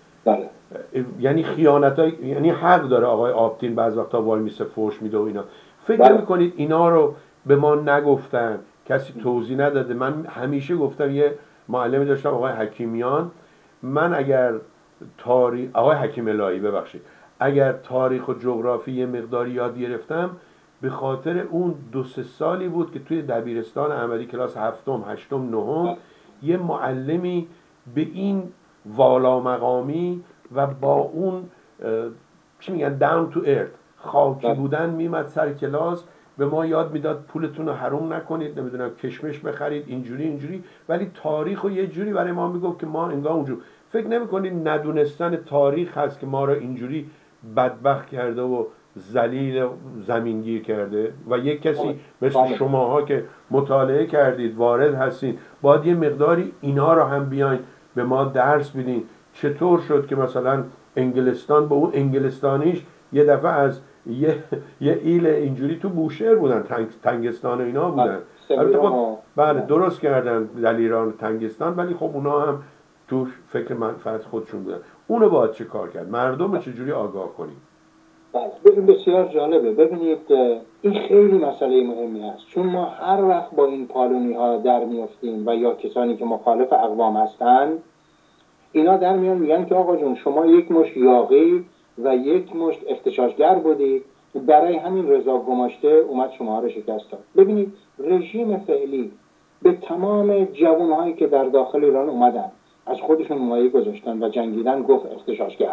یعنی خیانتای، یعنی حق داره آقای آبتین بعض وقتا وای میسه فوش میده و اینا. فکر نمی‌کنید اینا رو به ما نگفتن، کسی توضیح نداده؟ من همیشه گفتم، یه معلمی داشتم آقای حکیمیان، من اگر تاریخ، آقای حکیم الهی ببخشید، اگر تاریخ و جغرافی یه مقداری یاد گرفتم به خاطر اون 2-3 سالی بود که توی دبیرستان احمدی کلاس 7م 8م 9م یه معلمی به این والا مقامی و با اون چی میگن down to earth خاکی بودن میمد سر کلاس، به ما یاد میداد پولتون رو حروم نکنید، نمیدونم کشمش بخرید، اینجوری، ولی تاریخ رو یه جوری برای ما میگفت که ما انگار اونجور. فکر نمی‌کنید ندونستن تاریخ هست که ما رو اینجوری بدبخت کرده و ذلیل زمینگیر کرده؟ و یک کسی مثل شماها که مطالعه کردید، وارد هستید، باید یه مقداری اینا رو هم بیاین به ما درس بدین. چطور شد که مثلا انگلستان با اون انگلستانیش یه دفعه از یه ایل اینجوری تو بوشهر بودن، تنگستان و اینا بودن. البته خب بله درست کردن دلیران تنگستان، ولی خب اونا هم توش فکر منفعت خودشون بودن. اونو باید چه کار کرد؟ مردم رو چجوری آگاه کنیم؟ بله بسیار جالبه. ببینید این خیلی مسئله مهمی هست، چون ما هر وقت با این پالونی ها در میافتیم و یا کسانی که مخالف اقوام هستن، اینا در میان میگن که آقا جون شما یک مشت یاغی و یک مشت اختشاشگر بودید، برای همین رضا گماشته اومد شما رو شکست داد. ببینید رژیم فعلی به تمام جوانهایی که در داخل ایران اومدن از خودشون مایه گذاشتن و جنگیدن گفت اختشاشگر.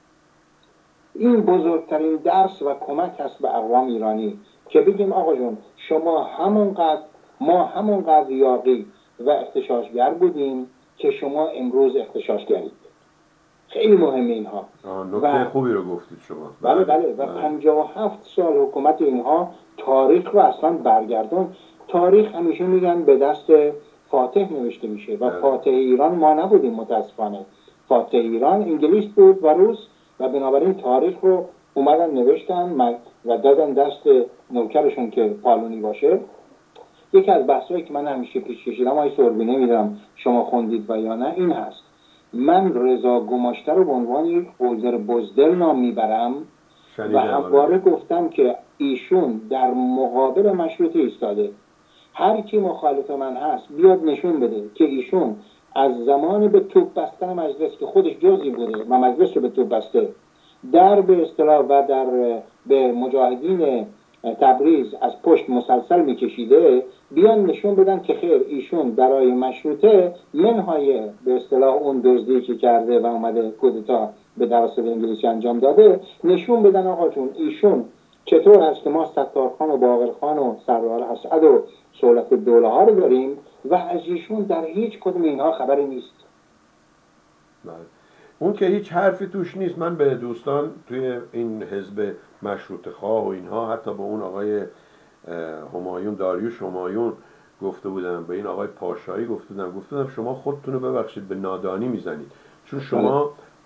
این بزرگترین درس و کمک هست به اقوام ایرانی که بگیم آقا جون شما ما همونقدر یاغی و اختشاشگر بودیم که شما امروز اختشاشگرید. خیلی مهمه اینها. نکته خوبی رو گفتید شما. بله و 57 سال حکومت اینها تاریخ رو اصلا برگردون. تاریخ همیشه میگن به دست فاتح نوشته میشه و فاتح ایران ما نبودیم متاسفانه. فاتح ایران انگلیس بود و روس، و بنابراین تاریخ رو اومدن نوشتن و دادن دست نوکرشون که پالونی باشه. یکی از بحثایی که من همیشه پیش کشیدم، آقای سوربی نمیدونم شما خوندید و یا نه، این هست من رضا گماشته رو به عنوان یک قلدر بزدل نام میبرم و همواره گفتم که ایشون در مقابل مشروطه ایستاده. هر کی مخالف من هست بیاد نشون بده که ایشون از زمان به توپ بستن مجلس که خودش جزئی بوده و مجلس رو به توپ بسته، در به اصطلاح و در به مجاهدین تبریز از پشت مسلسل میکشیده، بیان نشون بدن که خیر ایشون برای مشروطه منهای به اصطلاح اون دزدی که کرده و اومده کودتا به توسط انگلیسی انجام داده، نشون بدن آقا جون ایشون چطور هست که ما ستارخان و باقرخان و سردار اسعد و صولت الدوله ها رو داریم و از ایشون در هیچ کدوم اینها خبری نیست. اون که هیچ حرفی توش نیست. من به دوستان توی این حزب مشروطه خواه و اینها، حتی به اون آقای همایون، داریوش همایون گفته بودم، به این آقای پاشایی گفته بودم شما خودتون رو ببخشید به نادانی میزنید، چون شما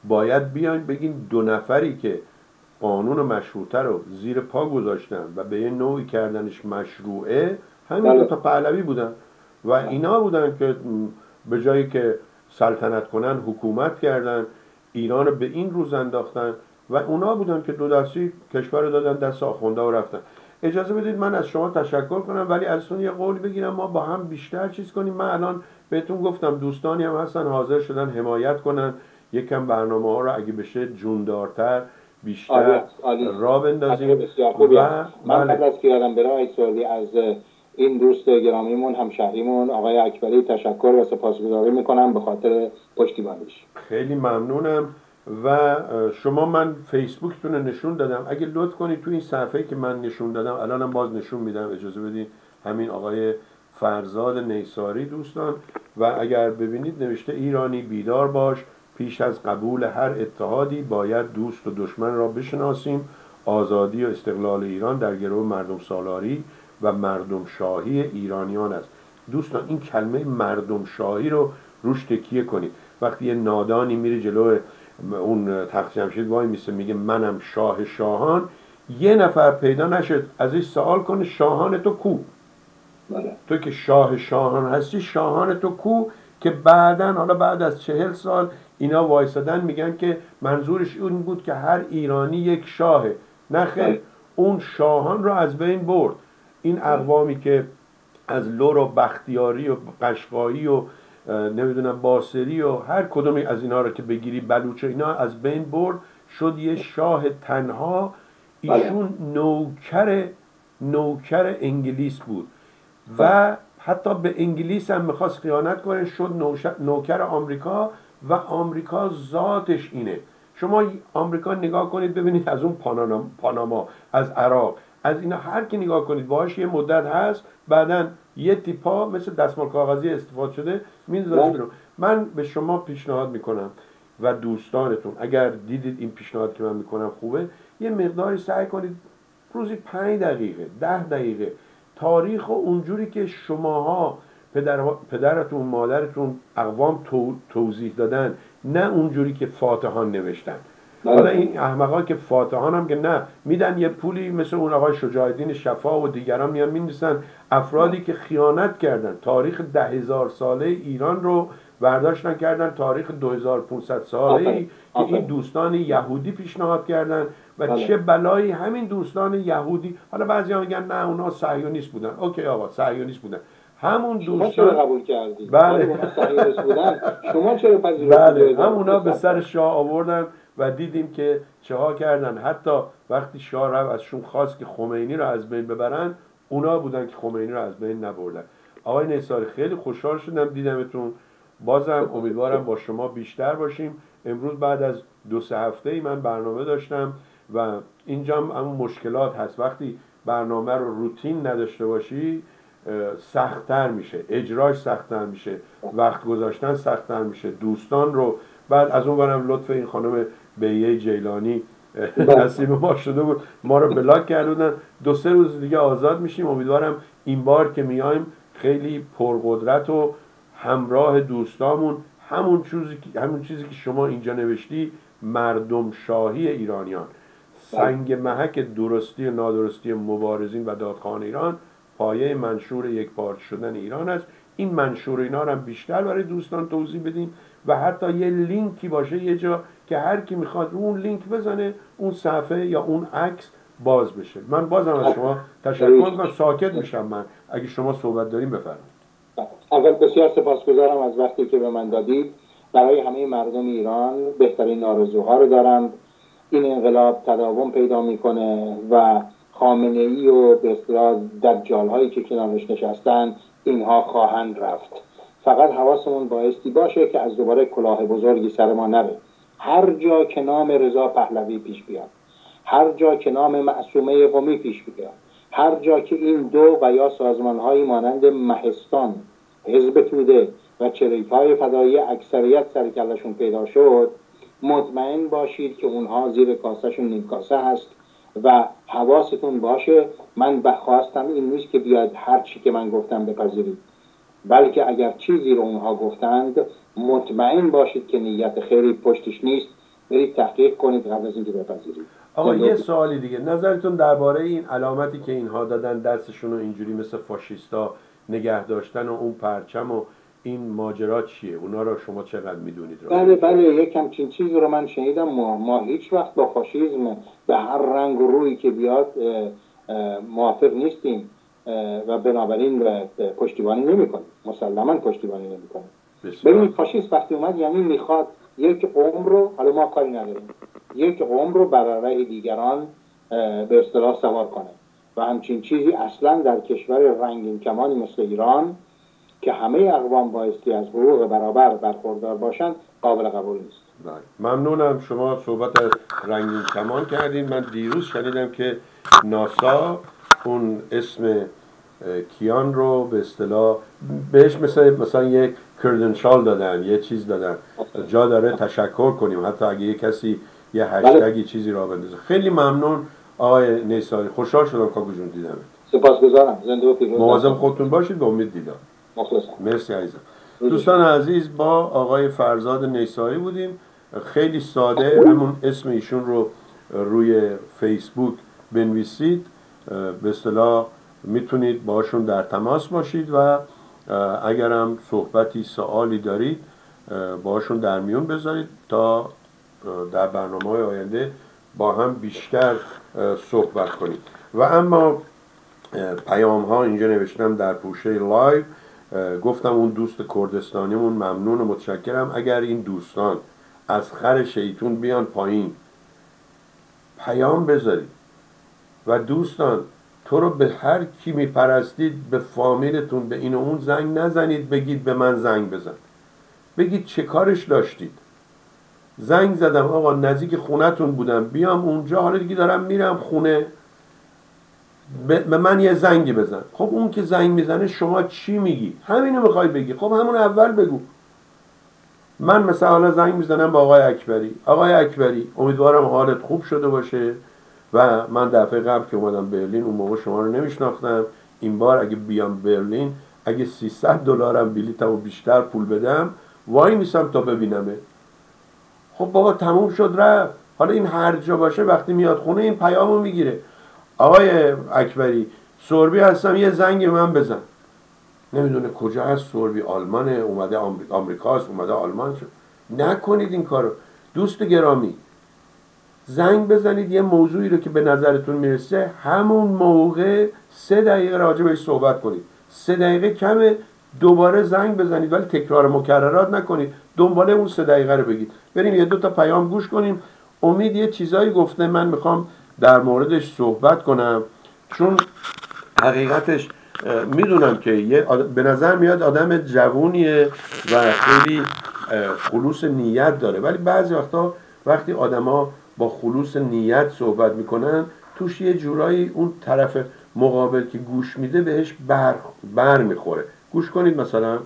باید بیاین بگین 2 نفری که قانون مشروطه رو زیر پا گذاشتن و به یه نوعی کردنش مشروعه همین 2 تا پهلوی بودن و اینا بودن که به جایی که سلطنت کنن حکومت کردن، ایران رو به این روز انداختن و اونا بودن که 2 دستی کشور رو دادن دست آخونده و رفتن. اجازه بدید من از شما تشکر کنم ولی ازتون یه قول بگیرم ما با هم بیشتر چیز کنیم. من الان بهتون گفتم دوستانی هم هستن حاضر شدن حمایت کنن یکم برنامه ها رو اگه بشه جوندارتر بیشتر راه بندازیم. من قبل از که یادم بره سوالی از این دوست گرامیمون همشهریمون آقای اکبری تشکر و سپاسگزاری میکنم به خاطر پشتیبانیش. خیلی ممنونم و شما من فیسبوکتون رو نشون دادم، اگه لطف کنید تو این صفحه‌ای که من نشون دادم الانم باز نشون میدم، اجازه بدید، همین آقای فرزاد نیساری دوستان، و اگر ببینید نوشته ایرانی بیدار باش، پیش از قبول هر اتحادی باید دوست و دشمن را بشناسیم. آزادی و استقلال ایران در گرو مردم سالاری و مردم شاهی ایرانیان است. دوستان این کلمه مردم شاهی رو روش تکیه کنید. وقتی یه نادانی میره جلو اون تخت جمشید وای میسه میگه منم شاه شاهان، یه نفر پیدا نشد ازش سوال کنه شاهان تو کو؟ تو که شاه شاهان هستی شاهان تو کو؟ که بعدن حالا بعد از 40 سال اینا وایسادن میگن که منظورش اون بود که هر ایرانی یک شاهه. نه خیر، اون شاهان رو از بین برد. این اقوامی که از لور و بختیاری و قشقایی و نمیدونم باسری و هر کدومی از اینا رو که بگیری، بلوچ و اینا، از بین برد، شد یه شاه تنها. ایشون نوکر انگلیس بود و حتی به انگلیس هم میخواست خیانت کنه، شد نوکر آمریکا و آمریکا ذاتش اینه. شما آمریکا نگاه کنید ببینید، از اون پاناما، از عراق، از اینا هر کی نگاه کنید باهاش یه مدت هست، بعدن یه تیپا مثل دستمال کاغذی استفاده شده میذاره بیرون. من به شما پیشنهاد میکنم و دوستانتون اگر دیدید این پیشنهاد که من میکنم خوبه، یه مقداری سعی کنید روزی 5 دقیقه 10 دقیقه تاریخ و اونجوری که شماها پدرتون مادرتون اقوام توضیح دادن، نه اونجوری که فاتحان نوشتن. حالا این احمقا که فاتحان هم که نه میدن یه پولی، مثل اون آقای شجاع الدین شفا و دیگران میان می‌نویسن افرادی که خیانت کردن، تاریخ 10,000 ساله ایران رو برداشتن کردن تاریخ 2500 ساله که این دوستان یهودی پیشنهاد کردن و چه بلایی همین دوستان یهودی. حالا بعضیا میگن نه اونا صهیونیست بودن. اوکی آقا صهیونیست بودن، همون دوستان شما چرا قبول کردید؟ بله شما چرا پذیرفتید؟ همونا به سر شاه آوردن و دیدیم که چه ها کردن. حتی وقتی شاه رو ازشون خواست که خمینی رو از بین ببرن، اونا بودن که خمینی رو از بین نبردن. آقای نیساری خیلی خوشحال شدم دیدمتون. بازم امیدوارم با شما بیشتر باشیم. امروز بعد از 2-3 هفته من برنامه داشتم و اینجا هم همون مشکلات هست. وقتی برنامه رو روتین نداشته باشی سخت‌تر میشه، اجراش سخت‌تر میشه، وقت گذاشتن سخت‌تر میشه. دوستان رو بعد از اون برم لطف این خانم بیه جیلانی نصیب ما شده بود، ما رو بلاک کردن. 2-3 روز دیگه آزاد میشیم. امیدوارم این بار که میایم خیلی پرقدرت و همراه دوستامون همون چیزی که شما اینجا نوشتی، مردم شاهی ایرانیان، سنگ محک درستی و نادرستی مبارزین و دادخوان ایران، پایه منشور یکپارچه شدن ایران است. این منشور اینا رو هم بیشتر برای دوستان توضیح بدیم و حتی یه لینکی باشه یه جا که هر کی میخواد اون لینک بزنه، اون صفحه یا اون عکس باز بشه. من بازم از شما تشکر میکنم. ساکت میشم من، اگه شما صحبت داریم بفرمایید. اول بسیار سپاسگزارم از وقتی که به من دادید. برای همه مردم ایران بهترین آرزوها رو دارم. این انقلاب تداوم پیدا میکنه و خامنه‌ای و به اصطلاح دجال هایی که کنارش نشستن اینها خواهند رفت. فقط حواسمون بایستی باشه که از دوباره کلاه بزرگی سر ما نره. هر جا که نام رضا پهلوی پیش بیاد، هر جا که نام معصومه قمی پیش بیاد، هر جا که این دو و یا سازمان های مانند مهستان، حزب توده و چریک‌های فدایی اکثریت سر کلشون پیدا شد، مطمئن باشید که اونها زیر کاسهشون نیم کاسه هست و حواستون باشه. من بخواستم این نیست که بیاید هر چی که من گفتم بپذیرید، بلکه اگر چیزی رو اونها گفتند مطمئن باشید که نیت خیری پشتش نیست برید تحقیق کنید قبل از اینکه بپذیرید. آقا یه سوالی دیگه، نظرتون درباره این علامتی که اینها دادن دستشون رو اینجوری مثل فاشیستا نگه داشتن و اون پرچم و این ماجرا چیه؟ اونا رو شما چقدر میدونید؟ بله یک همچین چیزی رو من شنیدم. ما هیچ وقت با فاشیسم به هر رنگ و رویی که بیاد موافق نیستیم و بنابراین پشتیبانی نمی‌کنیم. مسلماً پشتیبانی نمی‌کنیم. ببینید فاشیست وقتی اومد یعنی میخواد یک قوم رو، حالا ما کاری نداریم، یک قوم رو بر علیه دیگران به اصطلاح سوار کنه و همچین چیزی اصلا در کشور رنگین کمانی مثل ایران که همه اقوام بایستی از حقوق برابر برخوردار باشند قابل قبول نیست. ممنونم. شما صحبت از رنگین کمان کردین. من دیروز شنیدم که ناسا اون اسم کیان رو به اصطلاح بهش مثلا یک کردنشال دادن، یه چیز دادن، جا داره تشکر کنیم حتی اگه یه کسی یه هشتگی چیزی را بندازه. خیلی ممنون آقای نیساری، خوشحال شدم کاکو جون دیدم. سپاسگزارم. زنده و پیروز. مواظب خودتون باشید. به امید دیدار. مخلصم. مرسی عزیزم. دوستان عزیز، با آقای فرزاد نیساری بودیم. خیلی ساده همون اسم ایشون رو روی فیسبوک بنویسید، به اصطلاح میتونید باشون در تماس باشید و اگرم صحبتی سوالی دارید باشون در میون بذارید تا در برنامه‌های آینده با هم بیشتر صحبت کنید. و اما پیام ها اینجا نوشتم در پوشه لایو، گفتم اون دوست کردستانیمون ممنون و متشکرم. اگر این دوستان از خر شیطون بیان پایین پیام بذارید و دوستان تو رو به هر کی میپرستید به فامیلتون به این و اون زنگ نزنید بگید به من زنگ بزن، بگید چه کارش داشتید. زنگ زدم آقا نزدیک خونتون بودم بیام اونجا، حالا دیگه دارم میرم خونه، به من یه زنگی بزن. خب اون که زنگ میزنه شما چی میگی؟ همینو میخوای بگی، خب همون اول بگو. من مثلا حالا زنگ میزنم با آقای اکبری، آقای اکبری امیدوارم حالت خوب شده باشه و من دفعه قبل که اومدم برلین اون موقع شما رو نمیشناختم، این بار اگه بیام برلین اگه 300 دلارم بلیطمو بیشتر پول بدم وای میسم تا ببینمه. خب بابا تموم شد رفت. حالا این هر جا باشه وقتی میاد خونه این پیامو میگیره، آقای اکبری سوربی هستم یه زنگ من بزن. نمیدونه کجا هست سوربی، آلمانه، اومده آمریکاست، اومده آلمان شد. نکنید این کارو. دوست گرامی زنگ بزنید یه موضوعی رو که به نظرتون میرسه همون موقع 3 دقیقه راجع بهش صحبت کنید. 3 دقیقه کمه، دوباره زنگ بزنید ولی تکرار مکررات نکنید، دنباله اون 3 دقیقه رو بگید. بریم یه 2 تا پیام گوش کنیم. امید یه چیزایی گفته من میخوام در موردش صحبت کنم چون حقیقتش میدونم که به نظر میاد آدم جوونیه و خیلی خلوص نیت داره، ولی بعضی وقتا وقتی آدما با خلوص نیت صحبت میکنن توش یه جورایی اون طرف مقابل که گوش میده بهش بر میخوره. گوش کنید. مثلا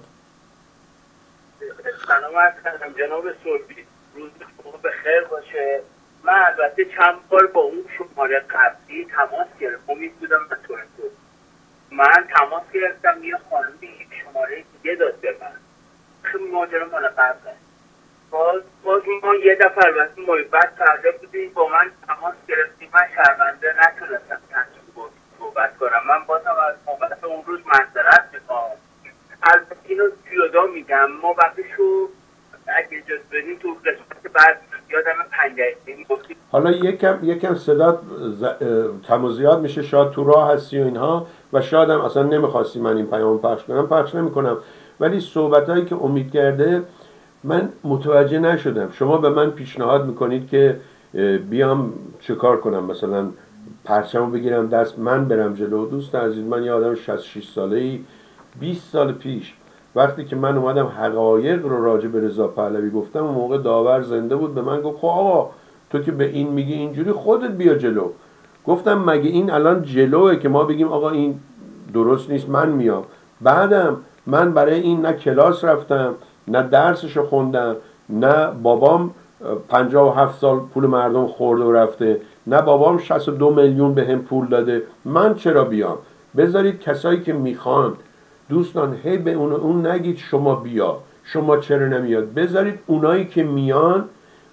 سلام عرض کردم جناب سوربی، روز شما بخیر باشه. من البته چند بار با اون شماره قبلی تماس گرفتم، امید بودم به تورنتو. من تماس گرفتم یه خانومی یک شماره دیگه داد به من، خیلی ماجرا مال قبله. باز ما یه دفعه البته محبت کرده بودیم، با من تماس گرفتیم، من شرمنده نتونستم تنظیم صحبت کنم. من بازم از موقعیت اون روز معذرت میخوام. البته اینو جدا میگم، ما وقتشو اگه اجازه بدیم تو قسمت بعد یادم 5 دقیقه گفتیم. حالا یکم صدا کم و زیاد میشه، شاید تو راه هستی و اینها و شاید هم اصلا نمیخواستی من این پیام پخش کنم، پخش نمیکنم. ولی صحبتایی که امید کرده من متوجه نشدم. شما به من پیشنهاد میکنید که بیام چه کار کنم؟ مثلا پرچمو بگیرم دست من برم جلو؟ دوست عزیز من یه آدم 66 ساله‌ای 20 سال پیش وقتی که من اومدم حقایق رو راجع به رضا پهلوی گفتم اون موقع داور زنده بود، به من گفت خب آقا تو که به این میگی اینجوری خودت بیا جلو. گفتم مگه این الان جلوه که ما بگیم آقا این درست نیست من میام؟ بعدم من برای این نه کلاس رفتم نه درسشو خوندم، نه بابام 57 سال پول مردم خورده و رفته، نه بابام 62 میلیون به هم پول داده، من چرا بیام؟ بذارید کسایی که میخوان. دوستان هی به اون نگید شما بیا، شما چرا نمیاد. بذارید اونایی که میان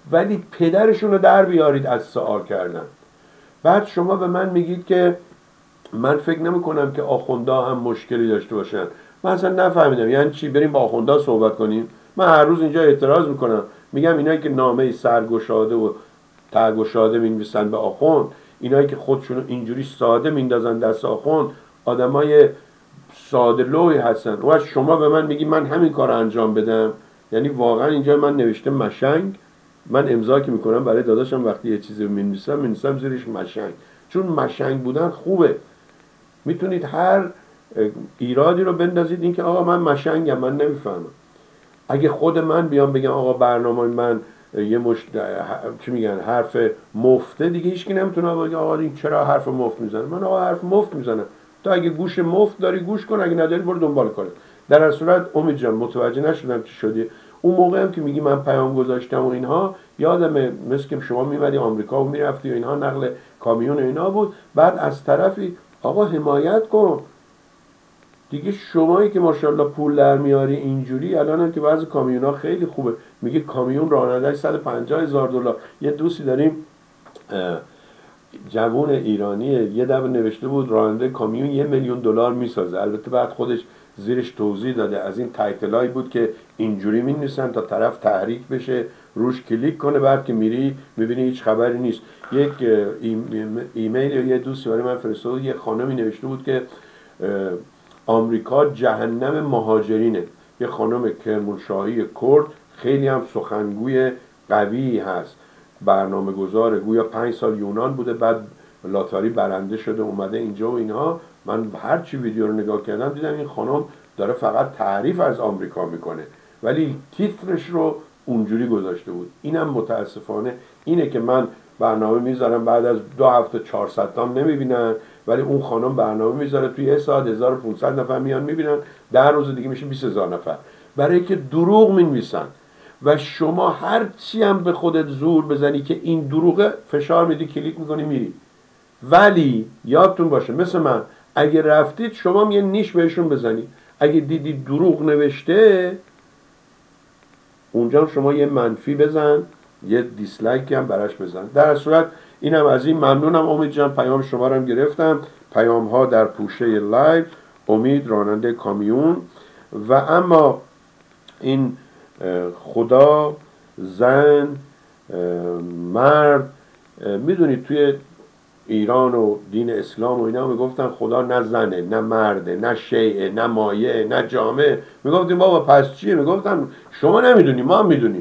ولی پدرشون رو در بیارید از سوال کردن. بعد شما به من میگید که من فکر نمی کنم که آخوندا هم مشکلی داشته باشن. من اصلا نفهمیدم یعنی چی بریم با آخوندا صحبت کنیم؟ من هر روز اینجا اعتراض میکنم، میگم اینایی که نامه سرگشاده و تگشاده می‌نویسن به آخوند، اینایی که خودشونو اینجوری ساده میندازن دست آخوند، آدمای ساده لوحی هستن. و شما به من میگی من همین کار انجام بدم؟ یعنی واقعا اینجا من نوشته مشنگ، من امضا که میکنم برای داداشم وقتی یه چیزی رو می‌نویسم زیرش مشنگ، چون مشنگ بودن خوبه. میتونید هر ایرادی رو بندازید این که آقا من مشنگم، من نمیفهمم. اگه خود من بیام بگم آقا برنامه من یه چی میگن حرف مفته، دیگه هیچکی نمیتونه بگه آقا این چرا حرف مفت میزنه. من آقا حرف مفت میزنم، تو اگه گوش مفت داری گوش کن، اگه نداری برو دنبال کن. در هر صورت امید جان متوجه نشدم چی شدی. اون موقع هم که میگی من پیام گذاشتم و اینها، یادمه مثل که شما میمدی آمریکا و میرفتی و اینها، نقل کامیون و اینا بود. بعد از طرفی آقا حمایت کن دیگه. شمایی که ماشاءالله پول در میاری اینجوری، الان هم که بعضی کامیونا خیلی خوبه، میگه کامیون راننده‌اش 150,000 دلار. یه دوستی داریم جوون ایرانیه، یه دفعه نوشته بود راننده کامیون 1,000,000 دلار میسازه. البته بعد خودش زیرش توضیح داده از این تایتلایی بود که اینجوری می‌نویسن تا طرف تحریک بشه، روش کلیک کنه، بعد که میری میبینی هیچ خبری نیست. یک ایمیل یه دوستی برای من فرستاد، یه خانمی نوشته بود که آمریکا جهنم مهاجرینه. یه خانم کرمانشاهی کرد، خیلی هم سخنگوی قوی هست، برنامه گذاره، گویا 5 سال یونان بوده، بعد لاتاری برنده شده اومده اینجا و اینها. من هر چی ویدیو رو نگاه کردم دیدم این خانم داره فقط تعریف از آمریکا میکنه، ولی تیترش رو اونجوری گذاشته بود. اینم متاسفانه اینه که من برنامه میذارم بعد از 2 هفته 400 تام نمیبینن، ولی اون خانم برنامه میذاره توی یه ساعت 1500 نفر میان میبینن، 10 روز دیگه میشه 20,000 نفر، برای که دروغ مینویسن. و شما هر چی هم به خودت زور بزنی که این دروغه، فشار میدی، کلیک میکنی میری. ولی یادتون باشه مثل من، اگه رفتید شما هم یه نیش بهشون بزنید، اگه دیدی دروغ نوشته اونجا شما یه منفی بزن، یه دیسلایک هم براش بزن. در صورت اینم از این. ممنونم امید جان، پیام شما رو هم گرفتم، پیام ها در پوشه لایو، امید راننده کامیون. و اما این خدا، زن، مرد، میدونید توی ایران و دین اسلام و اینا میگفتن خدا نه زنه نه مرده نه شیعه نه مایه نه جامعه. میگفتیم بابا پس چیه؟ میگفتن شما نمیدونی ما هم میدونیم.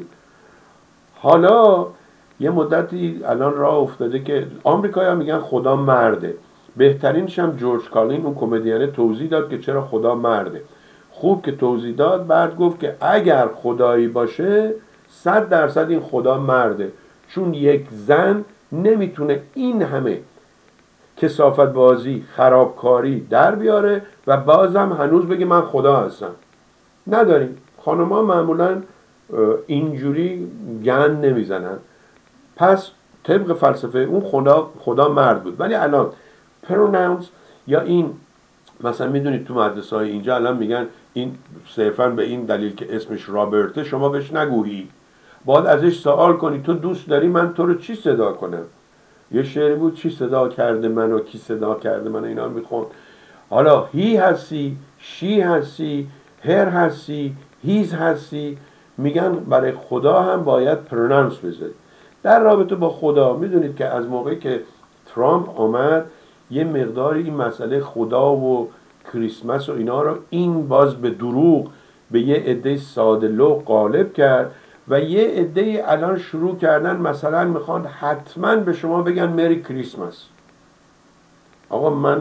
حالا یه مدتی الان راه افتاده که آمریکایی‌ها میگن خدا مرده. بهترینش هم جورج کارلین اون کمدین توضیح داد که چرا خدا مرده. خوب که توضیح داد، بعد گفت که اگر خدایی باشه 100% این خدا مرده، چون یک زن نمیتونه این همه کثافت بازی خرابکاری در بیاره و بازم هنوز بگه من خدا هستم. نداریم. خانم‌ها معمولا اینجوری گند نمیزنن. پس طبق فلسفه اون خدا مرد بود. ولی الان پروناونس یا این مثلا میدونید تو مدرسه های اینجا الان میگن این صرفا به این دلیل که اسمش رابرته شما بهش نگویی، باید ازش سوال کنی تو دوست داری من تو رو چی صدا کنم. یه شعری بود چی صدا کرده منو کی صدا کرده منو، اینا میخوند. حالا هی هستی، شی هستی، هر هستی، هیز هستی. میگن برای خدا هم باید پرونانس بذاری. در رابطه با خدا میدونید که از موقعی که ترامپ آمد یه مقداری این مسئله خدا و کریسمس و اینا رو این باز به دروغ به یه عده ساده لو غالب کرد و یه عده الان شروع کردن مثلا میخوان حتما به شما بگن مری کریسمس. آقا من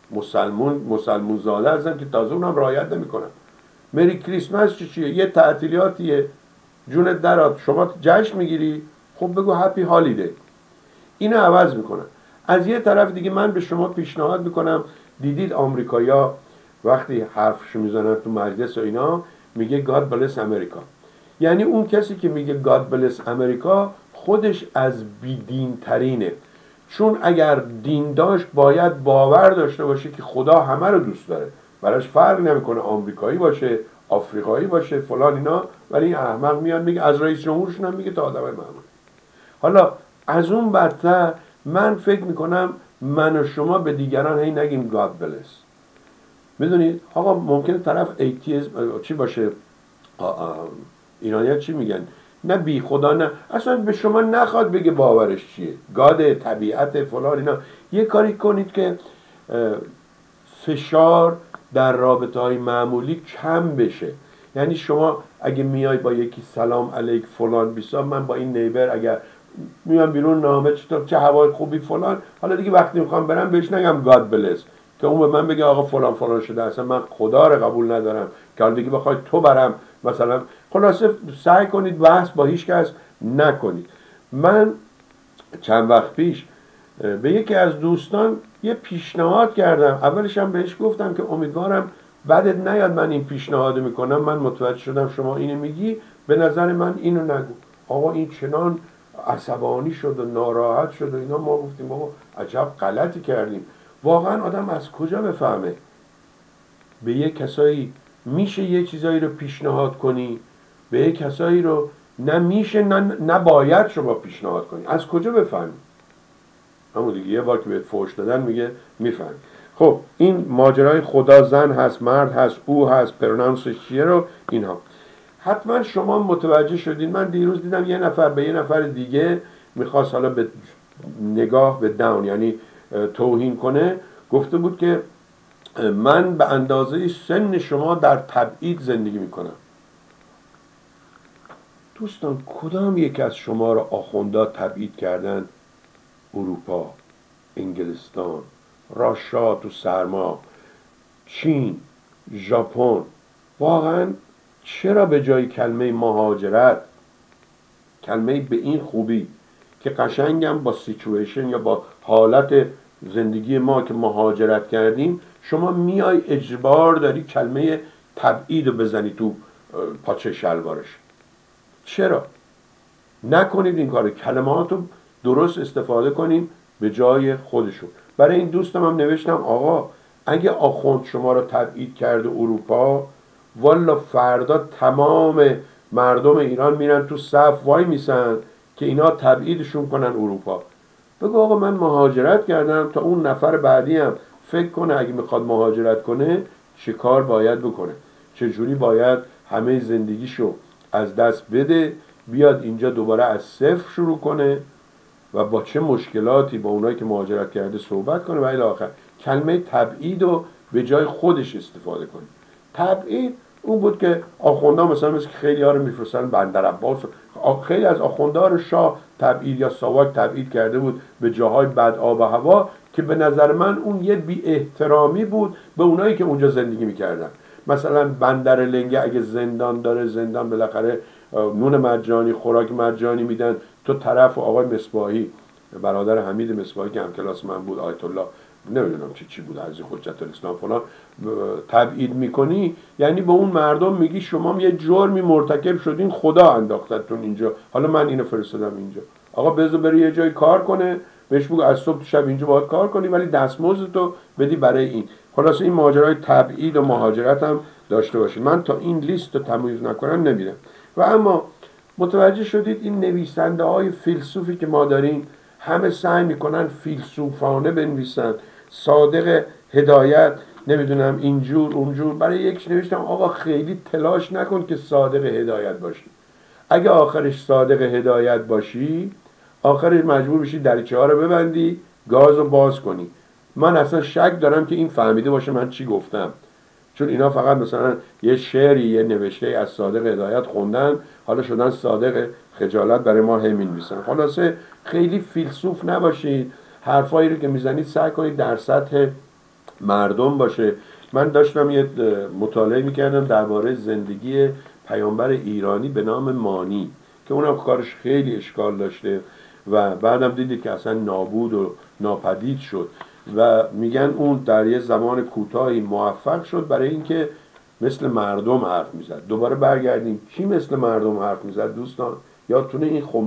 مسلمون زاده هستم که تازه اونم رعایت نمیکنم. مری کریسمس چیه؟ یه تعطیلاتیه، جونت درات، شما جشن میگیری، خب بگو هپی هالیدی. اینو عوض میکنن. از یه طرف دیگه من به شما پیشنهاد میکنم، دیدید آمریکایی‌ها وقتی حرفشو میزنن تو مجلس و اینا میگه God bless America، یعنی اون کسی که میگه God bless America خودش از بیدین ترینه، چون اگر دین داشت باید باور داشته باشه که خدا همه رو دوست داره، براش فرق نمیکنه آمریکایی باشه آفریقایی باشه فلان اینا. ولی این احمق میاد میگه از رئیس جمهورشون هم میگه تا آدم معمولی. حالا از اون بدتر من فکر میکنم من و شما به دیگران هی نگیم God bless. میدونید آقا ممکنه طرف ایتیزم چی باشه، ایرانی‌ها چی میگن، نه بی خدا نه اصلا به شما نخواد بگه باورش چیه، گاده، طبیعت، فلان اینا. یه کاری کنید که فشار در رابطه های معمولی کم بشه. یعنی شما اگه میای با یکی سلام علیک فلان بیسا، من با این نیبر اگر میام بیرون نامه چطور، چه هوای خوبی فلان، حالا دیگه وقتی میخوام برم بهش نگم گاد بلس که اون به من بگه آقا فلان فلان شده، اصلا من خدا رو قبول ندارم که حالا دیگه بخوای تو برم مثلا. خلاصه سعی کنید بحث با هیچ کس نکنید. من چند وقت پیش به یکی از دوستان یه پیشنهاد کردم، اولش هم بهش گفتم که امیدوارم بعدت نیاد من این پیشنهاد میکنم، من متوجه شدم شما اینو میگی، به نظر من اینو نگو. آقا این چنان عصبانی شد و ناراحت شد و اینا. ما گفتیم بابا عجب غلطی کردیم. واقعا آدم از کجا بفهمه به یه کسایی میشه یه چیزایی رو پیشنهاد کنی، به یه کسایی رو نمیشه، نباید شما پیشنهاد کنی؟ از کجا بفهمی؟ همون دیگه یه بار که بهت فوش دادن میگه میفهمی. خب این ماجرای خدا زن هست مرد هست او هست پرونانسش چیه رو اینها حتما شما متوجه شدین. من دیروز دیدم یه نفر به یه نفر دیگه میخواست حالا به نگاه به داون یعنی توهین کنه، گفته بود که من به اندازه سن شما در تبعید زندگی میکنم. دوستان کدام یک از شما رو آخوندا تبعید کردن؟ اروپا، انگلستان، راشا تو سرما، چین، ژاپن. واقعا چرا به جای کلمه مهاجرت، کلمه به این خوبی که قشنگم با سیچویشن یا با حالت زندگی ما که مهاجرت کردیم، شما میای اجبار داری کلمه تبعید رو بزنی تو پاچه شلوارش؟ چرا؟ نکنید این کار. کلمات رو درست استفاده کنیم به جای خودشون. برای این دوستم هم نوشتم آقا اگه آخوند شما رو تبعید کرده اروپا، والا فردا تمام مردم ایران میرن تو صف وای میسن که اینا تبعیدشون کنن اروپا. بگو آقا من مهاجرت کردم تا اون نفر بعدی هم فکر کنه اگه میخواد مهاجرت کنه چه کار باید بکنه، چجوری باید همه زندگیشو از دست بده بیاد اینجا دوباره از صفر شروع کنه و با چه مشکلاتی با اونایی که مهاجرت کرده صحبت کنه و الی آخر. کلمه تبعید رو به جای خودش استفاده کنه. تبعید اون بود که آخوندها مثل خیلی ها رو میفرستن بندر عباس، خیلی از آخوندها رو شاه تبعید یا ساواک تبعید کرده بود به جاهای بد آب و هوا که به نظر من اون یه بی احترامی بود به اونایی که اونجا زندگی میکردن. مثلا بندر لنگه اگه زندان داره، زندان بالاخره نون مجانی، خوراک مجانی میدن، تو طرف و آقای مصباحی برادر حمید مصباحی که هم کلاس من بود، آیت الله نمیدونم چی بود از حجت الاسلام فلان، تبعید میکنی، یعنی به اون مردم میگی شما یه جرمی مرتکب شدین، خدا انداختتون اینجا، حالا من اینو فرستادم اینجا، آقا بذار بری یه جای کار کنه، بهش بگو از صبح تا شب اینجا باید کار کنی ولی دستمزدتو بدی برای این. خلاصه این ماجرای تبعید و مهاجرت هم داشته باشید. من تا این لیست رو تمویز نکنم نمیرم. و اما متوجه شدید این نویسنده های فیلسوفی که ما داریم همه سعی میکنن فیلسوفانه بنویسن، صادق هدایت نمیدونم اینجور اونجور. برای یکش نوشتم آقا خیلی تلاش نکن که صادق هدایت باشی. اگه آخرش صادق هدایت باشی آخرش مجبور بشی دریچه ها رو ببندی، گاز رو باز کنی. من اصلا شک دارم که این فهمیده باشه من چی گفتم، چون اینا فقط مثلا یه شعری یه نوشته از صادق هدایت خوندن حالا شدن صادق خجالت برای ما همین میسن. خلاصه خیلی فیلسوف نباشید، حرفایی رو که میزنید سعی کنید در سطح مردم باشه. من داشتم یه مطالعه میکردم درباره زندگی پیامبر ایرانی به نام مانی که اونم کارش خیلی اشکال داشته و بعدم دیدید که اصلا نابود و ناپدید شد و میگن اون در یه زمان کوتاهی موفق شد برای اینکه مثل مردم حرف میزد. دوباره برگردیم کی مثل مردم حرف میزد دوستان؟ یادتونه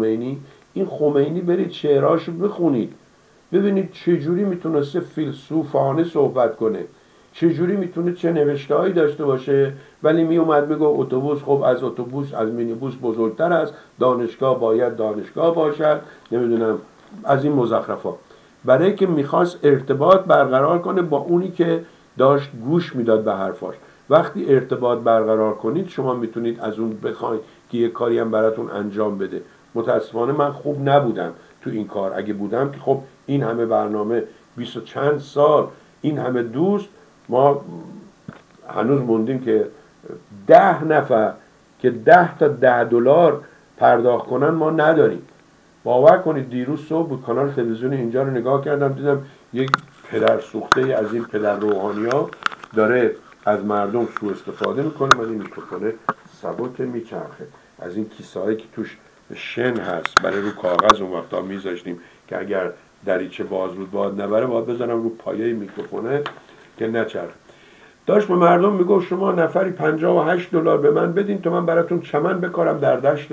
این خمینی برید شعراشو بخونید ببینید چجوری میتونسته فیلسوفانه صحبت کنه، چجوری میتونه چه نوشته‌هایی داشته باشه، ولی میومد میگه اتوبوس خب از اتوبوس از مینیبوس بزرگتر است، دانشگاه باید دانشگاه باشد، نمیدونم از این مزخرفات، برای که میخواست ارتباط برقرار کنه با اونی که داشت گوش میداد به حرفاش. وقتی ارتباط برقرار کنید شما میتونید از اون بخواید که یه کاری هم براتون انجام بده. متاسفانه من خوب نبودم تو این کار، اگه بودم که خب این همه برنامه 20 و چند سال این همه دوست، ما هنوز موندیم که 10 نفر که 10 تا $10 پرداخت کنن ما نداریم. باور کنید دیروز صبح بود کانال تلویزیون اینجا رو نگاه کردم، دیدم یک پدر سوخته از این پدر روحانی ها داره از مردم سوء استفاده میکنه. من این میکروفونه سبک میچرخه از این کیسه هایی که توش شن هست برای رو کاغذ اون وقتا میذاشتیم که اگر دریچه باز بود باد نبره باید بزنم رو پایه میکروفونه که نچرخه. داشت به مردم میگو شما نفری $58 به من بدین تا من براتون چمن بکارم در دشت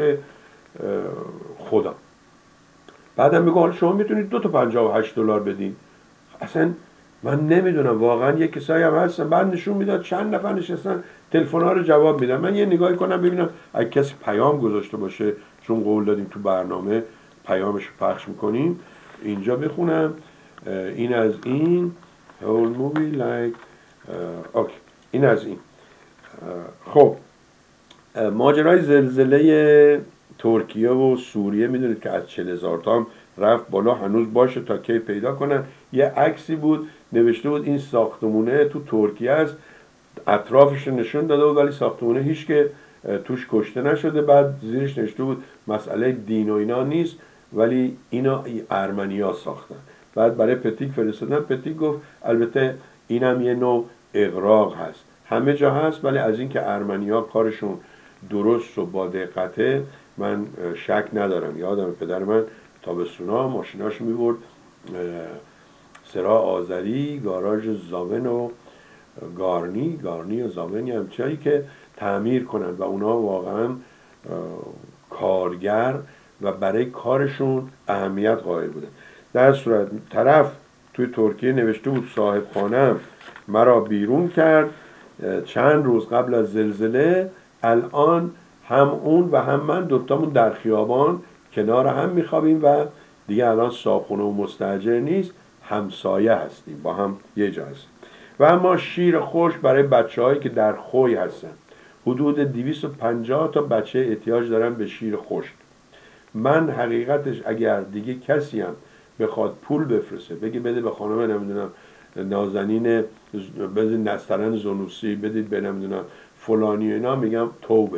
خدا. بعدم میگو حالا شما میتونید 2 تا $58 بدین. اصلا من نمیدونم، واقعا یه کسایی هم هستن بعد نشون میداد چند نفر نشستن تلفن‌ها رو جواب میدن. من یه نگاهی کنم ببینم اگه کسی پیام گذاشته باشه، چون قول دادیم تو برنامه پیامش رو پخش میکنیم، اینجا بخونم. این از این whole movie like اوکی، این از این. خب ماجرای زلزله ترکیه و سوریه میدونید که از 40,000 تا هم رفت بالا، هنوز باشه تا کی پیدا کنن. یه عکسی بود نوشته بود این ساختمونه تو ترکیه است، اطرافش نشون داده بود ولی ساختمونه هیچ که توش کشته نشده. بعد زیرش نوشته بود مسئله دین و اینا نیست ولی اینا ارمنیا ساختن. بعد برای پتیک فرستادن، پتیک گفت البته اینم یه نوع اغراق هست، همه جا هست ولی از این که ارمنیا کارشون درست و با دقته من شک ندارم. یادم پدر من تابستونا ماشیناشو میبرد سرا آذری، گاراژ زاون و گارنی و زاونی هم چایی که تعمیر کنن و اونا واقعا کارگر و برای کارشون اهمیت قائل بودن. در صورت طرف توی ترکیه نوشته بود صاحب خانم مرا بیرون کرد چند روز قبل از زلزله، الان هم اون و هم من دوتامون در خیابان کنار هم میخوابیم و دیگه الان صابخونه و مستاجر نیست، همسایه هستیم، با هم یه جا هستیم. و اما شیر خشک برای بچه‌هایی که در خوی هستن، حدود 250 تا بچه احتیاج دارن به شیر خشک. من حقیقتش اگر دیگه کسی هم بخواد پول بفرسته بگه بده به خانم نمیدونم نازنین بده نسترن زنوسی بدید به نمیدونم فلانی اینا، میگم توبه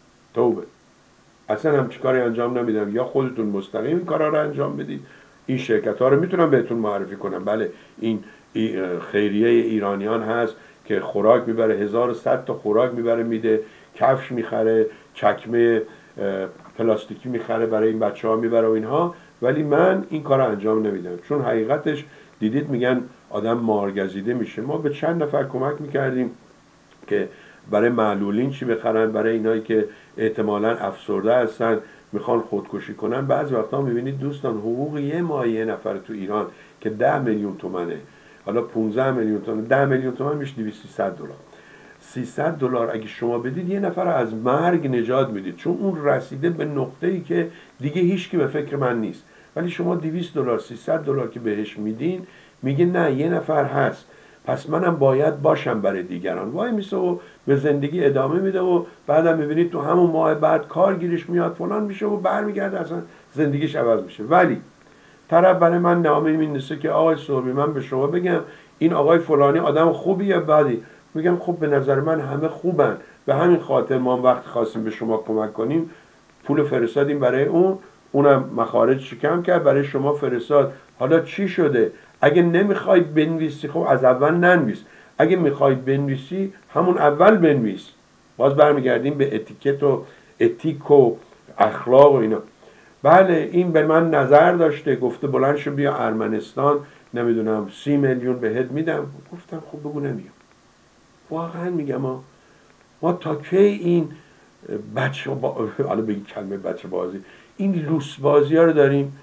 اصلا هم چیکاری انجام نمیدم. یا خودتون مستقیم این کارا رو انجام بدید. این شرکت ها رو میتونم بهتون معرفی کنم، بله این خیریه ایرانیان هست که خوراک میبره، 1100 تا خوراک میبره میده، کفش میخره، چکمه پلاستیکی میخره برای این بچه ها میبره و اینها، ولی من این کار رو انجام نمیدم چون حقیقتش دیدید میگن آدم مارگزیده میشه. ما به چند نفر کمک میکردیم که برای معلولین چی بخرن، برای اینایی که احتمالاً افسرده هستن میخوان خودکشی کنن. بعضی وقتا میبینید دوستان حقوق یه ماه یه نفر تو ایران که 10 میلیون تومنه، حالا 15 میلیون تومن، 10 میلیون تومن میشه $200-300. $300 اگه شما بدید یه نفر از مرگ نجات میدید، چون اون رسیده به نقطه‌ای که دیگه هیچکی به فکر من نیست. ولی شما $200 $300 که بهش میدین میگه نه یه نفر هست پس منم باید باشم برای دیگران. وای میسه و به زندگی ادامه میده و بعدم میبینید تو همون ماه بعد کارگیرش میاد فلان میشه و برمیگرده اصلا زندگیش عوض میشه. ولی طرف برای من نامه مینویسه که آقای سربی من به شما بگم این آقای فلانی آدم خوبی یا بدی؟ میگم خب به نظر من همه خوبن، به همین خاطر ما وقت خواستیم به شما کمک کنیم پول فرستادیم برای اونم مخارج شکم کرد برای شما فرستاد. حالا چی شده؟ اگه نمیخوای بنویسی خب از اول ننویس، اگه میخوای بنویسی همون اول بنویس. باز برمیگردیم به اتیکت و اتیک و اخلاق و اینا. بله این به من نظر داشته، گفته بلند شو بیا ارمنستان نمیدونم 30 میلیون بهت میدم. گفتم خب بگو نمیام. واقعا میگم ما تا کی این بچه حالا بگی کلمه بچه بازی، این لوس بازی ها رو داریم؟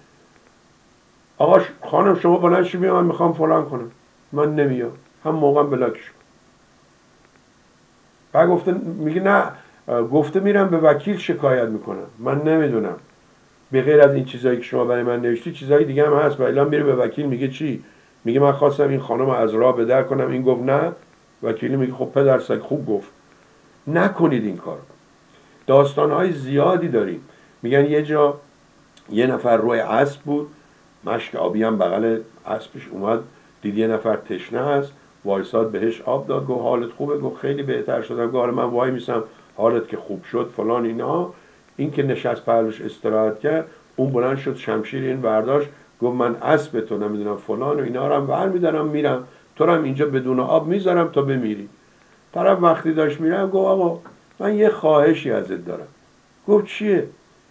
آقا خانم شما بلند شو بیا من میخوام فلان کنم، من نمیام، هم موقعم بلاکش کن. بعد گفته میگه نه، گفته میرم به وکیل شکایت میکنم. من نمیدونم به غیر از این چیزایی که شما برای من نوشتی چیزای دیگه هم هست. و اعلام میره به وکیل میگه چی؟ میگه من خواستم این خانم از راه به در کنم، این گفت نه. وکیل میگه خب پدرسگ خوب گفت. نکنید این کار. داستانهای زیادی داریم. میگن یه جا یه نفر روی اسب بود، مشک آبی هم بغل اسبش اومد، دید یه نفر تشنه است، وایساد بهش آب داد، گفت حالت خوبه؟ گفت خیلی بهتر شدم. گفت حالا من وای میسم حالت که خوب شد فلان اینا. این که نشست پهلوش استراحت کرد، اون بلند شد شمشیر این برداشت، گفت من اسب تو نمیدونم فلان و اینا رو هم برمیدارم میرم، تو رو هم اینجا بدون آب میذارم تا بمیری. طرف وقتی داشت میرم گفت آقا من یه خواهشی ازت دارم. گفت چیه؟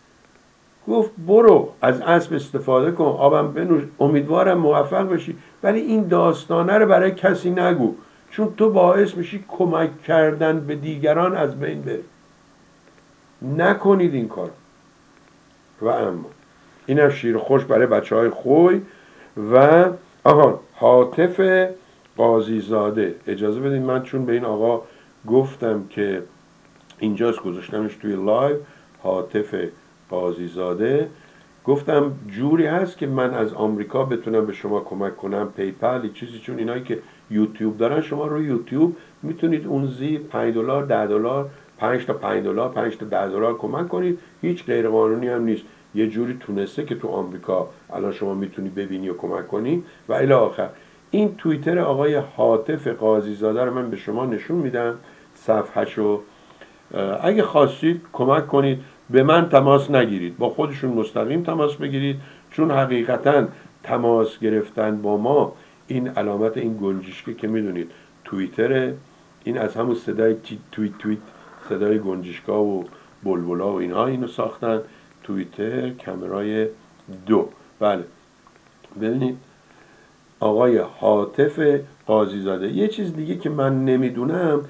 گفت برو از اسب استفاده کن، آبم بنوش، امیدوارم موفق بشی، ولی این داستانه رو برای کسی نگو، چون تو باعث میشی کمک کردن به دیگران از بین بره. نکنید این کار. و اما اینم شیر خوش برای بچه های خوی. و حاطف قاضی زاده، اجازه بدید من چون به این آقا گفتم که اینجاست گذاشتمش توی لایو، حاطف قاضی زاده، گفتم جوری هست که من از آمریکا بتونم به شما کمک کنم، پیپل چیزی، چون اینایی که یوتیوب دارن شما رو یوتیوب میتونید اون زیر $5 $10 5 تا $5 5 تا $10 کمک کنید، هیچ غیر قانونی هم نیست. یه جوری تونسته که تو آمریکا الان شما میتونی ببینی و کمک کنی و الی آخر. این توییتر آقای حاطف قاضی زاده رو من به شما نشون میدم، صفحه‌شو اگه خواستید کمک کنید. به من تماس نگیرید، با خودشون مستقیم تماس بگیرید، چون حقیقتا تماس گرفتن با ما، این علامت این گنجشکی که میدونید توییتر، این از همون صدای توییت صدای گنجشکا و بلبلا و اینها اینو ساختن. توییتر کامرای 2. بله ببینید آقای حاطف قاضی زاده. یه چیز دیگه که من نمیدونم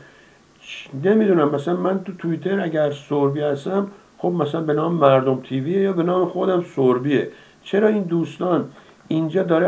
مثلا من تو توییتر اگر سوربی هستم، خب مثلا به نام مردم تیویه یا به نام خودم سوربیه، چرا این دوستان اینجا داره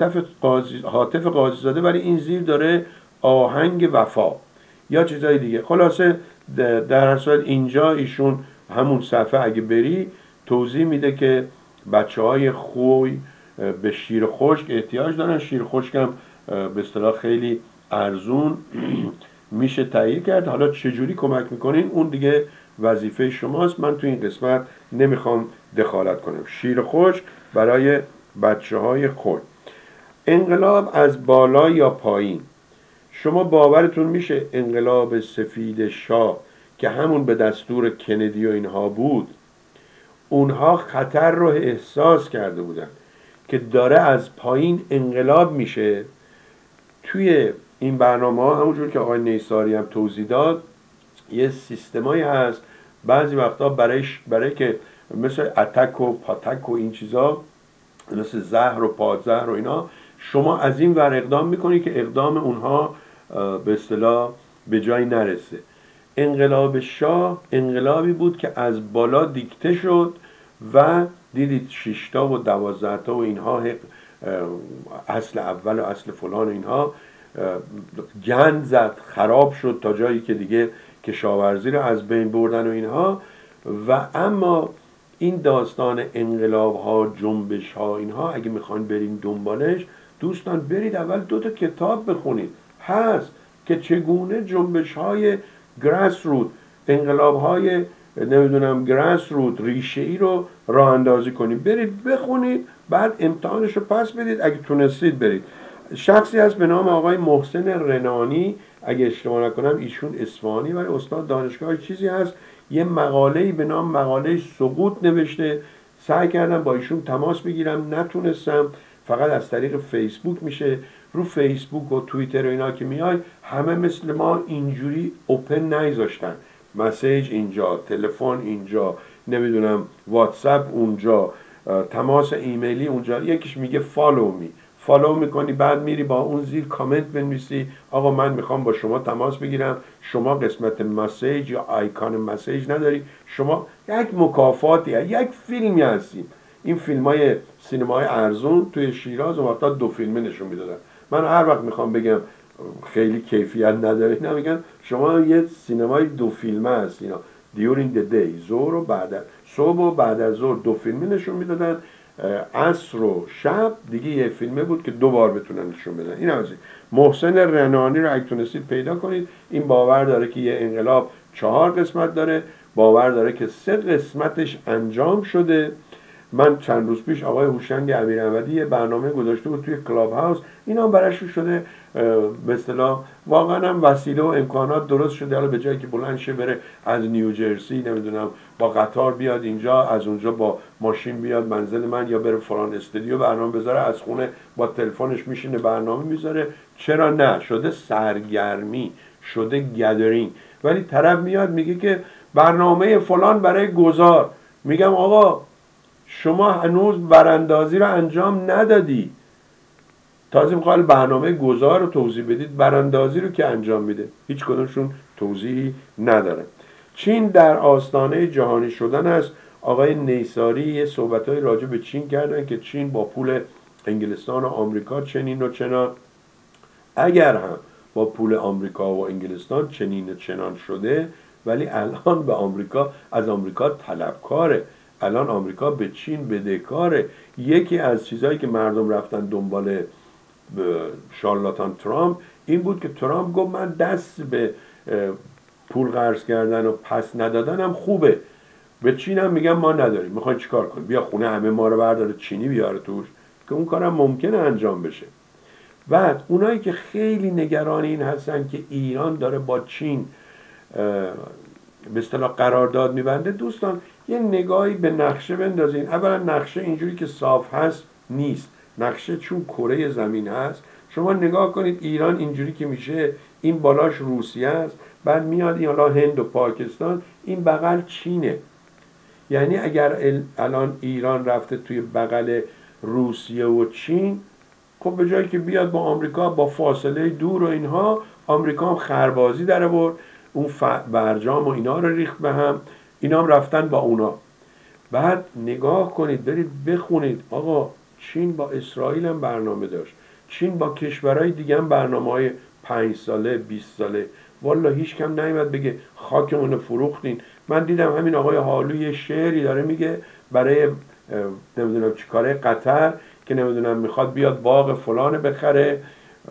حاطف قاضی زاده ولی این زیر داره آهنگ وفا یا چیزای دیگه؟ خلاصه در هر صورت اینجا ایشون همون صفحه اگه بری توضیح میده که بچه های خوی به شیر خشک احتیاج دارن. شیر خشک هم به اصطلاح خیلی ارزون میشه تهیه کرد. حالا چجوری کمک میکنین اون دیگه وظیفه شماست، من تو این قسمت نمیخوام دخالت کنم. شیر خشک برای بچه های خود. انقلاب از بالا یا پایین. شما باورتون میشه انقلاب سفید شاه که همون به دستور کندی و اینها بود، اونها خطر رو احساس کرده بودن که داره از پایین انقلاب میشه. توی این برنامه ها همونجور که آقای نیساری هم توضیح داد یه سیستمایی هست بعضی وقتا برای که مثل اتک و پاتک و این چیزا، مثل زهر و پادزهر و اینا، شما از این ور اقدام میکنی که اقدام اونها به اصطلاح به جایی نرسه. انقلاب شاه انقلابی بود که از بالا دیکته شد و دیدید 6 تا و 12 تا و اینها اصل اول و اصل فلان و اینها گند زد، خراب شد تا جایی که دیگه کشاورزی رو از بین بردن و اینها. و اما این داستان انقلاب ها، جنبش ها، اینها اگه میخواین برین دنبالش، دوستان برید اول 2 تا کتاب بخونید، هست که چگونه جنبش های گراس روت، انقلاب های نمیدونم گراس روت ریشه ای رو راه اندازی کنید. برید بخونید، بعد امتحانش رو پس بدید اگه تونستید برید. شخصی هست به نام آقای محسن رنانی، اگه اشتباه نکنم ایشون اصفهانی ولی استاد دانشگاه چیزی هست، یه مقاله‌ای به نام مقاله سقوط نوشته. سعی کردم با ایشون تماس بگیرم نتونستم، فقط از طریق فیسبوک میشه. رو فیسبوک و توییتر و اینا که میای همه مثل ما اینجوری اوپن نگذاشتن، مسیج اینجا، تلفن اینجا، نمیدونم واتساپ اونجا، تماس ایمیلی اونجا. یکیش میگه فالو میکنی، بعد میری با اون زیر کامنت بنویسی آقا من میخوام با شما تماس بگیرم، شما قسمت مسیج یا آیکان مسیج نداری، شما یک مکافاتی یک فیلمی هستیم. این فیلم های سینمای ارزون توی شیراز و وقتا 2 فیلمه نشون میدادن. من هر وقت میخوام بگم خیلی کیفیت نداره، نمیگن شما یه سینمای دو فیلمه هست اینا، During the day، ظهر و بعد صبح و بعد از ظهر دو فیلمی نشون میدادن، عصر و شب دیگه یه فیلمه بود که 2 بار بتونن نشون بدن. این از این. محسن رنانی رو اگه تونستید پیدا کنید، این باور داره که یه انقلاب 4 قسمت داره، باور داره که 3 قسمتش انجام شده. من چند روز پیش آقای هوشنگ امیراحمدی یه برنامه گذاشته بود توی کلاب هاوس، اینا هم براش شده به اصطلاح واقعا هم وسیله و امکانات درست شده، حالا به جایی که بلند شه بره از نیوجرسی نمیدونم با قطار بیاد اینجا، از اونجا با ماشین بیاد منزل من، یا بره فلان استودیو برنامه بذاره، از خونه با تلفنش میشینه برنامه میذاره. چرا نه؟ شده سرگرمی، شده گدرینگ. ولی طرف میاد میگه که برنامه فلان برای گذار، میگم آقا شما هنوز براندازی رو انجام ندادی، تازه میخواد برنامه گذار رو توضیح بدید، براندازی رو که انجام میده؟ هیچ کدومشون توضیحی نداره. چین در آستانه جهانی شدن است. آقای نیساری یه صحبتای راجع به چین کردن که چین با پول انگلستان و آمریکا چنین و چنان. اگر هم با پول آمریکا و انگلستان چنین و چنان شده، ولی الان به آمریکا، از آمریکا طلبکاره، الان آمریکا به چین بدهکاره. یکی از چیزهایی که مردم رفتن دنبال شارلاتان ترامپ این بود که ترامپ گفت من دست به پول قرض کردن و پس ندادنم خوبه، به چین هم میگم ما نداریم، میخواین چیکار کنیم؟ بیا خونه همه ما رو برداره چینی بیاره توش، که اون کارم ممکنه انجام بشه. بعد اونایی که خیلی نگران این هستن که ایران داره با چین به اصطلاح قرارداد میبنده، دوستان یه نگاهی به نقشه بندازین. اولا نقشه اینجوری که صاف هست نیست، نقشه چون کره زمین هست. شما نگاه کنید ایران اینجوری که میشه، این بالاش روسیه است، بعد میاد این حالا هند و پاکستان، این بغل چینه. یعنی اگر الان ایران رفته توی بغل روسیه و چین، خب به جایی که بیاد با آمریکا با فاصله دور و اینها، آمریکا هم خربازی در آورد، اون برجام و اینا رو ریخت به هم، اینا هم رفتن با اونا. بعد نگاه کنید، برید بخونید آقا چین با اسرائیل هم برنامه داشت، چین با کشورهای دیگه هم برنامه‌های 5 ساله 20 ساله. والا هیچ کم نیومد بگه خاکمون فروختین. من دیدم همین آقای هالو یه شعری داره میگه برای نمیدونم چیکاره قطر که نمیدونم میخواد بیاد باغ فلان بخره.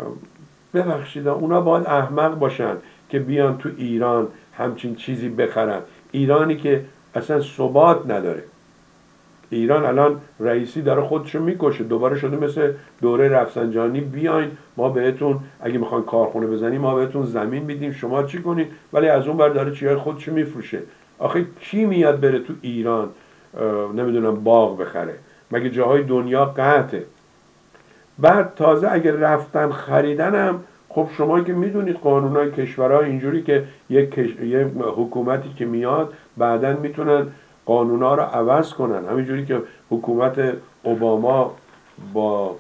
ببخشید اونا باید احمق باشن که بیان تو ایران همچین چیزی بخرن. ایرانی که اصلا ثبات نداره. ایران الان رئیسی داره خودشو میکشه، دوباره شده مثل دوره رفسنجانی، بیاین ما بهتون اگه میخوان کارخونه بزنیم ما بهتون زمین میدیم شما چی کنید، ولی از اون بر داره چیای خودشو میفروشه. آخه کی میاد بره تو ایران نمیدونم باغ بخره؟ مگه جاهای دنیا قطعه. بعد تازه اگر رفتن خریدنم، خب شما که میدونید قانونای کشورها اینجوری که یک حکومتی که میاد بعداً میتونن قانونا رو عوض کنن. همینجوری که حکومت اوباما با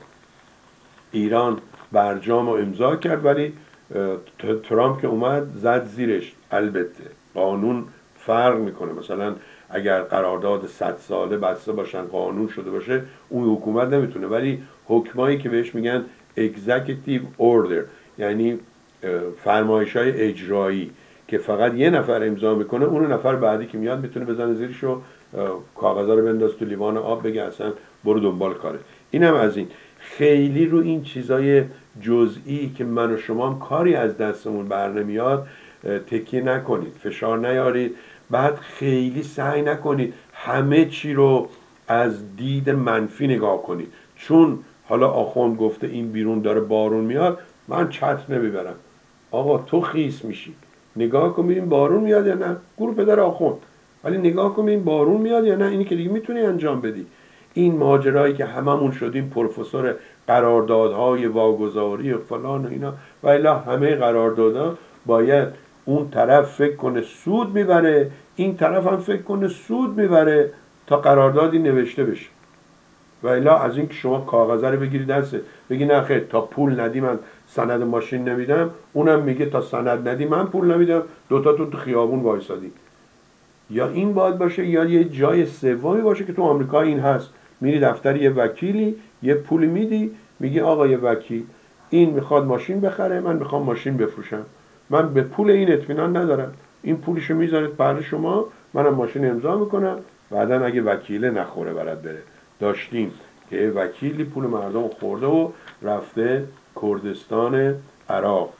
ایران برجام رو امضا کرد، ولی ترامپ که اومد زد زیرش. البته قانون فرق میکنه، مثلا اگر قرارداد 100 ساله بسته باشن قانون شده باشه اون حکومت نمیتونه، ولی حکمایی که بهش میگن executive order یعنی فرمایش‌های اجرایی که فقط یه نفر امضا میکنه، اون نفر بعدی که میاد میتونه بزنه زیرش و کاغذا رو بنداز تو لیوان آب بگه اصلا برو دنبال کاره. اینم از این. خیلی رو این چیزای جزئی که من و شما هم کاری از دستمون بر نمیاد تکیه نکنید، فشار نیارید. بعد خیلی سعی نکنید همه چی رو از دید منفی نگاه کنید. چون حالا آخوند گفته این بیرون داره بارون میاد، من چتر نمیبرم. آقا تو خیس میشی، نگاه کن ببین بارون میاد یا نه. گروه پدر آخوند، ولی نگاه کن ببین بارون میاد یا نه. اینی که دیگه میتونی انجام بدی. این ماجرایی که هممون شدیم پروفسور قراردادهای واگذاری و فلان و اینا، و الا همه قراردادها باید اون طرف فکر کنه سود میبره، این طرف هم فکر کنه سود میبره تا قراردادی نوشته بشه. و الا از این که شما کاغذ رو بگیری دسته بگی نه خیر تا پول ندی من سند ماشین نمیدم، اونم میگه تا سند ندی من پول نمیدم، دوتاتون تو خیابون وایسادی. یا این باید باشه یا یه جای سومی باشه که تو آمریکا این هست، میری دفتر یه وکیلی یه پولی میدی، میگی آقا یه وکیل این میخواد ماشین بخره، من میخوام ماشین بفروشم، من به پول این اطمینان ندارم، این پولشو میذارید برای شما، منم ماشین امضا میکنم، بعدا اگه وکیله نخوره برات بره. داشتیم که وکیلی پول مردم خورده و رفته کردستان عراق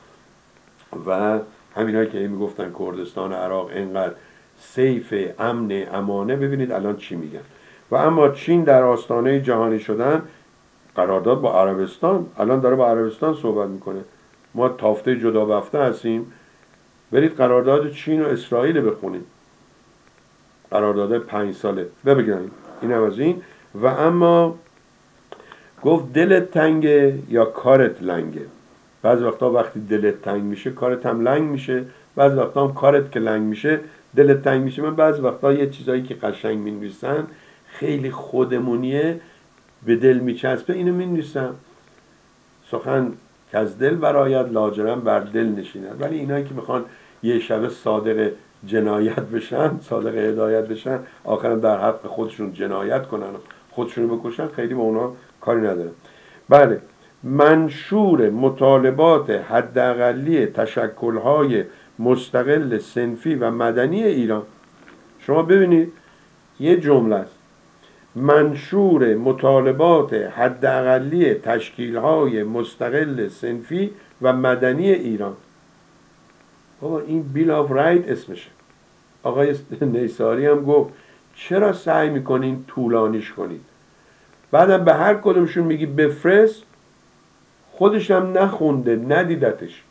و همینایی که میگفتن کردستان عراق اینقدر سیف، امن، امانه، ببینید الان چی میگن. و اما چین در آستانه جهانی شدن، قرارداد با عربستان، الان داره با عربستان صحبت میکنه. ما تافته جدا بافته هستیم. برید قرارداد چین و اسرائیل بخونید، قرارداد 5 ساله ببینید. این هم از این. و اما گفت دلت تنگه یا کارت لنگه. بعض وقتا وقتی دلت تنگ میشه کارت هم لنگ میشه، بعض وقتا هم کارت که لنگ میشه دلت تنگ میشه. من بعض وقتا یه چیزایی که قشنگ مینویسن خیلی خودمونیه، به دل میچسبه، اینو مینویسم. سخن که از دل برآید لاجرم بر دل نشیند. ولی اینایی که میخوان یه شب صادق جنایت بشن، صادق هدایت بشن، آخرا در حق خودشون جنایت کنن و خودشون بکشن، خیلی با اونا کاری ندارم. بله، منشور مطالبات حداقلی تشکل‌های مستقل صنفی و مدنی ایران. شما ببینید یه جمله است: منشور مطالبات حداقلی تشکیل‌های مستقل صنفی و مدنی ایران. بابا این بیل آف رایت اسمشه. آقای نیساری هم گفت چرا سعی میکنین طولانیش کنید؟ بعدم به هر کدومشون میگی بفرست، خودش هم نخونده، ندیدتش،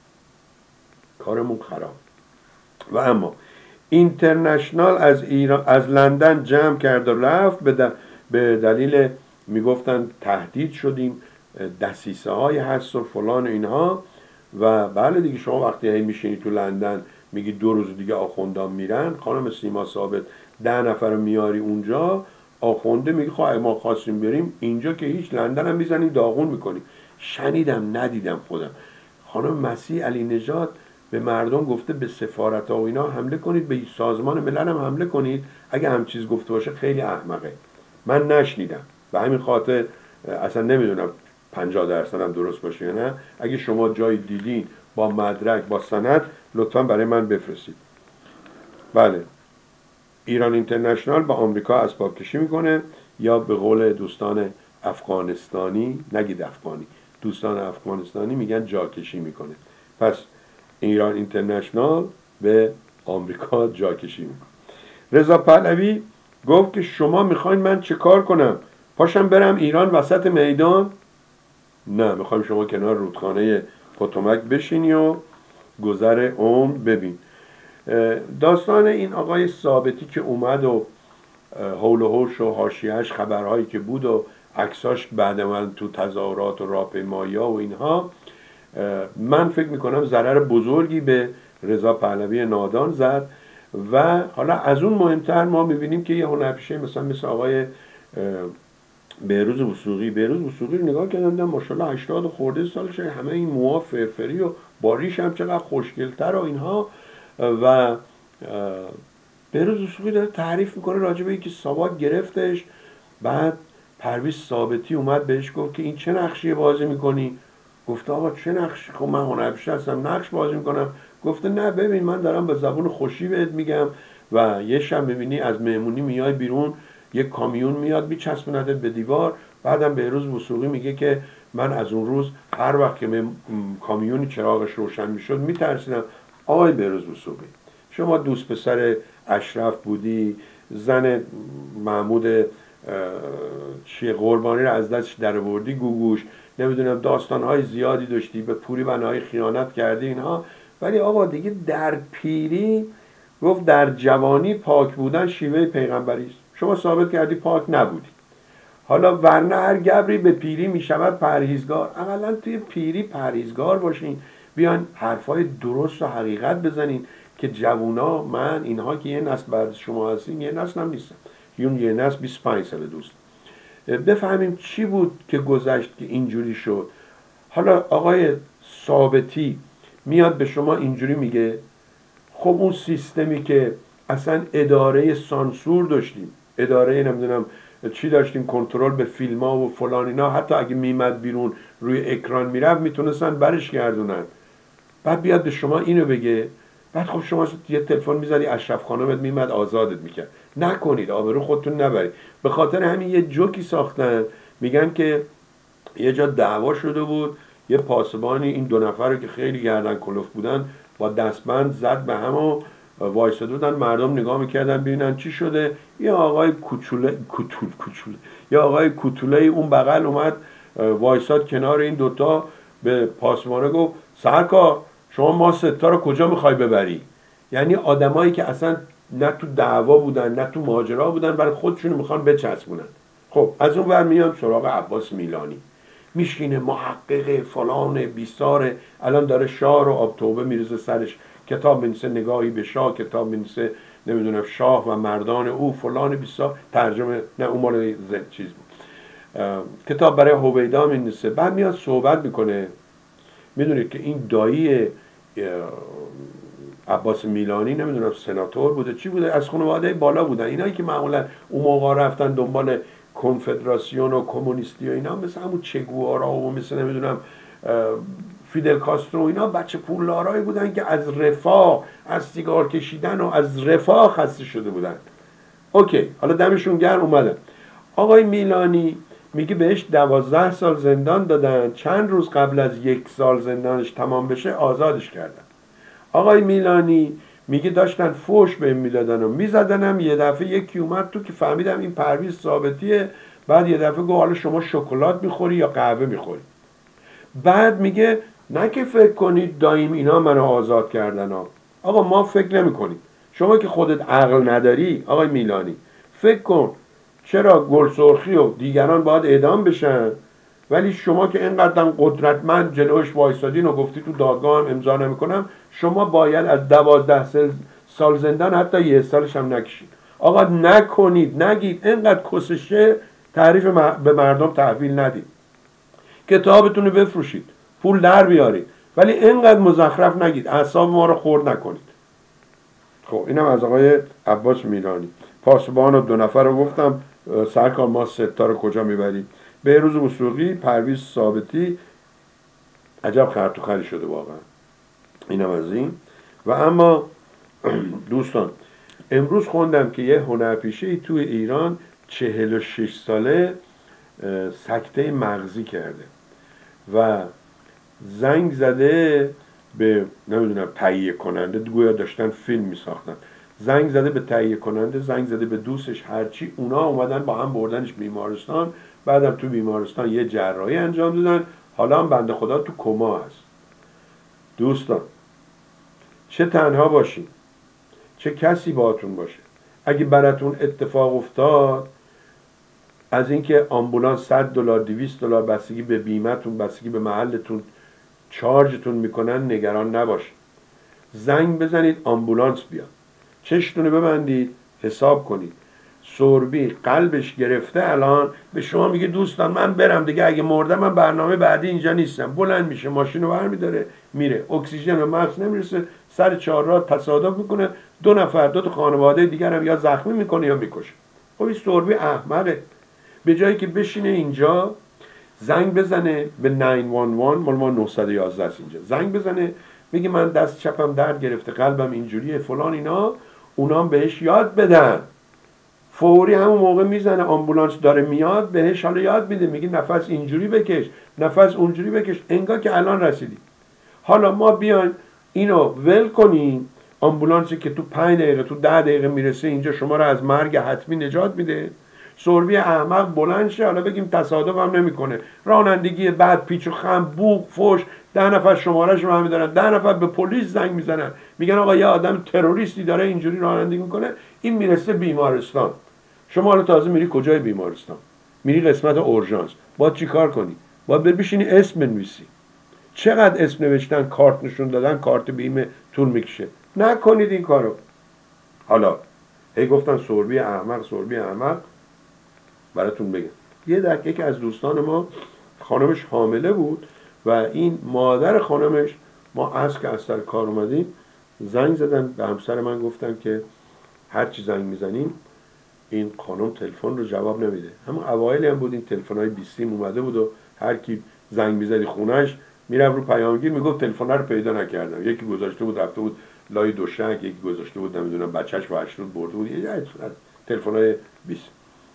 کارمون خراب. و اما اینترنشنال از ایران، از لندن جمع کرد و رفت به دلیل میگفتن تهدید شدیم، دسیسه های هست و فلان اینها. و بله دیگه، شما وقتی هی میشینی تو لندن میگی 2 روز دیگه آخوندان میرن، خانم سیما ثابت 10 نفر رو میاری اونجا، آخونده میگه خواهی ما خواستیم بریم اینجا که هیچ، لندن هم میزنیم داغون میکنیم. شنیدم ندیدم خودم، خانم مسیح علی نژاد به مردم گفته به سفارت ها و اینا حمله کنید، به سازمان ملل هم حمله کنید. اگه هم چیز گفته باشه خیلی احمقه، من نشنیدم. به همین خاطر اصلا نمیدونم 50% هم درست باشه یا نه. اگه شما جای دیدین با مدرک با سند لطفا برای من بفرستید. بله، ایران اینترنشنال با آمریکا اسباب کشی میکنه، یا به قول دوستان افغانستانی، نگید افغانی، دوستان افغانستانی میگن جاکشی میکنه. پس ایران اینترنشنال به آمریکا جاکشی میکنه. رضا پهلوی گفت که شما میخواین من چه کار کنم؟ پاشم برم ایران وسط میدان؟ نه، میخوایم شما کنار رودخانه پوتومک بشینی و گذر عمر ببین. داستان این آقای ثابتی که اومد و حول و حوش و حاشیه‌اش خبرهایی که بود و عکساش بعد من تو تظاهرات و راهپیمایی‌ها و اینها، من فکر میکنم ضرر بزرگی به رضا پهلوی نادان زد. و حالا از اون مهمتر ما میبینیم که یه هنرپیشه مثل آقای بهروز وثوقی رو نگاه کردم، ماشاءالله 80 خورده سالشه، همه این موها فرفری و باریش هم چقدر خوشگلتر و اینها. و بهروز وثوقی داره تعریف میکنه راجع به اینکه ساواک گرفتش، بعد پرویز ثابتی اومد بهش گفت که این چه نقشی بازی میکنی؟ گفته آقا چه نقشی؟ خب من هنرپیشه هستم، نقش بازی میکنم. گفته نه ببین، من دارم به زبون خوشی بهت میگم. و یه شب میبینی از مهمونی میای بیرون، یک کامیون میاد میچسبونتت به دیوار. بعدم بهروز وثوقی میگه که من از اون روز هر وقت که کامیونی چراغش روشن میشد میترسیدم. آقای بهروز وثوقی، شما دوست پسر اشرف بودی، زن محمود قربانی رو از دستش درآوردی، گوگوش، نمیدونم داستانهای زیادی داشتی، به پوری بنای خیانت کردی اینها. ولی آقا دیگه در پیری گفت در جوانی پاک بودن شیوه پیغمبری است. شما ثابت کردی پاک نبودی. حالا ورنه هر گبری به پیری میشود پرهیزگار. اقلا توی پیری پرهیزگار باشین، بیان حرفای درست و حقیقت بزنین که جوونا، من اینها که یه نسل بعد شما هستین، یه نسل هم نیستم، یه نسل 25 سال دوست، بفهمیم چی بود که گذشت که اینجوری شد. حالا آقای ثابتی میاد به شما اینجوری میگه. خب اون سیستمی که اصلا اداره سانسور داشتیم، اداره نمیدونم چی داشتیم، کنترل به فیلم ها و فلان اینا، حتی اگه میمد بیرون روی اکران میرفت میتونستن برش گردونن. بعد بیاد به شما اینو بگه، بعد خب شما یه تلفن میزنی اشرف خانمت میمد آزادت میکرد. نکنید، آبرو خودتون نبرید. به خاطر همین یه جوکی ساختن، میگن که یه جا دعوا شده بود، یه پاسبانی این دو نفر رو که خیلی گردن کلوف بودن با دستبند زد به هم و وایساده بودن، مردم نگاه میکردن ببینن چی شده. یه آقای کوچوله یه آقای کوتوله اون بغل اومد وایساد کنار این دوتا، به پاسبانه گفت سرکار شما ما ستا رو کجا میخوای ببری؟ یعنی آدمایی که اصلا نه تو دعوا بودن نه تو ماجرا بودن، برای خودشون میخوان بچسبونن. خب از اون ور میام سراغ عباس میلانی، میشینه محقق فلان بیساره، الان داره شاه رو آب توبه میرزه سرش، کتاب مینویسه نگاهی به شاه، کتاب مینویسه نمیدونم شاه و مردان او فلان بیسار، ترجمه نه اون مال چیز بود، کتاب برای هویدا مینویسه. بعد میاد صحبت میکنه. میدونید که این دایی عباس میلانی نمیدونم سناتور بوده چی بوده، از خانواده بالا بودن، اینایی که معمولا اون موقع رفتن دنبال کنفدراسیون و کمونیستی و اینا، مثل همون چگوارا و مثل نمیدونم فیدل کاسترو، اینا بچه پولدارایی بودن که از رفاه، از سیگار کشیدن و از رفاه خسته شده بودن. اوکی، حالا دمشون گرم اومدن. آقای میلانی میگه بهش 12 سال زندان دادن، چند روز قبل از 1 سال زندانش تمام بشه آزادش کردن. آقای میلانی میگه داشتن فوش بهم میدادن و میزدنم، یه دفعه یکی اومد تو که فهمیدم این پرویز ثابتیه، بعد یه دفعه گفت حالا شما شکلات میخوری یا قهوه میخوری؟ بعد میگه نه که فکر کنید دایم اینا منو آزاد کردن ها. آقا ما فکر نمی کنیم. شما که خودت عقل نداری آقای میلانی، فکر کن چرا گلسرخی و دیگران باید اعدام بشن، ولی شما که اینقدر قدرتمند جلوش وایسادین و گفتی تو دادگاه هم امضا نمیکنم، شما باید از 12 سال زندان حتی 1 سالش هم نکشید. آقا نکنید، نگید، اینقدر کسشه تعریف به مردم تحویل ندید، کتابتون رو بفروشید، پول در بیارید، ولی اینقدر مزخرف نگید، اعصاب ما رو خورد نکنید. خب اینم از آقای عباس میلانی. پاسبان و 2 نفر رو گفتم، سرکار ما 3 تا رو کجا میبرید؟ بهروز وثوقی، پرویز ثابتی، عجب خرطوخری شده واقعا. اینم از این. و اما دوستان امروز خوندم که یه هنرپیشه توی ایران 46 ساله سکته مغزی کرده و زنگ زده به نمیدونم تهیه کننده، گویا داشتن فیلم میساختن، زنگ زده به تهیه کننده، زنگ زده به دوستش، هرچی، اونا اومدن با هم بردنش بیمارستان، بعدم تو بیمارستان یه جراحی انجام دادن، حالا هم بنده خدا تو کما هست. دوستان چه تنها باشین چه کسی باهاتون باشه، اگه براتون اتفاق افتاد، از اینکه آمبولانس $100 $200 بستگی به بیمه‌تون، بستگی به محلتون چارجتون میکنن، نگران نباشید. زنگ بزنید آمبولانس بیاد، چشتون رو ببندید، حساب کنید. سوربی قلبش گرفته الان به شما میگه دوستان من برم دیگه، اگه مردم من برنامه بعدی اینجا نیستم. بلند میشه، ماشین رو برمیداره میره، اکسیژن به مغز نمیرسه، سر چهارراه تصادف میکنه، 2 نفر 2 تا خانواده دیگر هم یا زخمی میکنه یا میکشه. خب این سوربی احمقه، به جایی که بشینه اینجا زنگ بزنه به 911، مال ما 911 است اینجا، زنگ بزنه میگه من دست چپم درد گرفته، قلبم اینجوریه فلان اینا، اونام بهش یاد بدن. فوری همون موقع میزنه، آمبولانس داره میاد بهش حالا یاد میده، میگه نفس اینجوری بکش، نفس اونجوری بکش، انگار که الان رسیدی. حالا ما بیایم اینو ول کنیم، آمبولانسی که تو 5 دقیقه تو 10 دقیقه میرسه اینجا شما رو از مرگ حتمی نجات میده. سوربی احمق بلند شه، حالا بگیم تصادف هم نمیکنه، رانندگی بعد پیچ و خم، بوق، فوش، 10 نفر شماره‌اش رو میدارن، 10 نفر به پلیس زنگ میزنن، میگن آقا یه آدم تروریستی داره اینجوری رانندگی میکنه، این میرسه بیمارستان. شما حالا تازه میری کجای بیمارستان؟ میری قسمت اورژانس. باید چی کار کنی؟ باید بشینی اسم بنویسی. چقدر اسم نوشتن، کارت نشون دادن، کارت بیمه طول میکشه. نکنید این کارو. حالا هی گفتن سوربی احمق، سوربی احمق، براتون بگم. یکی از دوستان ما خانمش حامله بود و این مادر خانمش، ما از که از سر کار اومدیم زنگ زدن به همسر من، گفتن که هر چی زنگ میزنیم این خانم تلفن رو جواب نمیده. همون اوایل هم بود این تلفن‌های 20 اومده بود و هر کی زنگ میزدی خونش میرم رو پیامگیر میگفت تلفن رو پیدا نکردم، یکی گذاشته بود رفته بود لای دوشک، یکی گذاشته بود نمیدونم بچهش با اشرود برده بود، یه تلفن‌های 20.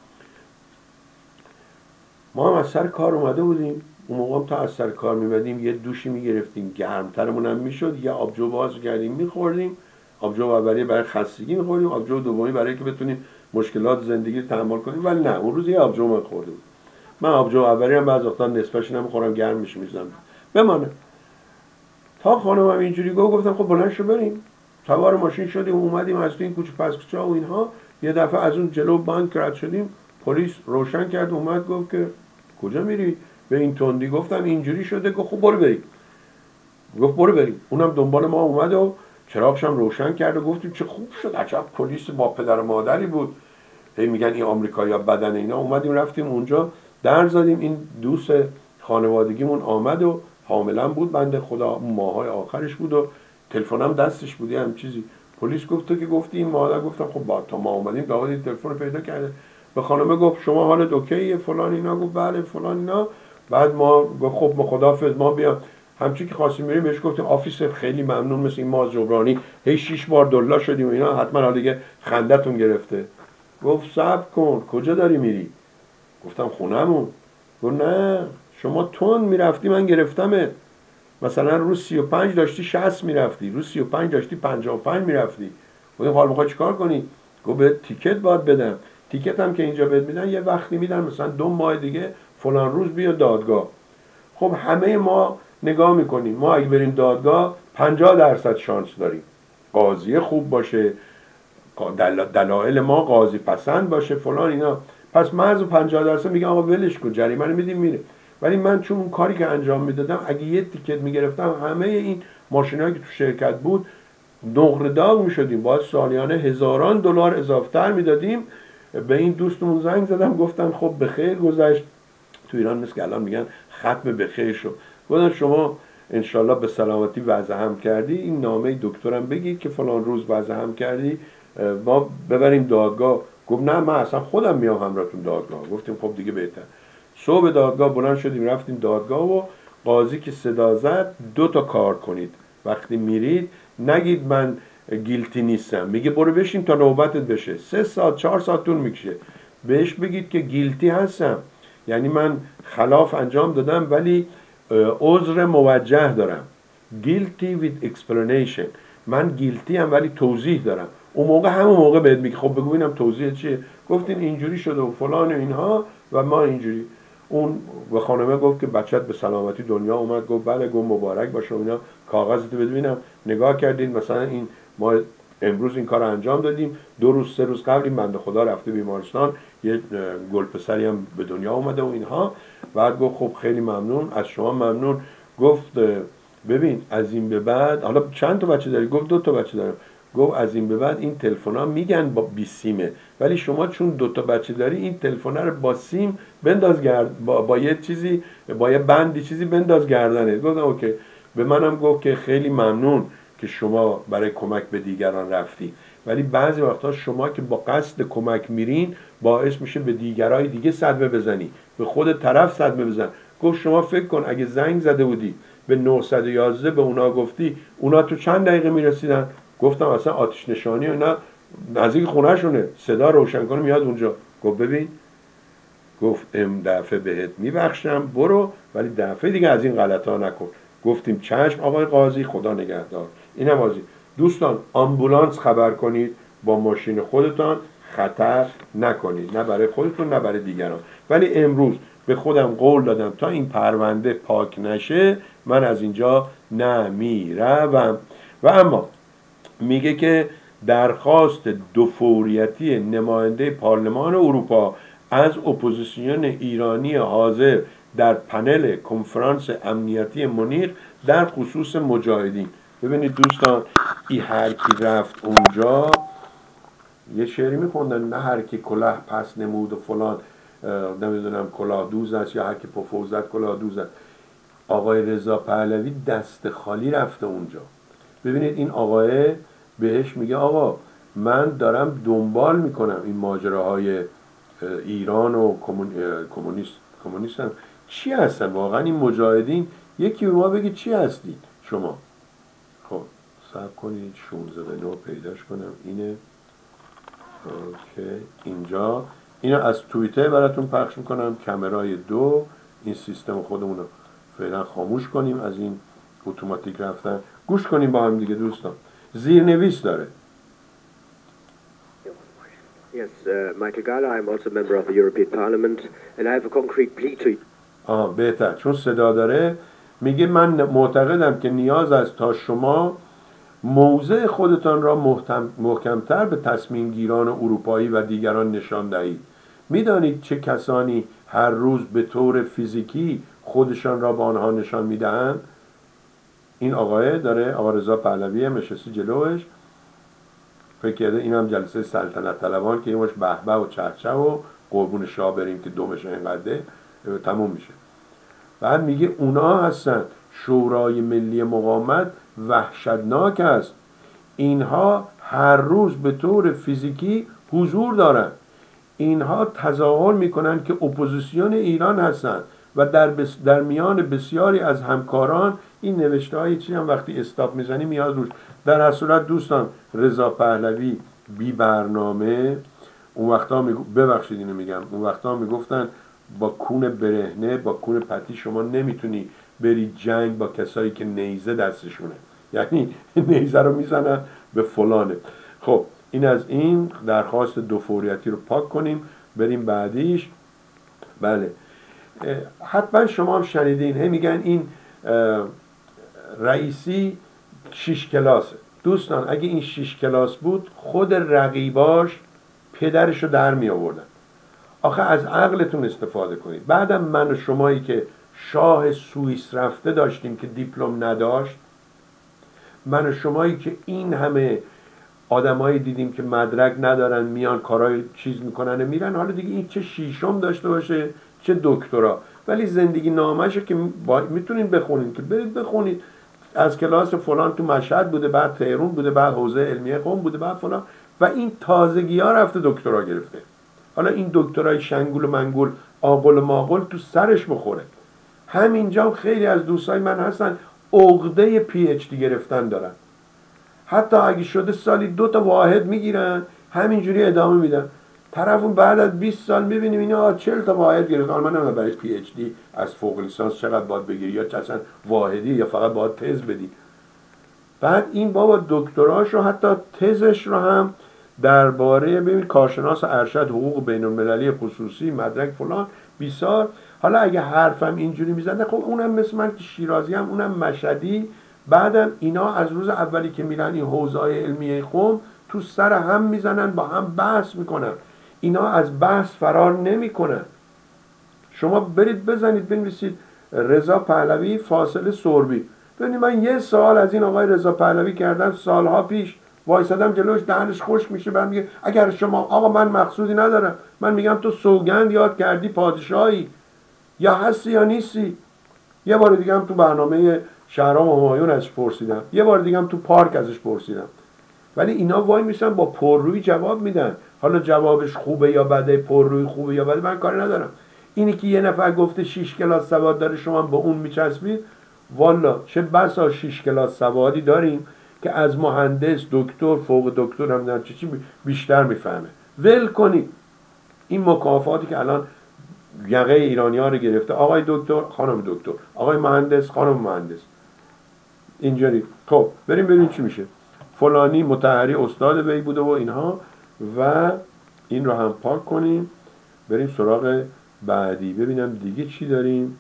ما هم از سر کار اومده بودیم، اون موقع هم تا از سر کار میمدیم یه دوشی میگرفتیم گرمترمون هم میشد، یه آبجو باز کردیم میخوردیم، آبجو اولیه برای خستگی میخوردیم، آبجو دومی برای که بتونیم مشکلات زندگی رو تحمل کنیم. ولی نه، اون روز یه آبجو من خوردم. من آبجو اولی هم بعضی وقتا نصفش نمیخورم، گرم میشه میزنم بمانه. تا خانمم اینجوری گفتم خب بلند شو بریم. سوار ماشین شدیم اومدیم از تو این کوچه پس کوچه و اینها. یه دفعه از اون جلو بانک رد شدیم، پلیس روشن کرد اومد گفت که کجا میری به این تندی؟ گفتم اینجوری شده. گفت خب برو بریم. گفت برو بریم. اونم دنبال ما اومد و چراغش هم روشن کرد و گفتیم چه خوب شد، عجب پلیس با پدر و مادری بود. هی میگن این آمریکایی‌ها بدن اینا. اومدیم رفتیم اونجا در زدیم. این دوست خانوادگیمون آمد و حاملا بود بنده خدا، ماهای آخرش بود و تلفنم دستش بود هم چیزی. پلیس گفت تو که گفتی این مادر. گفتم خب با تا ما اومدیم داوود این تلفن رو پیدا کرده. به خانم گفت شما حالت اوکیه فلان اینا؟ گفت بله فلان اینا. بعد ما گفت خب ما خداحافظ ما بیام. همچی که خواستیم بریم بهش گفتیم آفیسر خیلی ممنون، مثل این ما جبرانی هی 6 بار دلا شدیم و اینا، حتما حالا دیگه خندتون گرفته. گفت صبر کن کجا داری میری؟ گفتم خونمون. گفت نه شما تون میرفتی من گرفتمت. مثلا رو 35 داشتی 60 میرفتی، رو 35 داشتی 55 میرفتی. گفتم حالا میخوای چیکار کنی؟ گفت به تیکت باید بدم. تیکت هم که اینجا بهت میدن یه وقتی میدن مثلا 2 ماه دیگه فلان روز بیا دادگاه. خب همه ما نگاه میکنیم ما اگه بریم دادگاه 50% شانس داریم قاضی خوب باشه، دلایل ما قاضی پسند باشه فلان اینا. پس محض 50% میگم آقا ولش کن جریمه رو میدیم میره. ولی من چون اون کاری که انجام میدادم اگه یه تیکت میگرفتم همه این ماشینایی که تو شرکت بود نقره داغ میشدیم، باید سالیانه هزاران دلار اضافتر میدادیم. به این دوستمون زنگ زدم گفتن خب به خیر گذشت. تو ایران مثل که الان میگن ختم به خیر شد. گفتن شما انشالله به سلامتی وضع هم کردی، این نامه دکترم بگید که فلان روز وضع هم کردی ما ببریم دادگاه. گفت نه من اصلا خودم میام همراهتون دادگاه. گفتیم خب دیگه بهتر. صبح دادگاه بلند شدیم رفتیم دادگاه و قاضی که صدا زد 2 تا کار کنید وقتی میرید، نگید من گیلتی نیستم، میگه برو بشین تا نوبتت بشه، 3 ساعت 4 ساعت طول میکشه. بهش بگید که گیلتی هستم، یعنی من خلاف انجام دادم ولی عذر موجه دارم. guilty with explanation، من گیلتی هم ولی توضیح دارم. اون موقع همون موقع بهت میگه خب بگو ببینم توضیح چیه. گفتین اینجوری شده و فلان و اینها و ما اینجوری. اون و خانمه گفت که بچت به سلامتی دنیا اومد. گفت بله. گفت مبارک باشه اینا. کاغذتو ببینم. نگاه کردین مثلا این ما امروز این کار انجام دادیم، 2 روز 3 روز قبل این بنده خدا رفته بیمارستان، یه گل پسری هم به دنیا اومده و اینها. بعد گفت خب خیلی ممنون از شما ممنون. گفت ببین از این به بعد حالا چند تا بچه داری؟ گفت 2 تا بچه دارم. گفت از این به بعد این تلفن‌ها میگن با 20 سیمه ولی شما چون 2 تا بچه داری این تلفن رو با سیم بنداز با یه چیزی با یه بندی چیزی بنداز گردنت. گفتم اوکی. به منم گفت که خیلی ممنون که شما برای کمک به دیگران رفتی، ولی بعضی وقتا شما که با قصد کمک میرین باعث میشه به دیگرای دیگه صدمه بزنی، به خود طرف صدمه بزن. گفت شما فکر کن اگه زنگ زده بودی به 911 به اونا گفتی اونا تو چند دقیقه میرسیدن؟ گفتم اصلا آتش نشانی و اینا نزدیک خونه‌شونه، صدا روشن کنه میاد اونجا. گفت ببین، گفت دفعه بهت میبخشم برو ولی دفعه دیگه از این غلطا نکن. گفتیم چشم آقای قاضی خدا نگهدار. اینم قاضی. دوستان آمبولانس خبر کنید، با ماشین خودتان خطر نکنید، نه برای خودتون نه برای دیگران. ولی امروز به خودم قول دادم تا این پرونده پاک نشه من از اینجا نمیروم. و اما میگه که درخواست دو فوریتی نماینده پارلمان اروپا از اپوزیسیون ایرانی حاضر در پنل کنفرانس امنیتی مونیخ در خصوص مجاهدین. ببینید دوستان این هر کی رفت اونجا یه شعری میخوندن، نه هر کی کلاه پس نمود و فلان نمیدونم کلاه دوز است یا هر کی پفوزت کلاه دوز است. آقای رضا پهلوی دست خالی رفته اونجا. ببینید این آقای بهش میگه آقا من دارم دنبال میکنم این ماجراهای ایران و کمونیستن چی هستن واقعا این مجاهدین یکی به ما بگید چی هستید شما. خب صبر کنید 16 پیداش کنم. اینه اوکی. اینجا اینو از توییتر براتون پخش میکنم. کامرای 2. این سیستم خودمون رو فعلا خاموش کنیم از این اتوماتیک رفتن. گوش کنیم با هم دیگه دوستان. زیرنویس داره. Yes, Michael Gala, I'm also a member of the European Parliament and I have a concrete plea to you. بهتر چون صدا داره. میگه من معتقدم که نیاز است تا شما موضع خودتان را محکمتر به تصمیم گیران اروپایی و دیگران نشان دهید. میدانید چه کسانی هر روز به طور فیزیکی خودشان را به آنها نشان میدهند؟ این آقای داره، آقا رضا پهلوی نشسته جلوش، فکر کرده این هم جلسه سلطنت طلبان که یهوش به به و چهچه و قربون شاه بریم که دومش اینقدره تموم میشه. بعد میگه اونا هستن شورای ملی مقاومت وحشتناک است. اینها هر روز به طور فیزیکی حضور دارند. اینها تظاهر میکنند که اپوزیسیون ایران هستند و در میان بسیاری از همکاران این نوشته های چی هم وقتی استاپ میزنی میاد روش. در هر صورت دوستان رضا پهلوی بی برنامه اون وقتا ببخشید اینو میگم، اون وقتا میگفتن با کون برهنه با کون پتی شما نمیتونی بری جنگ با کسایی که نیزه دستشونه، یعنی نیزه رو میزنن به فلانه. خب این از این درخواست دو فوریتی رو پاک کنیم بریم بعدیش. بله حتما شما هم شنیدین هی میگن این رئیسی 6 کلاسه. دوستان اگه این 6 کلاس بود خود رقیباش پدرشو در می آوردن. آخه از عقلتون استفاده کنید. بعدم من و شمایی که شاه سوئیس رفته داشتیم که دیپلم نداشت، من و شمایی که این همه آدمایی دیدیم که مدرک ندارن میان کارهای چیز میکنن میرن، حالا دیگه این چه شیشم داشته باشه چه دکترا، ولی زندگی نامشه که میتونین بخونین که برید بخونید از کلاس فلان تو مشهد بوده، بعد تهران بوده، بعد حوزه علمیه قم بوده، بعد فلان، و این تازگی ها رفته دکترا گرفته. حالا این دکترای شنگول و منگول آقل و ماقل تو سرش بخوره. همینجا خیلی از دوستای من هستن عقده پی اچ دی گرفتن دارن، حتی اگه شده سالی 2 تا واحد میگیرن همینجوری ادامه میدن. طرفون بعد از 20 سال میبینیم اینا 40 تا واحد گرفت. حالا من نمیدونم برای پی اچ دی از فوق لیسانس چقدر باید بگیری، یا اصلا واحدی یا فقط باید تز بدی. بعد این بابا دکتراش رو حتی تزش رو هم درباره ببین کارشناس ارشد حقوق بین المللی خصوصی مدرک فلان 20 سال. حالا اگه حرفم اینجوری میزنه خب اونم مثل من که شیرازی هم اونم مشهدی. بعدم اینا از روز اولی که میرن این حوزه‌های علمیه قم تو سر هم میزنن، با هم بحث میکنن. اینا از بحث فرار نمیکنن. شما برید بزنید بنویسید رضا پهلوی فاصله سوربی، ببینید من 1 سال از این آقای رضا پهلوی کردم سالها پیش، وایسادم جلوش دهنش خشک میشه، بعد میگه اگر شما آقا من مقصودی ندارم، من میگم تو سوگند یاد کردی پادشاهی یا هستی یا نیستی. یه بار دیگه هم تو برنامه شهرام همایون ازش پرسیدم، یه بار دیگه هم تو پارک ازش پرسیدم، ولی اینا وای میسن با پررویی جواب میدن. حالا جوابش خوبه یا بده، پررویی خوبه یا بده، من کاری ندارم. اینی که یه نفر گفته 6 کلاس سواد داره شما با اون میچسبید، والا چه بسا 6 کلاس سوادی داریم که از مهندس دکتر فوق دکتر هم نه چی بیشتر میفهمه. ول کنید این مکافاتی که الان یقه ایرانی‌ها رو گرفته، آقای دکتر خانم دکتر، آقای مهندس خانم مهندس، اینجوری. خب بریم ببینیم چی میشه. فلانی مطهری استاد وی بوده و اینها، و این رو هم پاک کنیم بریم سراغ بعدی ببینم دیگه چی داریم.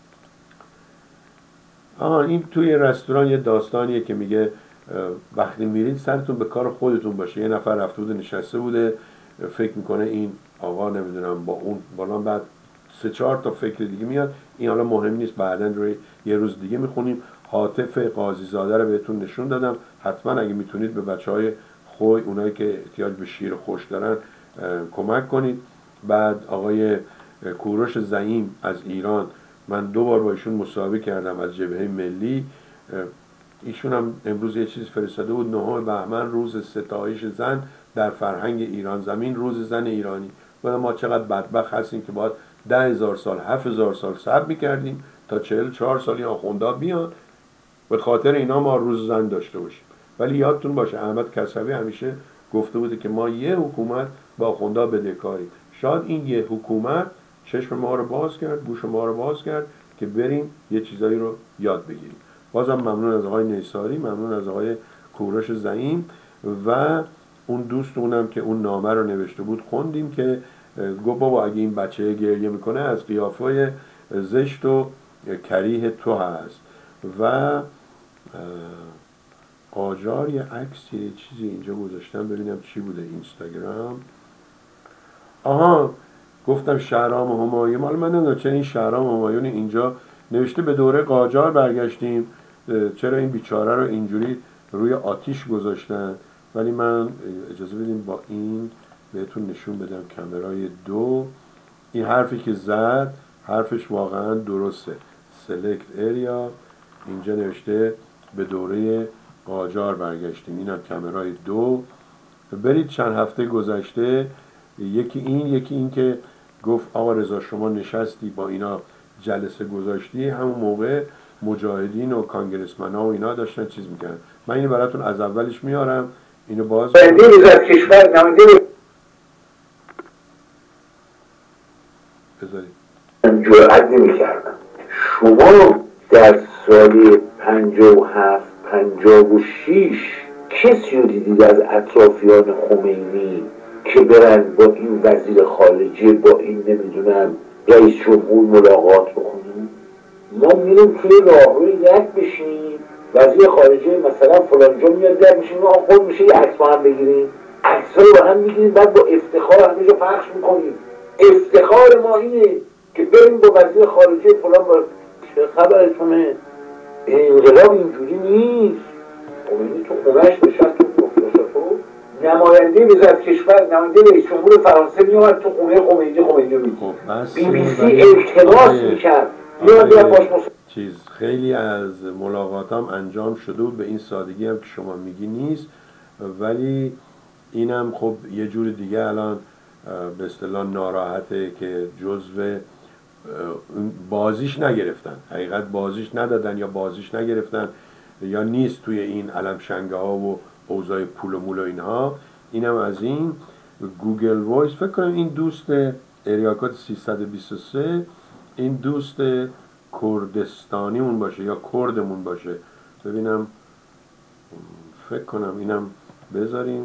این توی رستوران یه داستانیه که میگه وقتی میرید سرتون به کار خودتون باشه. یه نفر رفته بوده نشسته بوده فکر میکنه این آقا نمیدونم با اون بالا، بعد 3-4 تا فکر دیگه میاد. این حالا مهم نیست، بعداً روی یه روز دیگه میخونیم. حاطف قاضی زاده رو بهتون نشون دادم، حتما اگه میتونید به بچهای خوی اونایی که احتیاج به شیر خوش دارن کمک کنید. بعد آقای کوروش زعیم از ایران، من 2 بار با ایشون مصاحبه کردم از جبهه ملی. ایشون هم امروز یه چیز فرستاده بود 9 بهمن روز ستایش زن در فرهنگ ایران زمین، روز زن ایرانی. و ما چقدر بدبخت هستیم که باید 10,000 سال 7,000 سال صبر میکردیم تا 44 سال این آخوندا بیان، به خاطر اینا ما روز زن داشته باشیم. ولی یادتون باشه احمد کسروی همیشه گفته بوده که ما یه حکومت با آخوندا بدهکاریم. شاید این یه حکومت چشم ما رو باز کرد، گوش ما رو باز کرد که بریم یه چیزایی رو یاد بگیریم. بازم ممنون از آقای نیساری، ممنون از آقای کوروش زعیم و اون دوستونم که اون نامه رو نوشته بود خوندیم که گفت بابا اگه این بچه گریه میکنه از قیافه زشت و کریه تو هست. و قاجار یه عکس یه چیزی اینجا گذاشتم ببینم چی بوده. اینستاگرام، آها گفتم شهرام همایون، حالا من نمیدونم چرا این شهرام همایون اینجا نوشته به دوره قاجار برگشتیم، چرا این بیچاره رو اینجوری روی آتیش گذاشتن. ولی من اجازه بدیم با این بهتون نشون بدم کامرای 2. این حرفی که زد حرفش واقعا درسته. select area اینجا نوشته به دوره قاجار برگشتیم. این هم کامرای 2. برید چند هفته گذشته، یکی این که گفت آقا رضا شما نشستی با اینا جلسه گذاشتی، همون موقع مجاهدین و کانگرسمن ها و اینا داشتن چیز میکنن. من اینو براتون از اولش میارم، اینو باز بذارید. جرأت نمی‌کردم. شما در سال 57 56 کسی رو دیدید از اطرافیان خمینی که برن با این وزیر خارجه، با این نمیدونم رئیس جمهور ملاقات بکنیم؟ ما میریم توی راهروی یک بشیم، وزیر خارجه مثلا فلانجا میاد در میشیم، ما خود میشه یه عکس با هم بگیریم، عکس‌ها رو با هم میگیریم، بعد با افتخار همه جا پخش میکنیم. افتخار ما اینه که بریم با وزیر خارجه فلان با چه خبرتونه؟ انقلاب اینجوری نیست. خمینی تو خونه‌اش نشست تو نماینده وزارت کشور، نماینده رئیس جمهور فرانسه میومد تو خونه خمینی رو میدید. بی بی سی التماس میکرد چیز. خیلی از ملاقاتام انجام شده و به این سادگی هم که شما میگی نیست، ولی اینم خب یه جور دیگه الان به اصطلاح ناراحته که جزو بازیش نگرفتن، حقیقت بازیش ندادن یا بازیش نگرفتن یا نیست توی این علم شنگه ها و اوضاع پول و مول و اینها. اینم از این گوگل وایس. فکر کنم این دوست اریاکات 323 این دوست کردستانیمون باشه یا کردمون باشه. ببینم، فکر کنم اینم بذاریم.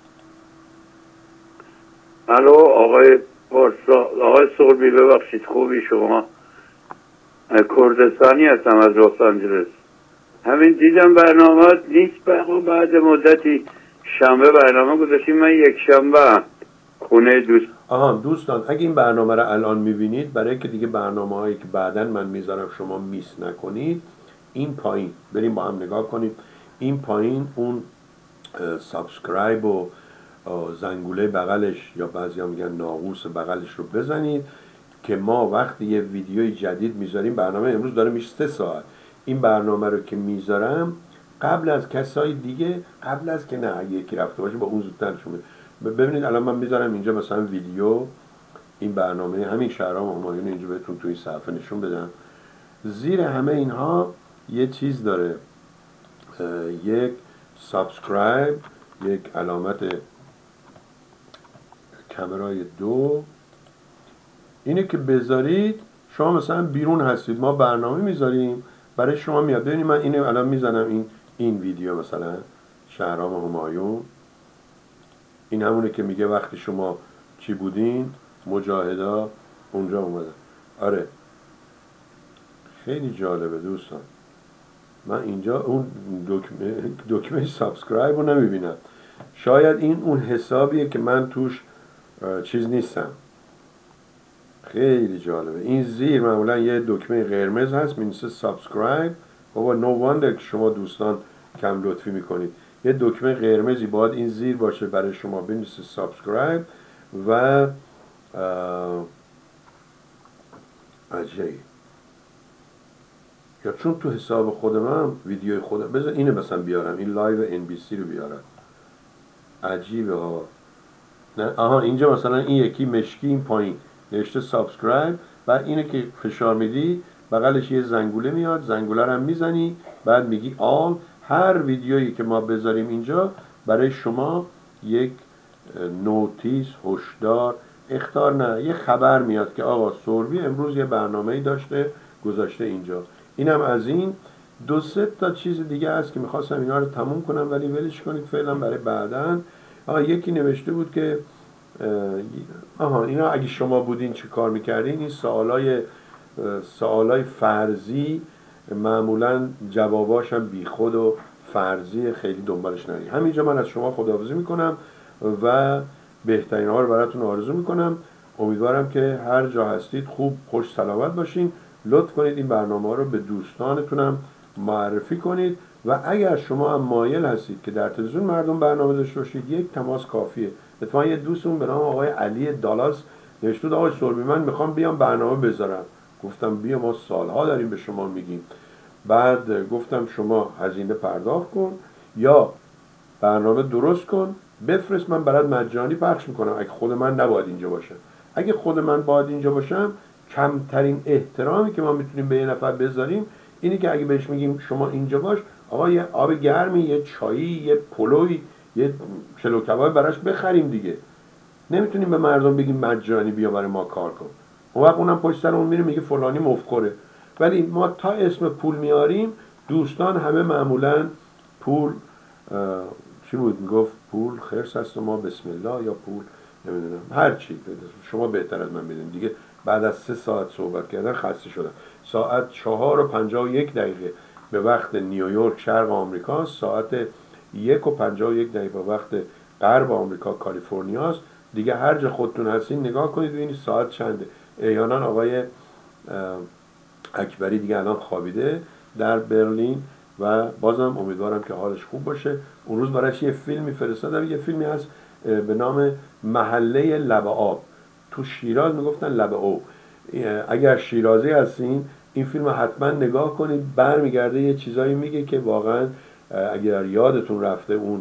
الو آقای پارسا، آقای سربی ببخشید، خوبی شما؟ کردستانی هستم از لس آنجلس. همین دیدم برنامه نیست، بعد مدتی شنبه برنامه گذاشتیم، من یک شنبه خونه دوستان اگه این برنامه رو الان میبینید، برای که دیگه برنامه هایی که بعداً من میذارم شما میس نکنید، این پایین بریم با هم نگاه کنیم. این پایین اون سابسکرایب و زنگوله بغلش یا بعضی هم میگن ناقوس بغلش رو بزنید که ما وقتی یه ویدیوی جدید میذاریم، برنامه امروز داره میشه 3 ساعت، این برنامه رو که میذارم قبل از کسای دیگه، قبل از که نه یکی رفته باشه با اون زودتر شما ببینید. الان من میذارم اینجا مثلا ویدیو این برنامه همین شهرام همایون، اینجا بهتون توی صفحه نشون بدم. زیر همه اینها یه چیز داره، یک سابسکرایب، یک علامت کامرای 2. اینه که بذارید شما مثلا بیرون هستید، ما برنامه میذاریم برای شما میاد. ببینید من اینو الان میزنم، این ویدیو مثلا شهرام همایون، این همونه که میگه وقتی شما چی بودین مجاهدا اونجا اومدن. آره خیلی جالبه دوستان. من اینجا اون دکمه سابسکرایب رو نمیبینم. شاید این اون حسابیه که من توش چیز نیستم. خیلی جالبه. این زیر معمولا یه دکمه قرمز هست مینویسه سابسکرایب. بابا نو واندر که شما دوستان کم لطفی میکنید. یه دکمه قرمزی باید این زیر باشه برای شما بنویسه سابسکرایب و عجیب. یا چون تو حساب خود من ویدیوی خودم بذار اینو مثلا بیارم، این لایو NBC رو بیارم. عجیبه ها. نه آها اینجا مثلا این یکی مشکی این پایین نوشته سابسکرایب، بعد اینو که فشار میدی بغلش یه زنگوله میاد، زنگوله رو هم میزنی، بعد میگی آل. هر ویدیویی که ما بذاریم اینجا برای شما یک نوتیس، هشدار، اخطار نه، یه خبر میاد که آقا سوربی امروز یه برنامه‌ای داشته گذاشته اینجا. اینم از این. دو سه تا چیز دیگه هست که میخواستم اینا رو تموم کنم ولی ولش کنید فعلا برای بعدن. یکی نوشته بود که اینا اگه شما بودین چه کار میکردین؟ این سوالای فرضی معمولا جواباش هم بیخود و فرضی، خیلی دنبالش نرید. همینجا من از شما خداحافظی میکنم و بهترین ها رو براتون آرزو میکنم. امیدوارم که هر جا هستید خوب خوش سلامت باشین. لطف کنید این برنامه ها رو به دوستانتونم معرفی کنید و اگر شما هم مایل هستید که در تلویزیون مردم برنامه داشته باشید، یک تماس کافیه. اتفاقا یه دوستمون به نام آقای علی دالاس نوشته بود آقای سوربی من میخوام بیام برنامه بذارم. گفتم بیا، ما سالها داریم به شما میگیم. بعد گفتم شما هزینه پرداخت کن یا برنامه درست کن بفرست، من برات مجانی پخش میکنم اگه خود من نباید اینجا باشم. اگه خود من باید اینجا باشم، کمترین احترامی که ما میتونیم به یه نفر بذاریم اینی که اگه بهش میگیم شما اینجا باش، آقا یه آب گرمی، یه چایی، یه پلوی، یه چلو کباب براش بخریم دیگه. نمیتونیم به مردم بگیم مجانی بیا برای ما کار کن. اون وقت اونم پشت سر اون میره میگه فلانی مفتخوره. ولی ما تا اسم پول میاریم، دوستان همه معمولا پول چی بود میگفت؟ پول خرس است و ما بسم الله، یا پول نمیدونم هر چی. شما بهتر از من بدین دیگه. بعد از 3 ساعت صحبت کردن خسته شدم. ساعت 4:51 به وقت نیویورک شرق آمریکا، ساعت 1:51 به وقت غرب آمریکا کالیفرنیا است. دیگه هر جا خودتون هستین نگاه کنید ببینید ساعت چنده. احیانا آقای اکبری دیگه الان خوابیده در برلین و بازم امیدوارم که حالش خوب باشه. اون روز براش یه فیلمی فرستادم، یه فیلمی هست به نام محله لب آب. تو شیراز میگفتن لب او. اگر شیرازی هستین این فیلم حتما نگاه کنید، برمیگرده یه چیزایی میگه که واقعا اگر یادتون رفته اون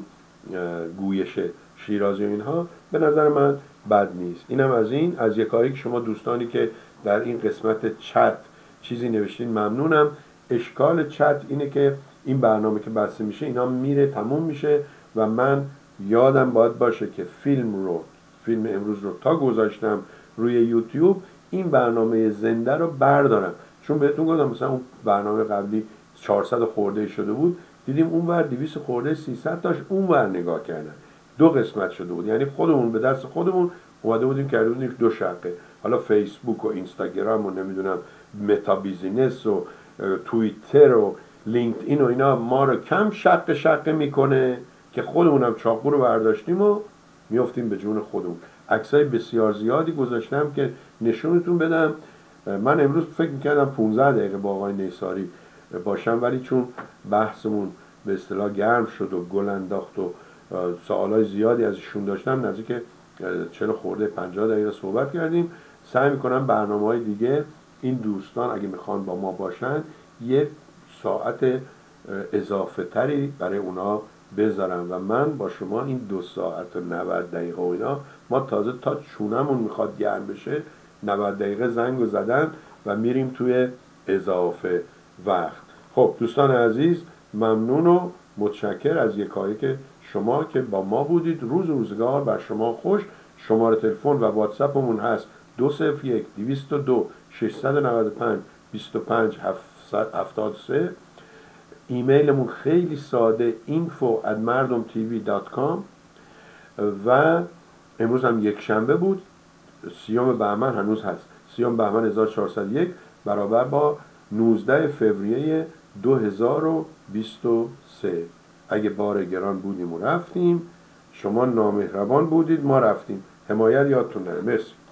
گویش شیرازی و اینها، به نظر من بد نیست. اینم از این. از یکایی که شما دوستانی که در این قسمت چت چیزی نوشتین ممنونم. اشکال چت اینه که این برنامه که بسته میشه اینا میره تموم میشه و من یادم باید باشه که فیلم امروز رو تا گذاشتم روی یوتیوب این برنامه زنده رو بردارم. چون بهتون گفتم مثلا اون برنامه قبلی 400 خورده شده بود، دیدیم اونور 200 خورده 300 تاش اونور نگاه کردن. 2 قسمت شده بود، یعنی خودمون به دست خودمون اومده بودیم کرده بودیم 2 شقه. حالا فیسبوک و اینستاگرام و نمیدونم متا بیزینس و توییتر و لینکدین و اینا ما رو کم شقه میکنه که خودمونم چاقو رو برداشتیم و میافتیم به جون خودمون. عکسای بسیار زیادی گذاشتم که نشونتون بدم. من امروز فکر میکردم 15 دقیقه با آقای نیساری باشم، ولی چون بحثمون به اصطلاح گرم شد و گل انداخت و سوالای زیادی ازشون داشتم، نزدیک 40 خورده 50 دقیقه صحبت کردیم. سعی میکنم برنامه‌های دیگه این دوستان اگه میخوان با ما باشن یه ساعت اضافه تری برای اونا بذارم و من با شما این 2 ساعت و 90 دقیقه و اینا، ما تازه تا چونمون میخواد گرم بشه 90 دقیقه زنگو زدن و میریم توی اضافه وقت. خب دوستان عزیز، ممنون و متشکر از یکایی که شما که با ما بودید. روزگار بر شما خوش. شماره تلفن و واتساپمون هست 201 202 695 25 773. ایمیلمون خیلی ساده info@mardomtv.com و امروز هم یک شنبه بود، 30 بهمن هنوز هست. 30 بهمن 1401 برابر با 19 فوریه 2023. اگه بار گران بودیم و رفتیم، شما نامهربان بودید ما رفتیم. حمایت یادتون نره. مرسی.